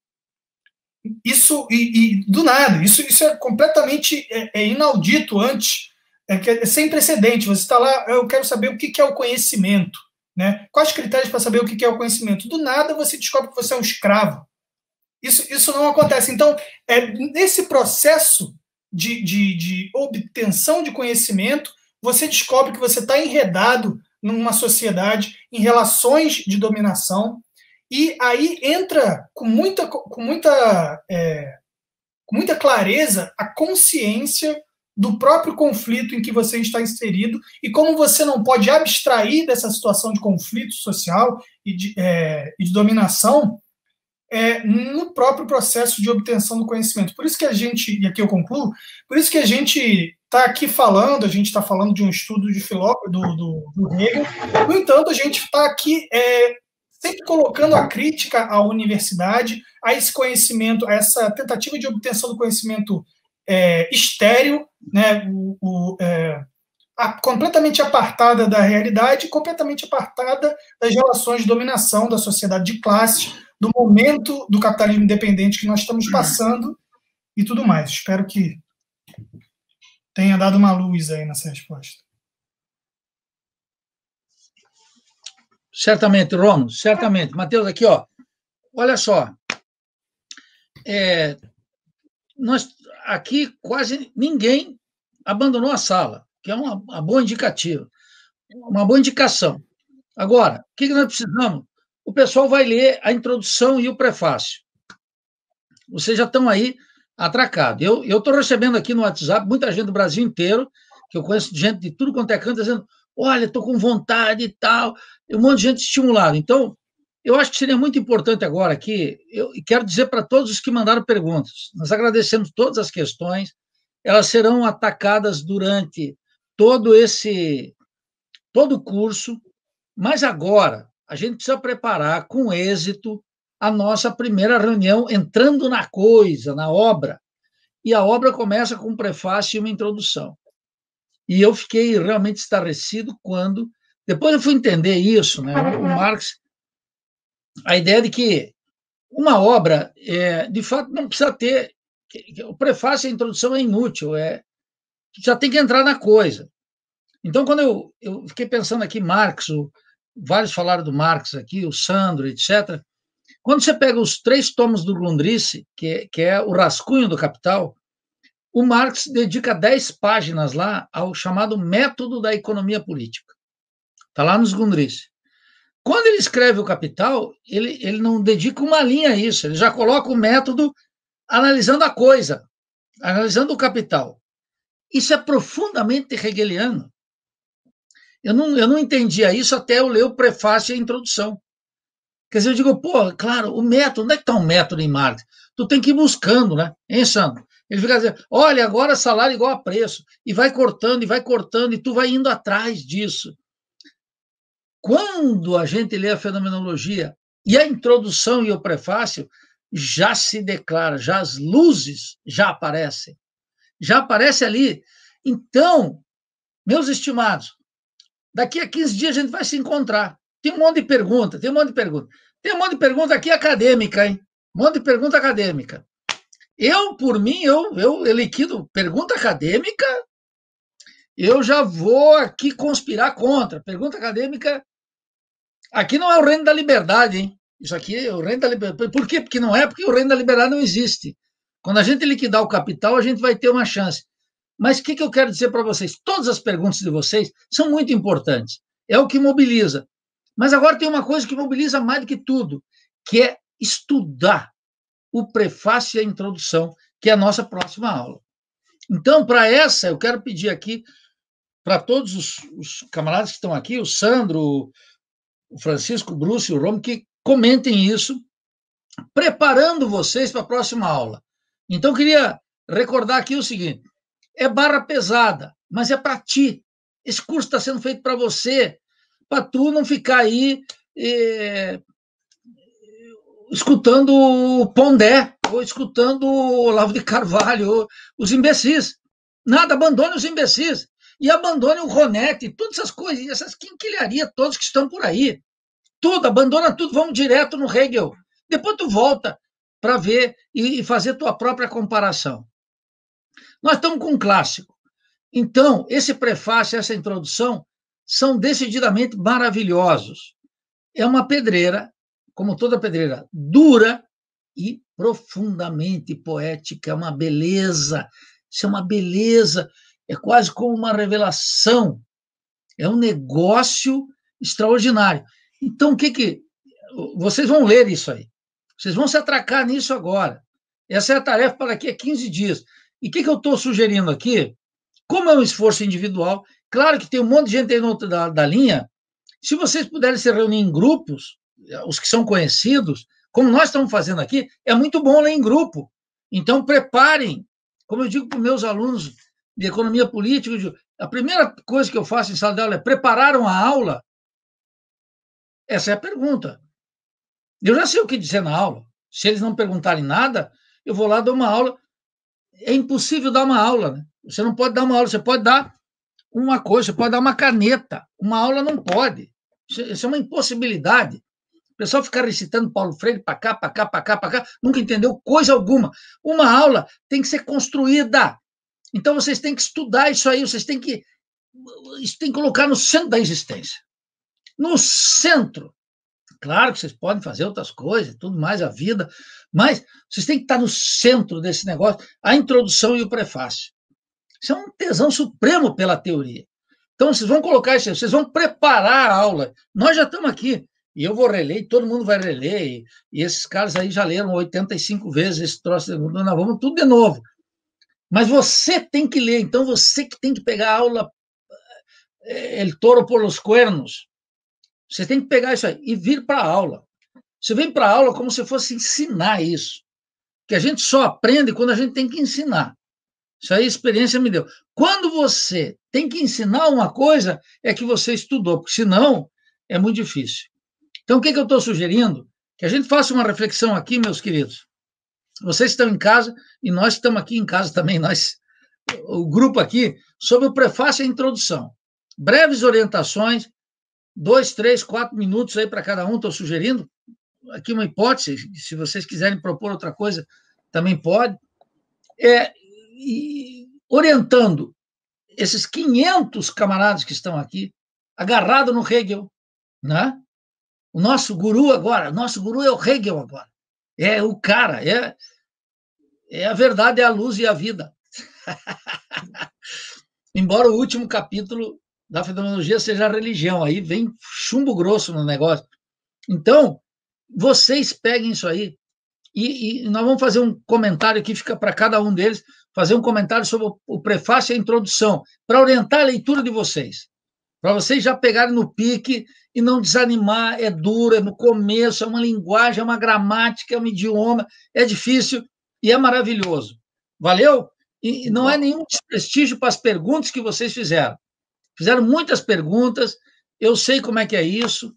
Isso, e, e do nada, isso, isso é completamente é, é inaudito antes, é, é sem precedente. Você está lá, eu quero saber o que, que é o conhecimento, né? Quais critérios para saber o que, que é o conhecimento? Do nada você descobre que você é um escravo. Isso, isso não acontece. Então, é, nesse processo de, de, de obtenção de conhecimento, você descobre que você está enredado numa sociedade, em relações de dominação, e aí entra com muita, com muita, é, com muita clareza a consciência do próprio conflito em que você está inserido e como você não pode abstrair dessa situação de conflito social e de, é, e de dominação é, no próprio processo de obtenção do conhecimento. Por isso que a gente, e aqui eu concluo, por isso que a gente está aqui falando, a gente está falando de um estudo de filósofo do, do, do Hegel, no entanto, a gente está aqui é, sempre colocando a crítica à universidade, a esse conhecimento, a essa tentativa de obtenção do conhecimento é, estéril, né, o, o, é, a, completamente apartada da realidade, completamente apartada das relações de dominação da sociedade de classes, do momento do capitalismo independente que nós estamos passando e tudo mais. Espero que tenha dado uma luz aí nessa resposta. Certamente, Romulo, certamente. Matheus, aqui, ó, olha só. É, nós, aqui quase ninguém abandonou a sala, que é uma, uma boa indicativa, uma boa indicação. Agora, o que nós precisamos? O pessoal vai ler a introdução e o prefácio. Vocês já estão aí atracados. Eu estou recebendo aqui no WhatsApp muita gente do Brasil inteiro, que eu conheço gente de tudo quanto é canto, dizendo, olha, estou com vontade e tal, um monte de gente estimulada. Então, eu acho que seria muito importante agora aqui, eu quero dizer para todos os que mandaram perguntas, nós agradecemos todas as questões, elas serão atacadas durante todo esse, todo o curso, mas agora a gente precisa preparar com êxito a nossa primeira reunião, entrando na coisa, na obra, e a obra começa com um prefácio e uma introdução. E eu fiquei realmente estarrecido quando, depois eu fui entender isso, né? O Marx, a ideia de que uma obra, é, de fato, não precisa ter, o prefácio e a introdução é inútil, é, já tem que entrar na coisa. Então, quando eu, eu fiquei pensando aqui, Marx, o, vários falaram do Marx aqui, o Sandro, etcétera. Quando você pega os três tomos do Grundrisse, que é, que é o rascunho do Capital, o Marx dedica dez páginas lá ao chamado método da economia política. Está lá nos Grundrisse. Quando ele escreve o Capital, ele, ele não dedica uma linha a isso, ele já coloca o método analisando a coisa, analisando o Capital. Isso é profundamente hegeliano. Eu não, eu não entendia isso até eu ler o prefácio e a introdução. Quer dizer, eu digo, pô, claro, o método, onde é que está o método em Marx? Tu tem que ir buscando, né? Hein, Sandro? Ele fica dizendo, olha, agora salário igual a preço, e vai cortando, e vai cortando, e tu vai indo atrás disso. Quando a gente lê a fenomenologia e a introdução e o prefácio, já se declara, já as luzes já aparecem. Já aparece ali. Então, meus estimados, daqui a quinze dias a gente vai se encontrar. Tem um monte de pergunta, tem um monte de pergunta. Tem um monte de pergunta aqui acadêmica, hein? Um monte de pergunta acadêmica. Eu, por mim, eu, eu, eu liquido pergunta acadêmica, eu já vou aqui conspirar contra. Pergunta acadêmica, aqui não é o reino da liberdade, hein? Isso aqui é o reino da liberdade. Por quê? Porque não é, porque o reino da liberdade não existe. Quando a gente liquidar o capital, a gente vai ter uma chance. Mas o que, que eu quero dizer para vocês? Todas as perguntas de vocês são muito importantes. É o que mobiliza. Mas agora tem uma coisa que mobiliza mais do que tudo, que é estudar o prefácio e a introdução, que é a nossa próxima aula. Então, para essa, eu quero pedir aqui para todos os, os camaradas que estão aqui, o Sandro, o Francisco, o Bruce e o Romo, que comentem isso, preparando vocês para a próxima aula. Então, queria recordar aqui o seguinte, é barra pesada, mas é para ti. Esse curso está sendo feito para você, para tu não ficar aí é, escutando o Pondé, ou escutando o Olavo de Carvalho, os imbecis. Nada, abandone os imbecis. E abandone o Ronete, todas essas coisas, essas quinquilharias todas que estão por aí. Tudo, abandona tudo, vamos direto no Hegel. Depois tu volta para ver e fazer tua própria comparação. Nós estamos com um clássico. Então, esse prefácio, essa introdução, são decididamente maravilhosos. É uma pedreira, como toda pedreira, dura e profundamente poética, é uma beleza, isso é uma beleza, é quase como uma revelação. É um negócio extraordinário. Então, o que que... Vocês vão ler isso aí. Vocês vão se atracar nisso agora. Essa é a tarefa para daqui a quinze dias. E o que, que eu estou sugerindo aqui? Como é um esforço individual, claro que tem um monte de gente aí no outro da, da linha, se vocês puderem se reunir em grupos, os que são conhecidos, como nós estamos fazendo aqui, é muito bom ler em grupo. Então, preparem. Como eu digo para os meus alunos de economia política, eu digo, a primeira coisa que eu faço em sala de aula é: prepararam a aula? Essa é a pergunta. Eu já sei o que dizer na aula. Se eles não perguntarem nada, eu vou lá dar uma aula. É impossível dar uma aula, né? Você não pode dar uma aula, você pode dar uma coisa, você pode dar uma caneta. Uma aula não pode. Isso é uma impossibilidade. O pessoal ficar recitando Paulo Freire para cá, para cá, para cá, para cá, nunca entendeu coisa alguma. Uma aula tem que ser construída. Então, vocês têm que estudar isso aí, vocês têm que, isso tem que colocar no centro da existência. No centro. Claro que vocês podem fazer outras coisas, tudo mais, a vida, mas vocês têm que estar no centro desse negócio, a introdução e o prefácio. Isso é um tesão supremo pela teoria. Então, vocês vão colocar isso, vocês vão preparar a aula. Nós já estamos aqui, e eu vou reler, todo mundo vai reler, e, e esses caras aí já leram oitenta e cinco vezes esse troço, nós vamos tudo de novo. Mas você tem que ler, então você que tem que pegar a aula El Toro por los Cuernos. Você tem que pegar isso aí e vir para a aula. Você vem para a aula como se fosse ensinar isso. Que a gente só aprende quando a gente tem que ensinar. Isso aí a experiência me deu. Quando você tem que ensinar uma coisa, é que você estudou, porque senão é muito difícil. Então, o que, que eu estou sugerindo? Que a gente faça uma reflexão aqui, meus queridos. Vocês estão em casa e nós estamos aqui em casa também, nós, o grupo aqui, sobre o prefácio e a introdução. Breves orientações, dois, três, quatro minutos aí para cada um, estou sugerindo. Aqui uma hipótese, se vocês quiserem propor outra coisa, também pode. É, e, orientando esses quinhentos camaradas que estão aqui, agarrado no Hegel, né? O nosso guru agora, nosso guru é o Hegel agora. É o cara, é, é a verdade, é a luz e a vida. Embora o último capítulo da fenomenologia seja a religião, aí vem chumbo grosso no negócio. Então, vocês peguem isso aí e, e nós vamos fazer um comentário aqui, fica para cada um deles, fazer um comentário sobre o, o prefácio e a introdução, para orientar a leitura de vocês, para vocês já pegarem no pique e não desanimar. É duro, é no começo, é uma linguagem, é uma gramática, é um idioma, é difícil e é maravilhoso. Valeu? E, e não é nenhum desprestígio para as perguntas que vocês fizeram. Fizeram muitas perguntas, eu sei como é que é isso,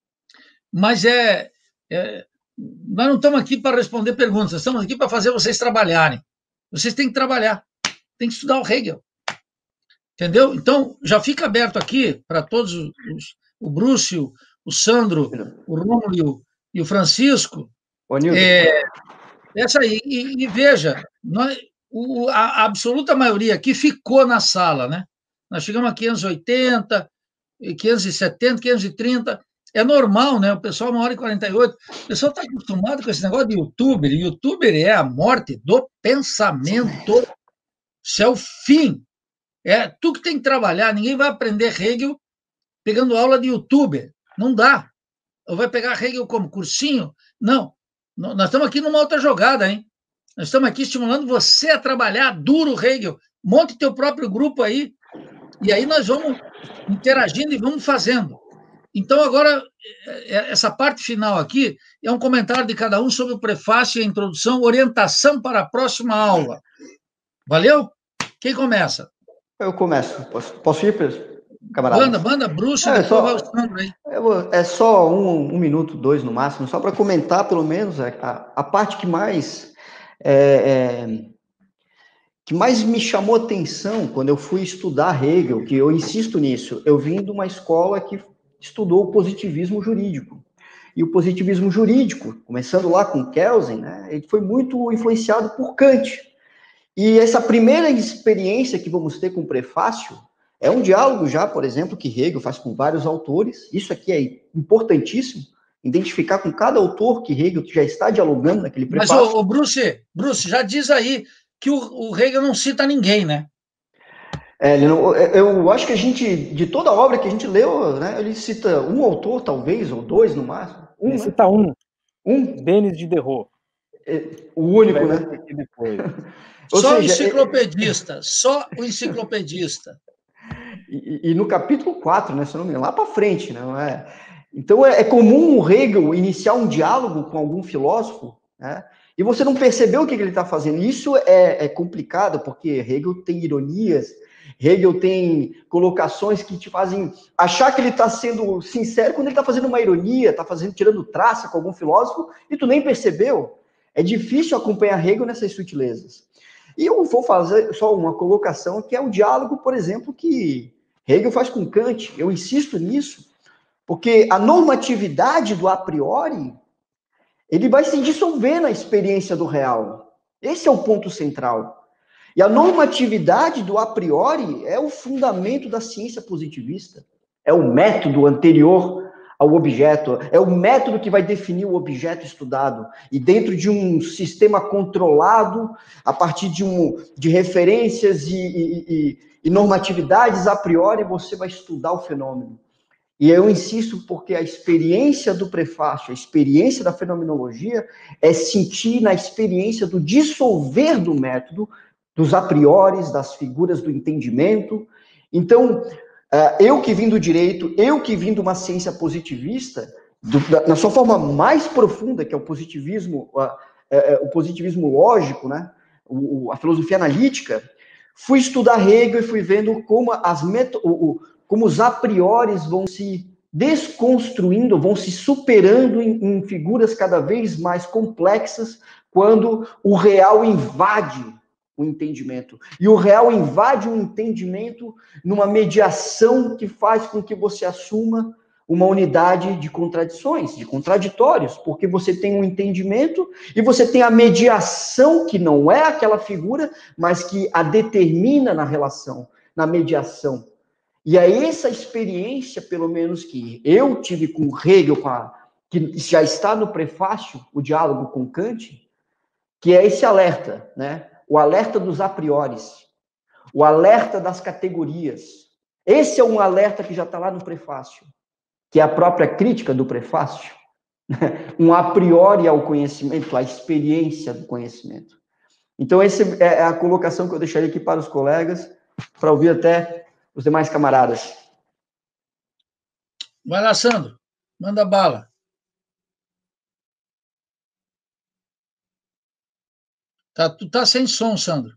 mas é, é nós não estamos aqui para responder perguntas, nós estamos aqui para fazer vocês trabalharem. Vocês têm que trabalhar, têm que estudar o Hegel. Entendeu? Então, já fica aberto aqui para todos os, o Bruce, o, o Sandro, o Rômulo e o, e o Francisco. É, essa aí. E, e veja, nós, o, a, a absoluta maioria aqui ficou na sala, né? Nós chegamos a quinhentos e oitenta, quinhentos e setenta, quinhentos e trinta. É normal, né? O pessoal, uma hora e quarenta e oito. O pessoal está acostumado com esse negócio de youtuber. Youtuber é a morte do pensamento. Isso é o fim. É tu que tem que trabalhar. Ninguém vai aprender Hegel pegando aula de youtuber. Não dá. Ou vai pegar Hegel como cursinho? Não. Nós estamos aqui numa outra jogada, hein? Nós estamos aqui estimulando você a trabalhar duro Hegel. Monte teu próprio grupo aí. E aí nós vamos interagindo e vamos fazendo. Então, agora, essa parte final aqui é um comentário de cada um sobre o prefácio e a introdução, orientação para a próxima aula. Valeu? Quem começa? Eu começo. Posso, posso ir, camarada? Banda, banda, Bruce, é, só, vai o Sandro aí. É só um, um minuto, dois no máximo, só para comentar, pelo menos, a, a parte que mais... É, é, que mais me chamou atenção quando eu fui estudar Hegel, que eu insisto nisso, eu vim de uma escola que estudou o positivismo jurídico. E o positivismo jurídico, começando lá com Kelsen, né, ele foi muito influenciado por Kant. E essa primeira experiência que vamos ter com o prefácio é um diálogo já, por exemplo, que Hegel faz com vários autores. Isso aqui é importantíssimo, identificar com cada autor que Hegel já está dialogando naquele prefácio. Mas, ô, Bruce, Bruce, já diz aí que o, o Hegel não cita ninguém, né? É, ele não, eu acho que a gente, de toda a obra que a gente leu, né, ele cita um autor, talvez, ou dois no máximo. Um, ele né? cita um. Um. Denis Diderot. O único, né? Depois. Ou só seja, o enciclopedista, é... só o enciclopedista. E, e no capítulo quatro, né, se não me engano, lá para frente, né, não é? Então é, é comum o Hegel iniciar um diálogo com algum filósofo, né, e você não percebeu o que, que ele está fazendo. Isso é, é complicado, porque Hegel tem ironias, Hegel tem colocações que te fazem achar que ele está sendo sincero quando ele está fazendo uma ironia, está fazendo, tirando traça com algum filósofo, e tu nem percebeu. É difícil acompanhar Hegel nessas sutilezas. E eu vou fazer só uma colocação, que é o diálogo, por exemplo, que Hegel faz com Kant. Eu insisto nisso, porque a normatividade do a priori, ele vai se dissolver na experiência do real. Esse é o ponto central. E a normatividade do a priori é o fundamento da ciência positivista. É o método anterior ao objeto, é o método que vai definir o objeto estudado. E dentro de um sistema controlado, a partir de, um, de referências e, e, e, e normatividades a priori, você vai estudar o fenômeno. E eu insisto porque a experiência do prefácio, a experiência da fenomenologia, é sentir na experiência do dissolver do método, dos a priori, das figuras do entendimento. Então, eu que vim do direito, eu que vim de uma ciência positivista, do, na sua forma mais profunda, que é o positivismo, o positivismo lógico, né? o, a filosofia analítica, fui estudar Hegel e fui vendo como, as meto, o, como os a priori vão se desconstruindo, vão se superando em, em figuras cada vez mais complexas, quando o real invade o entendimento. E o real invade o entendimento numa mediação que faz com que você assuma uma unidade de contradições, de contraditórios, porque você tem um entendimento e você tem a mediação, que não é aquela figura, mas que a determina na relação, na mediação. E é essa experiência, pelo menos, que eu tive com Hegel, com a, que já está no prefácio, o diálogo com Kant, que é esse alerta, né? O alerta dos a priores, o alerta das categorias. Esse é um alerta que já está lá no prefácio, que é a própria crítica do prefácio. Um a priori ao conhecimento, à experiência do conhecimento. Então, essa é a colocação que eu deixaria aqui para os colegas, para ouvir até os demais camaradas. Vai lá, Sandro. Manda bala. Tá, tu tá sem som, Sandro.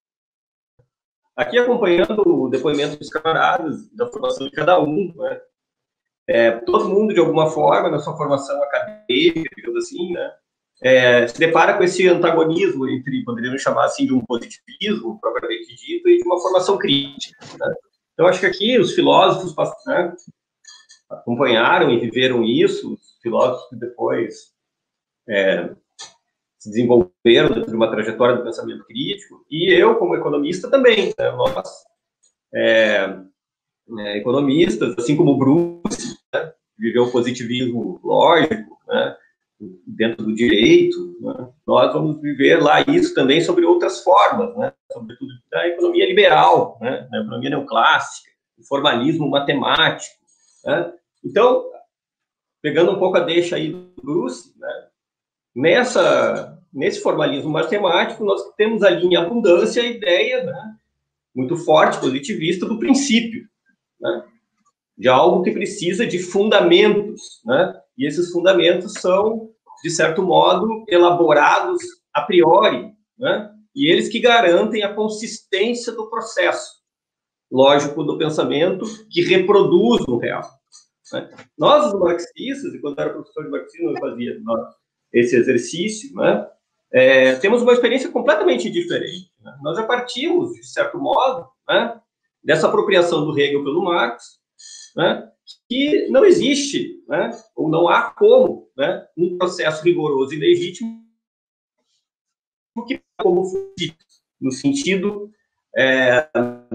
Aqui acompanhando o depoimento dos camaradas, da formação de cada um, né? É, todo mundo, de alguma forma, na sua formação acadêmica, digamos assim, né? É, se depara com esse antagonismo entre, poderíamos chamar assim, de um positivismo, propriamente dito, e de uma formação crítica, né? Então, acho que aqui os filósofos, né, acompanharam e viveram isso, os filósofos que depois é, se desenvolveram dentro de uma trajetória do pensamento crítico, e eu, como economista, também. Né? Nós, é, é, economistas, assim como o Bruce, né, viveu o positivismo lógico, né, dentro do direito, né, nós vamos viver lá isso também sobre outras formas, né, sobretudo da economia liberal, né, da economia neoclássica, o formalismo matemático. Né? Então, pegando um pouco a deixa aí do Bruce, né, Nessa, nesse formalismo matemático, nós temos ali em abundância a ideia, né, muito forte, positivista, do princípio, né, de algo que precisa de fundamentos, né, e esses fundamentos são, de certo modo, elaborados a priori, né, e eles que garantem a consistência do processo lógico do pensamento que reproduz o real. Né. Nós, os marxistas, e quando eu era professor de marxismo, eu fazia nós, esse exercício, né, é, temos uma experiência completamente diferente. Né? Nós já partimos, de certo modo, né, dessa apropriação do Hegel pelo Marx, né, que não existe, né, ou não há como, né, um processo rigoroso e legítimo que como fugir, no sentido é,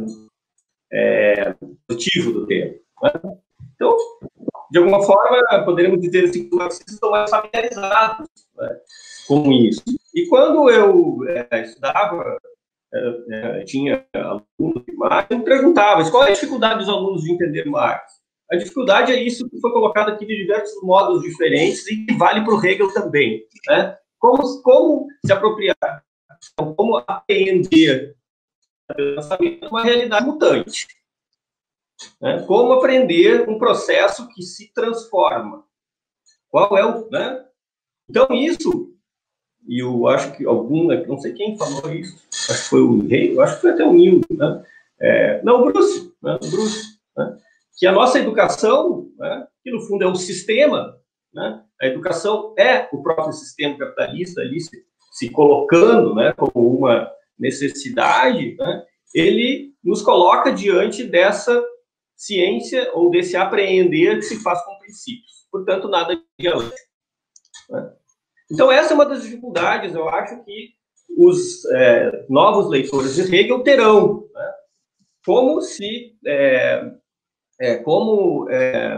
é, positivo do termo. Né? Então, de alguma forma, poderíamos dizer assim, que os marxistas estão mais familiarizados, né, com isso. E quando eu é, estudava é, é, tinha alunos de Marx, eu me perguntava, mas qual é a dificuldade dos alunos de entender Marx? A dificuldade é isso que foi colocado aqui de diversos modos diferentes e que vale para o Hegel também, né? Como, como se apropriar, como apreender uma realidade mutante, né? Como aprender um processo que se transforma. Qual é o, né? Então isso, e eu acho que algum, não sei quem falou isso, acho que foi o Rei, eu acho que foi até o Nildo, né? É, não, o Bruce, né? O Bruce, né? Que a nossa educação, né? Que no fundo é um sistema, né? A educação é o próprio sistema capitalista ali se, se colocando, né? Como uma necessidade, né? Ele nos coloca diante dessa ciência ou desse apreender que se faz com princípios. Portanto, nada de dialética, né? Então, essa é uma das dificuldades, eu acho, que os é, novos leitores de Hegel terão, né? Como se, é, é, como é,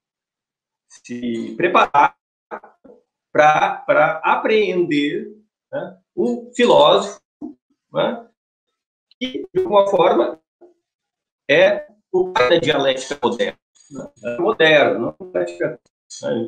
se preparar para apreender, né, um filósofo, né, que, de alguma forma, é o pai da dialética moderna. Né? Moderna, não dialética, né,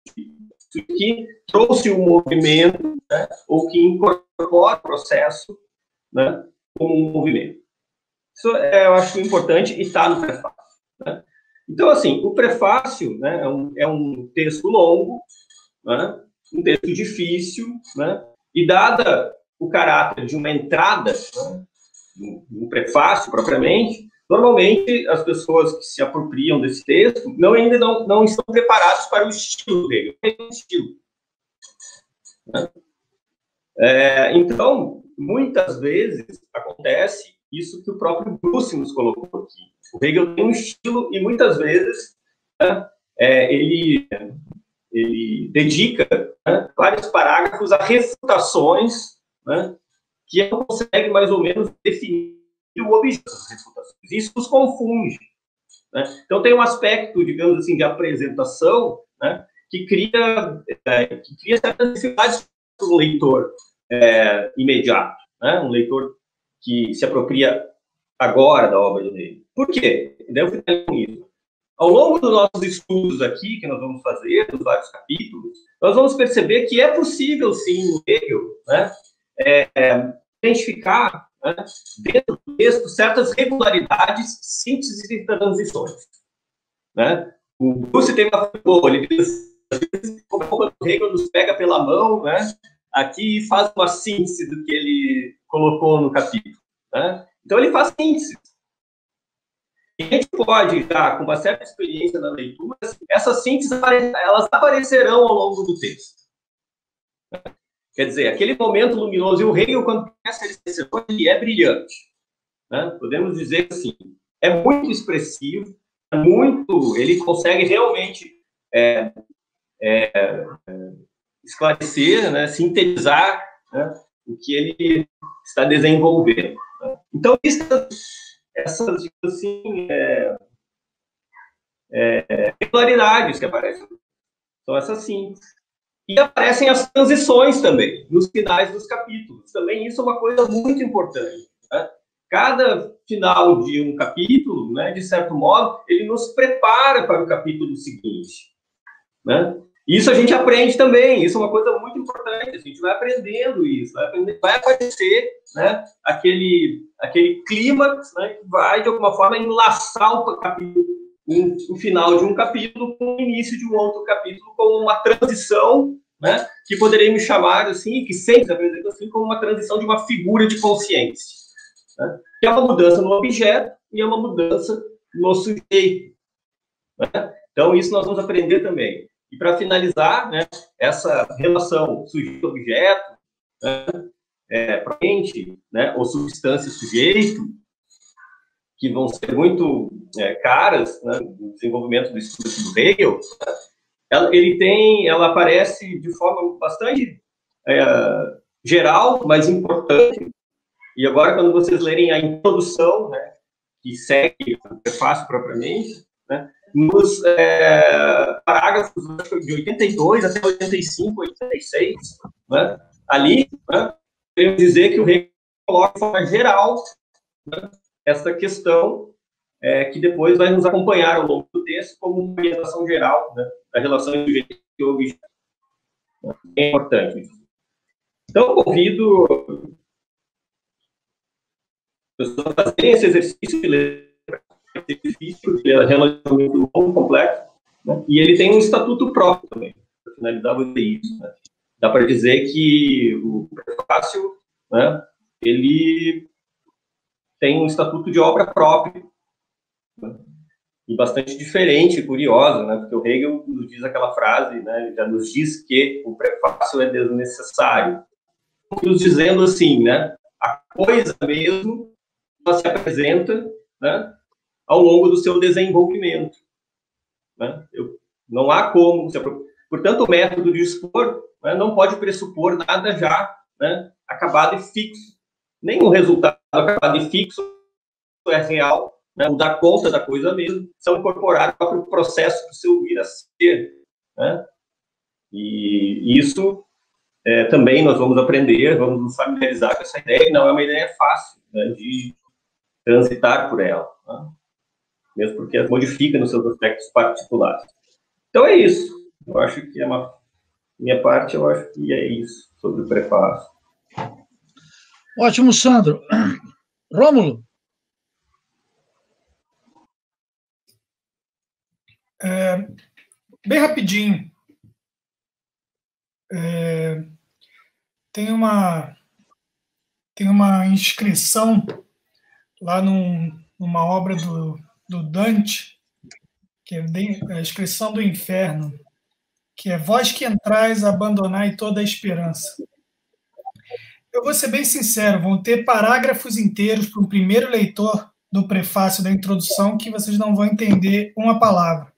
que trouxe o um movimento, né, ou que incorpora o processo, né, como um movimento. Isso é, eu acho importante e está no prefácio, né? Então, assim, o prefácio, né, é, um, é um texto longo, né, um texto difícil, né, e dada o caráter de uma entrada, né, um prefácio propriamente, normalmente as pessoas que se apropriam desse texto não, ainda não, não estão preparadas para o estilo dele. É um estilo, né? É, então, muitas vezes acontece isso que o próprio Bruce nos colocou aqui. O Hegel tem um estilo e muitas vezes, né, é, ele, ele dedica, né, vários parágrafos a refutações, né, que ele não consegue mais ou menos definir o objeto das refutações. Isso os confunde, né? Então tem um aspecto, digamos assim, de apresentação, né, que cria, é, que cria certas dificuldades para o leitor é, imediato, né? Um leitor que se apropria agora da obra do Hegel. Por quê? Devo ficar com isso. Ao longo dos nossos estudos aqui, que nós vamos fazer, dos vários capítulos, nós vamos perceber que é possível, sim, no Hegel, né, é, é, identificar, né, dentro do texto certas regularidades, sínteses e transições, né? O Bruce tem uma boa, ele diz, como o Hegel nos pega pela mão, né, aqui e faz uma síntese do que ele colocou no capítulo, né? Então ele faz síntese. E a gente pode estar com uma certa experiência na leitura, essas sínteses elas aparecerão ao longo do texto. Quer dizer, aquele momento luminoso, e o Hegel, quando começa esse ele é brilhante, né? Podemos dizer assim, é muito expressivo, é muito, ele consegue realmente é, é, esclarecer, né, sintetizar, né, o que ele está desenvolvendo. Né? Então, isso, essas, assim, é, é, regularidades que aparecem são essas sínteses. E aparecem as transições também, nos finais dos capítulos. Também isso é uma coisa muito importante, né? Cada final de um capítulo, né, de certo modo, ele nos prepara para o capítulo seguinte, né? Isso a gente aprende também, isso é uma coisa muito importante, a gente vai aprendendo isso, vai, aprender, vai aparecer, né, aquele, aquele clímax, né, que vai, de alguma forma, enlaçar o capítulo, um, o final de um capítulo com o início de um outro capítulo, como uma transição, né, que poderíamos chamar, assim, que sempre apresenta assim, como uma transição de uma figura de consciência, né, que é uma mudança no objeto e é uma mudança no sujeito, né? Então, isso nós vamos aprender também. E, para finalizar, né, essa relação sujeito-objeto, né, é, propriamente, né, ou substância-sujeito, que vão ser muito é, caras, né, no desenvolvimento do estudo do Hegel, ela, ele tem, ela aparece de forma bastante é, geral, mas importante. E agora, quando vocês lerem a introdução, né, que segue o prefácio propriamente, né, nos é, parágrafos de oitenta e dois até oitenta e cinco, oitenta e seis, né, ali, né, queremos dizer que o Hegel coloca de forma geral, né, essa questão é, que depois vai nos acompanhar ao longo do texto como uma orientação geral, né, da relação entre sujeito e objeto. É importante. Então, eu convido as pessoas a fazerem esse exercício de ler, é difícil, ele é relativamente longo, complexo, né, e ele tem um estatuto próprio também, para finalizar, vou dizer isso, né. Dá para dizer que o prefácio, né, ele tem um estatuto de obra própria, né, e bastante diferente, curiosa, né, porque o Hegel nos diz aquela frase, né, já nos diz que o prefácio é desnecessário, nos dizendo assim, né, a coisa mesmo ela se apresenta, né, ao longo do seu desenvolvimento, né. Eu, não há como, portanto, o método de expor, né, não pode pressupor nada já, né, acabado e fixo. Nenhum resultado acabado e fixo é real, né, o dar conta da coisa mesmo, são incorporados para o processo do seu vir a ser. Né? E isso é, também nós vamos aprender, vamos nos familiarizar com essa ideia, que não é uma ideia fácil, né, de transitar por ela, né? Mesmo porque ela modifica nos seus aspectos particulares. Então é isso. Eu acho que é uma minha parte, eu acho que é isso sobre o prefácio. Ótimo, Sandro. Rômulo? É, bem rapidinho. É, tem uma tem uma inscrição lá num, numa obra do, do Dante, que é a Inscrição do Inferno, que é vós que entrais, abandonai toda a esperança. Eu vou ser bem sincero, vão ter parágrafos inteiros para o primeiro leitor do prefácio da introdução que vocês não vão entender uma palavra.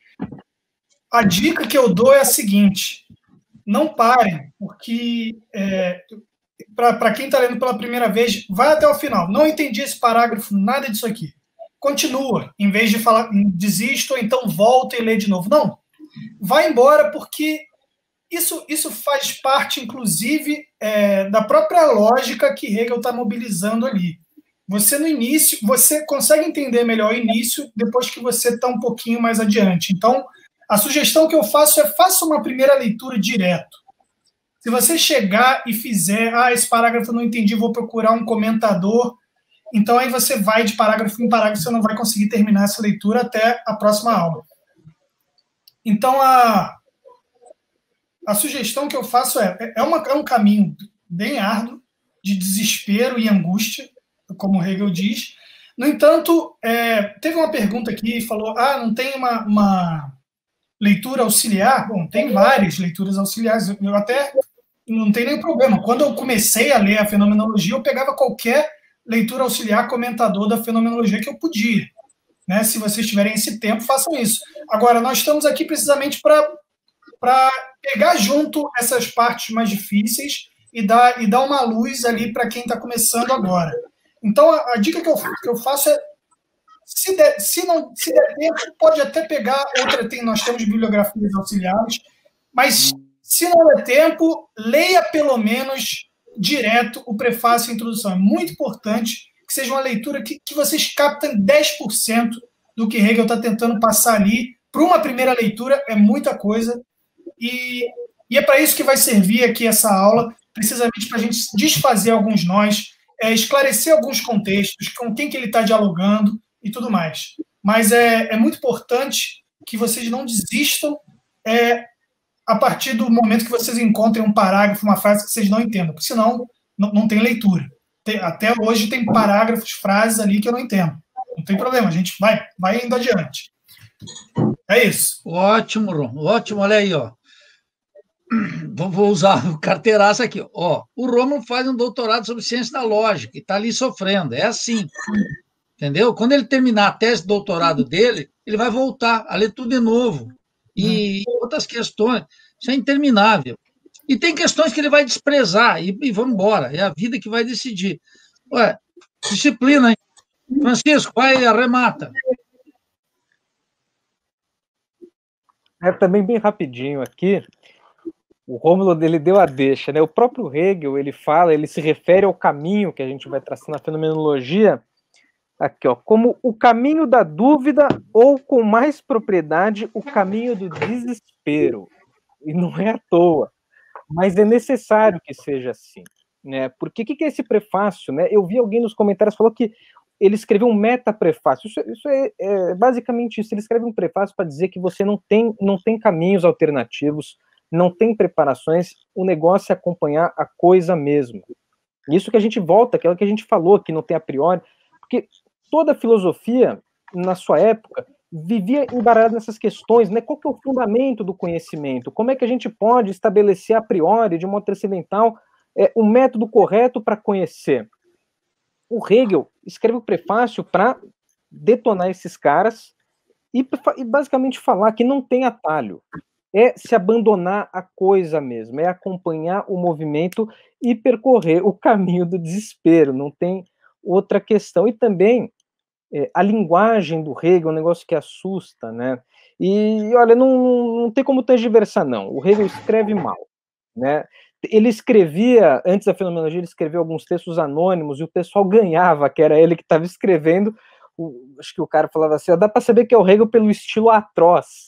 A dica que eu dou é a seguinte, não parem, porque é, para quem está lendo pela primeira vez, vai até o final. Não entendi esse parágrafo, nada disso aqui. Continua, em vez de falar, desisto, ou então volta e lê de novo. Não, vai embora, porque isso, isso faz parte, inclusive, é, da própria lógica que Hegel está mobilizando ali. Você, no início, você consegue entender melhor o início depois que você está um pouquinho mais adiante. Então, a sugestão que eu faço é faça uma primeira leitura direto. Se você chegar e fizer, ah, esse parágrafo eu não entendi, vou procurar um comentador, então aí você vai de parágrafo em parágrafo, você não vai conseguir terminar essa leitura até a próxima aula. Então, a, a sugestão que eu faço é, é, uma, é um caminho bem árduo, de desespero e angústia, como Hegel diz. No entanto, é, teve uma pergunta aqui, falou, ah, não tem uma, uma leitura auxiliar? Bom, tem várias leituras auxiliares, eu até não tem nenhum problema. Quando eu comecei a ler a fenomenologia, eu pegava qualquer leitura auxiliar comentador da fenomenologia que eu podia. Né? Se vocês tiverem esse tempo, façam isso. Agora, nós estamos aqui precisamente para pegar junto essas partes mais difíceis e dar, e dar uma luz ali para quem está começando agora. Então, a, a dica que eu, que eu faço é, se der, se não, se der tempo, pode até pegar outra, tem, nós temos bibliografias auxiliares, mas se não der tempo, leia pelo menos direto o prefácio e a introdução. É muito importante que seja uma leitura que, que vocês captem dez por cento do que Hegel está tentando passar ali. Para uma primeira leitura, é muita coisa. E, e é para isso que vai servir aqui essa aula, precisamente para a gente desfazer alguns nós, é, esclarecer alguns contextos, com quem que ele está dialogando e tudo mais. Mas é, é muito importante que vocês não desistam é, a partir do momento que vocês encontrem um parágrafo, uma frase que vocês não entendam, porque senão não, não tem leitura. Tem, até hoje tem parágrafos, frases ali que eu não entendo. Não tem problema, a gente vai, vai indo adiante. É isso. Ótimo, Ron. Ótimo, olha aí, ó. Vou usar o carteiraço aqui. Ó, o Rômulo faz um doutorado sobre ciência da lógica e está ali sofrendo. É assim. Entendeu? Quando ele terminar a tese de doutorado dele, ele vai voltar a ler tudo de novo. E outras questões. Isso é interminável. E tem questões que ele vai desprezar e, e vamos embora. É a vida que vai decidir. Ué, disciplina, hein? Francisco, vai, arremata. É também bem rapidinho aqui. O Rômulo, ele deu a deixa, né? O próprio Hegel, ele fala, ele se refere ao caminho que a gente vai traçar na fenomenologia, aqui, ó, como o caminho da dúvida ou, com mais propriedade, o caminho do desespero. E não é à toa, mas é necessário que seja assim, né? Porque o que, que é esse prefácio, né? Eu vi alguém nos comentários falou que ele escreveu um meta-prefácio. Isso, isso é, é basicamente isso. Ele escreve um prefácio para dizer que você não tem, não tem caminhos alternativos, não tem preparações, o negócio é acompanhar a coisa mesmo. Isso que a gente volta, aquilo que a gente falou, que não tem a priori, porque toda a filosofia, na sua época, vivia embaralhada nessas questões, né? Qual que é o fundamento do conhecimento? Como é que a gente pode estabelecer a priori, de modo transcendental, é, o método correto para conhecer? O Hegel escreve o prefácio para detonar esses caras e, e basicamente falar que não tem atalho. É se abandonar a coisa mesmo, é acompanhar o movimento e percorrer o caminho do desespero, não tem outra questão. E também é, a linguagem do Hegel é um negócio que assusta, né? E, olha, não, não tem como tergiversar, não. O Hegel escreve mal, né? Ele escrevia, antes da fenomenologia, ele escreveu alguns textos anônimos e o pessoal ganhava, que era ele que estava escrevendo. O, acho que o cara falava assim, dá para saber que é o Hegel pelo estilo atroz.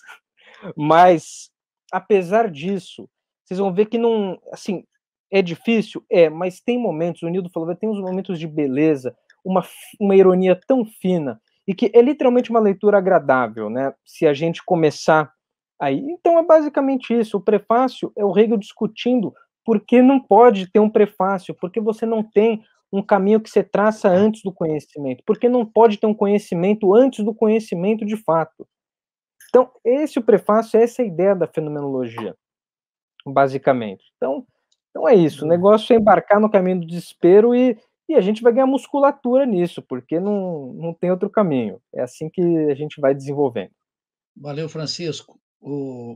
Mas, apesar disso, vocês vão ver que não, assim, é difícil? É, mas tem momentos, o Nildo falou, tem uns momentos de beleza, uma, uma ironia tão fina, e que é literalmente uma leitura agradável, né? Se a gente começar aí. Então é basicamente isso, o prefácio é o Hegel discutindo por que não pode ter um prefácio, porque você não tem um caminho que você traça antes do conhecimento, porque não pode ter um conhecimento antes do conhecimento de fato. Então, esse o prefácio, essa é a ideia da fenomenologia, basicamente. Então, então é isso, o negócio é embarcar no caminho do desespero e, e a gente vai ganhar musculatura nisso, porque não, não tem outro caminho. É assim que a gente vai desenvolvendo. Valeu, Francisco. O...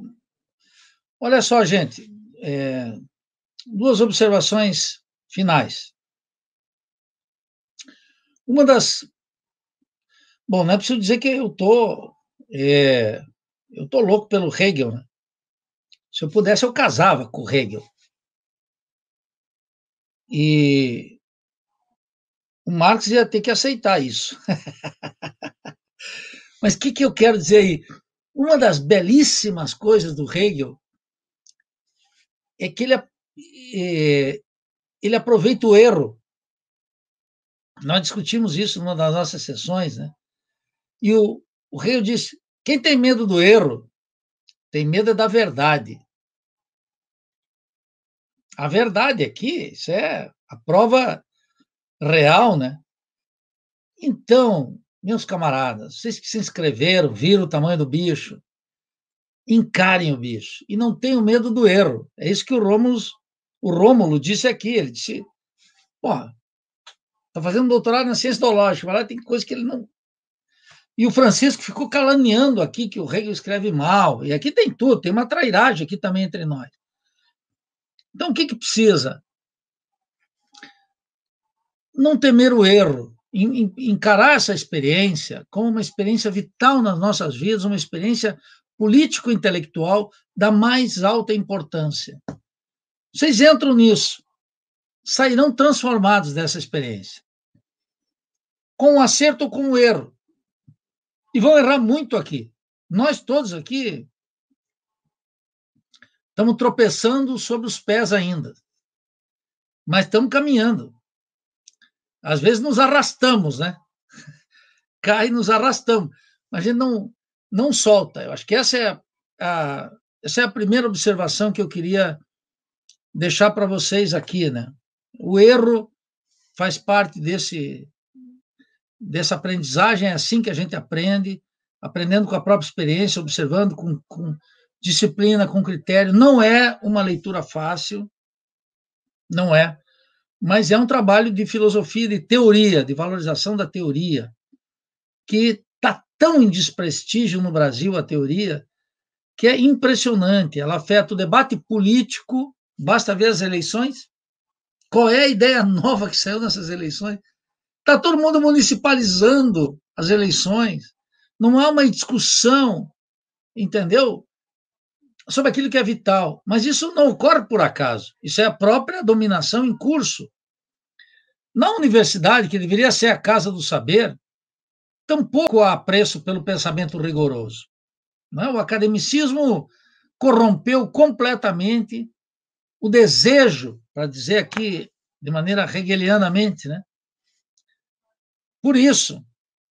Olha só, gente, é... duas observações finais. Uma das... Bom, não é preciso dizer que eu tô, é... eu tô louco pelo Hegel, né? Se eu pudesse, eu casava com o Hegel. E o Marx ia ter que aceitar isso. Mas o que, que eu quero dizer aí? Uma das belíssimas coisas do Hegel é que ele, é, ele aproveita o erro. Nós discutimos isso numa das nossas sessões, né? E o, o Hegel disse, quem tem medo do erro, tem medo da verdade. A verdade aqui, isso é a prova real, né? Então, meus camaradas, vocês que se inscreveram, viram o tamanho do bicho, encarem o bicho e não tenham medo do erro. É isso que o Rômulo, o Rômulo disse aqui. Ele disse, pô, está fazendo doutorado na ciência teológica, mas lá tem coisa que ele não... E o Francisco ficou caluniando aqui que o Hegel escreve mal. E aqui tem tudo, tem uma trairagem aqui também entre nós. Então, o que, que precisa? Não temer o erro, encarar essa experiência como uma experiência vital nas nossas vidas, uma experiência político-intelectual da mais alta importância. Vocês entram nisso, sairão transformados dessa experiência, com o acerto ou com o erro. E vão errar muito aqui. Nós todos aqui estamos tropeçando sobre os pés ainda, mas estamos caminhando. Às vezes nos arrastamos, né? Cai e nos arrastamos, mas a gente não, não solta. Eu acho que essa é a, a, essa é a primeira observação que eu queria deixar para vocês aqui, né? O erro faz parte desse, dessa aprendizagem, é assim que a gente aprende, aprendendo com a própria experiência, observando com, com disciplina, com critério. Não é uma leitura fácil, não é, mas é um trabalho de filosofia, de teoria, de valorização da teoria, que está tão em desprestígio no Brasil, a teoria, que é impressionante. Ela afeta o debate político, basta ver as eleições. Qual é a ideia nova que saiu nessas eleições? Está todo mundo municipalizando as eleições. Não há uma discussão, entendeu? sobre aquilo que é vital. Mas isso não ocorre por acaso. Isso é a própria dominação em curso. Na universidade, que deveria ser a casa do saber, tampouco há apreço pelo pensamento rigoroso. Não é? O academicismo corrompeu completamente o desejo, para dizer aqui de maneira hegelianamente, né? Por isso,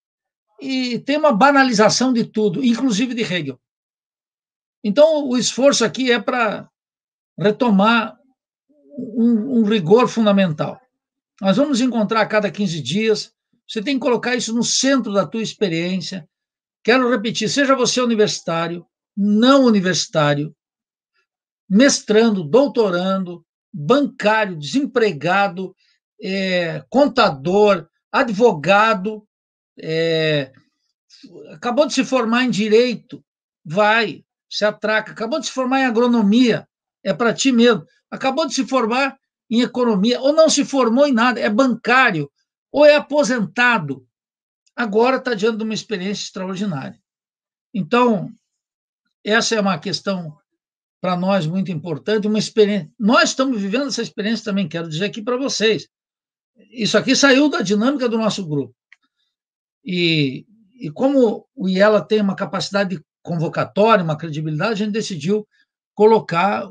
e tem uma banalização de tudo, inclusive de Hegel. Então, o esforço aqui é para retomar um, um rigor fundamental. Nós vamos encontrar a cada quinze dias, você tem que colocar isso no centro da tua experiência. Quero repetir, seja você universitário, não universitário, mestrando, doutorando, bancário, desempregado, é, contador, advogado, é, acabou de se formar em direito, vai, se atraca, acabou de se formar em agronomia, é para ti mesmo, acabou de se formar em economia, ou não se formou em nada, é bancário, ou é aposentado, agora está diante de uma experiência extraordinária. Então, essa é uma questão para nós muito importante, uma experiência. Nós estamos vivendo essa experiência também, quero dizer aqui para vocês. Isso aqui saiu da dinâmica do nosso grupo. E, e como o IELA tem uma capacidade de convocatória, uma credibilidade, a gente decidiu colocar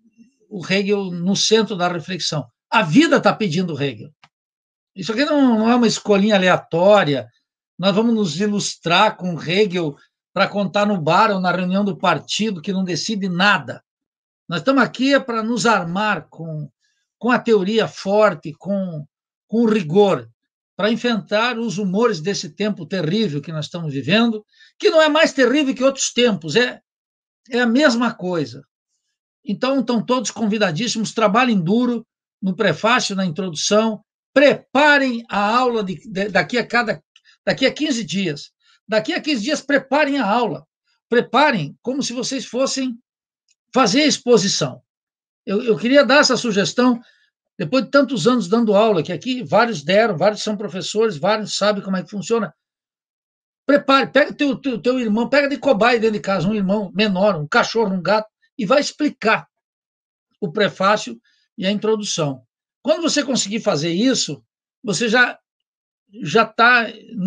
o Hegel no centro da reflexão. A vida está pedindo Hegel. Isso aqui não, não é uma escolinha aleatória, nós vamos nos ilustrar com Hegel para contar no bar ou na reunião do partido que não decide nada. Nós estamos aqui é para nos armar com, com a teoria forte, com, com o rigor, para enfrentar os humores desse tempo terrível que nós estamos vivendo, que não é mais terrível que outros tempos, é, é a mesma coisa. Então, estão todos convidadíssimos, trabalhem duro no prefácio, na introdução, preparem a aula de, de, daqui, a cada, daqui a quinze dias. Daqui a quinze dias, preparem a aula. Preparem como se vocês fossem fazer a exposição. Eu, eu queria dar essa sugestão, depois de tantos anos dando aula, que aqui vários deram, vários são professores, vários sabem como é que funciona. Prepare, pega teu, teu, teu irmão, pega de cobaia dentro de casa, um irmão menor, um cachorro, um gato, e vai explicar o prefácio e a introdução. Quando você conseguir fazer isso, você já já está,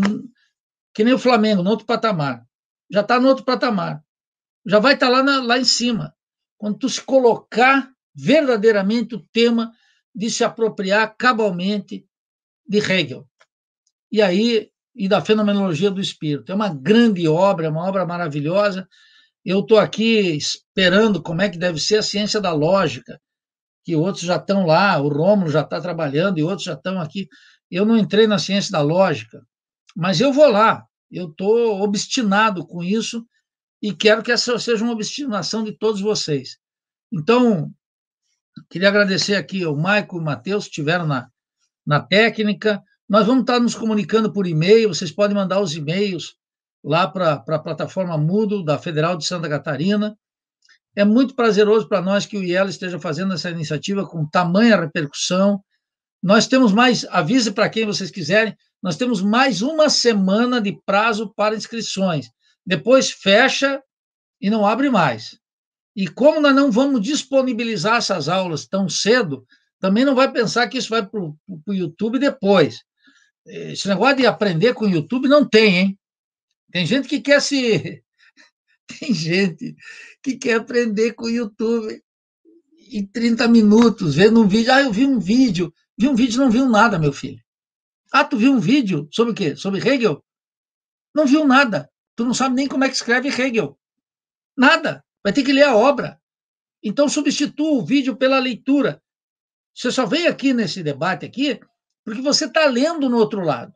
que nem o Flamengo, no outro patamar. Já está no outro patamar. Já vai estar lá, na, lá em cima. Quando tu se colocar verdadeiramente o tema de se apropriar cabalmente de Hegel. E aí, e da fenomenologia do espírito. É uma grande obra, é uma obra maravilhosa. Eu estou aqui esperando como é que deve ser a ciência da lógica, que outros já estão lá, o Rômulo já está trabalhando e outros já estão aqui. Eu não entrei na ciência da lógica, mas eu vou lá. Eu estou obstinado com isso e quero que essa seja uma obstinação de todos vocês. Então, queria agradecer aqui ao Maico e o Matheus, que estiveram na, na técnica. Nós vamos estar nos comunicando por e-mail, vocês podem mandar os e-mails lá para a plataforma Moodle da Federal de Santa Catarina. É muito prazeroso para nós que o IELA esteja fazendo essa iniciativa com tamanha repercussão. Nós temos mais, avise para quem vocês quiserem, nós temos mais uma semana de prazo para inscrições. Depois fecha e não abre mais. E como nós não vamos disponibilizar essas aulas tão cedo, também não vai pensar que isso vai para o YouTube depois. Esse negócio de aprender com o YouTube não tem, hein? Tem gente que quer se... Tem gente que quer aprender com o YouTube em trinta minutos, vendo um vídeo. Ah, eu vi um vídeo. Vi um vídeo e não viu nada, meu filho. Ah, tu viu um vídeo sobre o quê? Sobre Hegel? Não viu nada. Tu não sabe nem como é que escreve Hegel. Nada. Vai ter que ler a obra. Então, substitua o vídeo pela leitura. Você só veio aqui nesse debate aqui porque você está lendo no outro lado.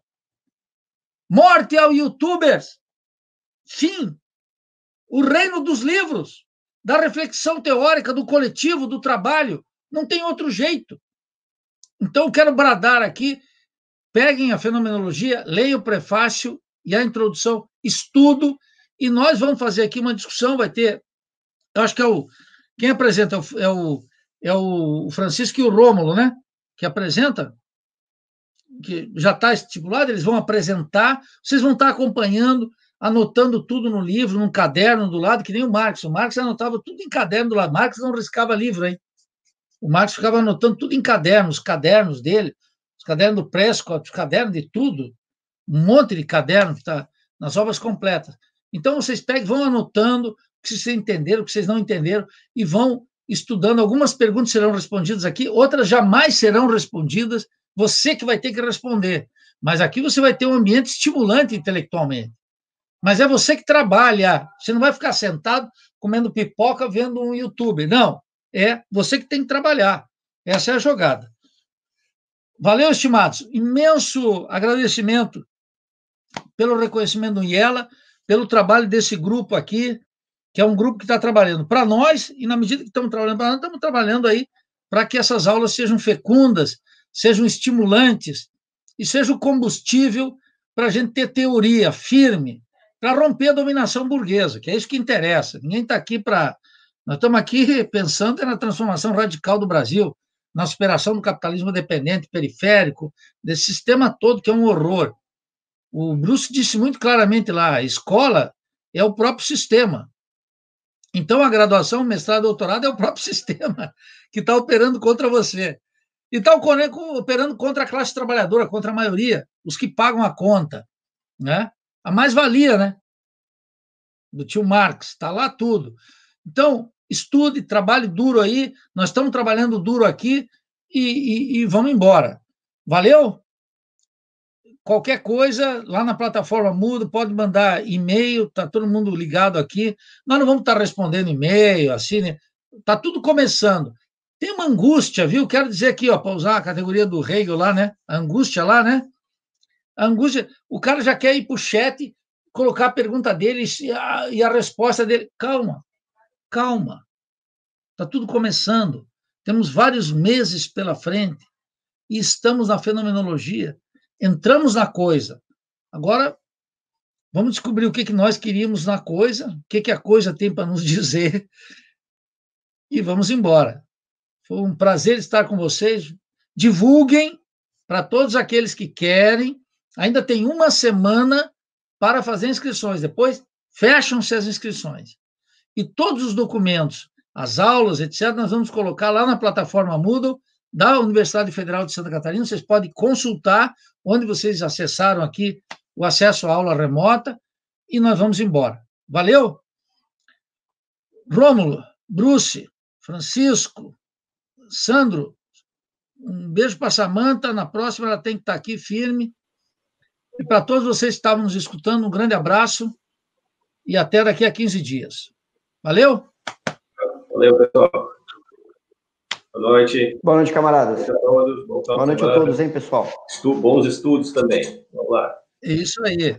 Morte aos youtubers. Fim. O reino dos livros, da reflexão teórica, do coletivo, do trabalho. Não tem outro jeito. Então, eu quero bradar aqui, peguem a fenomenologia, leiam o prefácio e a introdução, estudo, e nós vamos fazer aqui uma discussão, vai ter, eu acho que é o, quem apresenta é o, é o Francisco e o Rômulo, né? Que apresenta, que já está estipulado, eles vão apresentar, vocês vão estar acompanhando anotando tudo no livro, num caderno do lado, que nem o Marx. O Marx anotava tudo em caderno do lado. O Marx não riscava livro, hein? O Marx ficava anotando tudo em cadernos, os cadernos dele, os cadernos do Prescott, os cadernos de tudo, um monte de caderno que está nas obras completas. Então, vocês pegam, vão anotando o que vocês entenderam, o que vocês não entenderam, e vão estudando. Algumas perguntas serão respondidas aqui, outras jamais serão respondidas, você que vai ter que responder. Mas aqui você vai ter um ambiente estimulante intelectualmente. Mas é você que trabalha, você não vai ficar sentado comendo pipoca vendo um YouTube, não. É você que tem que trabalhar. Essa é a jogada. Valeu, estimados. Imenso agradecimento pelo reconhecimento do IELA, pelo trabalho desse grupo aqui, que é um grupo que está trabalhando para nós, e na medida que estamos trabalhando para nós, estamos trabalhando aí para que essas aulas sejam fecundas, sejam estimulantes, e seja o combustível para a gente ter teoria firme, para romper a dominação burguesa, que é isso que interessa. Ninguém está aqui para... Nós estamos aqui pensando na transformação radical do Brasil, na superação do capitalismo dependente, periférico, desse sistema todo que é um horror. O Bruce disse muito claramente lá, a escola é o próprio sistema. Então, a graduação, o mestrado, o doutorado é o próprio sistema que está operando contra você. E está operando contra a classe trabalhadora, contra a maioria, os que pagam a conta, né? A mais-valia, né? Do tio Marx, está lá tudo. Então, estude, trabalhe duro aí, nós estamos trabalhando duro aqui e, e, e vamos embora. Valeu? Qualquer coisa, lá na plataforma Moodle, pode mandar e-mail, está todo mundo ligado aqui. Nós não vamos estar respondendo e-mail, assim, né? Está tudo começando. Tem uma angústia, viu? Quero dizer aqui, ó, para usar a categoria do Hegel lá, né? A angústia lá, né? A angústia, o cara já quer ir para o chat, colocar a pergunta dele e a, e a resposta dele. Calma, calma. Está tudo começando. Temos vários meses pela frente e estamos na fenomenologia. Entramos na coisa. Agora, vamos descobrir o que, que nós queríamos na coisa, o que, que a coisa tem para nos dizer e vamos embora. Foi um prazer estar com vocês. Divulguem para todos aqueles que querem. Ainda tem uma semana para fazer inscrições. Depois, fecham-se as inscrições. E todos os documentos, as aulas, etcétera, nós vamos colocar lá na plataforma Moodle da Universidade Federal de Santa Catarina. Vocês podem consultar onde vocês acessaram aqui o acesso à aula remota e nós vamos embora. Valeu? Rômulo, Bruce, Francisco, Sandro, um beijo para a Samanta. Na próxima ela tem que estar aqui firme. E para todos vocês que estavam nos escutando, um grande abraço e até daqui a quinze dias. Valeu? Valeu, pessoal. Boa noite. Boa noite, camaradas. Boa noite a todos, Boa noite a todos, hein, pessoal. Estu- bons estudos também. Vamos lá. É isso aí.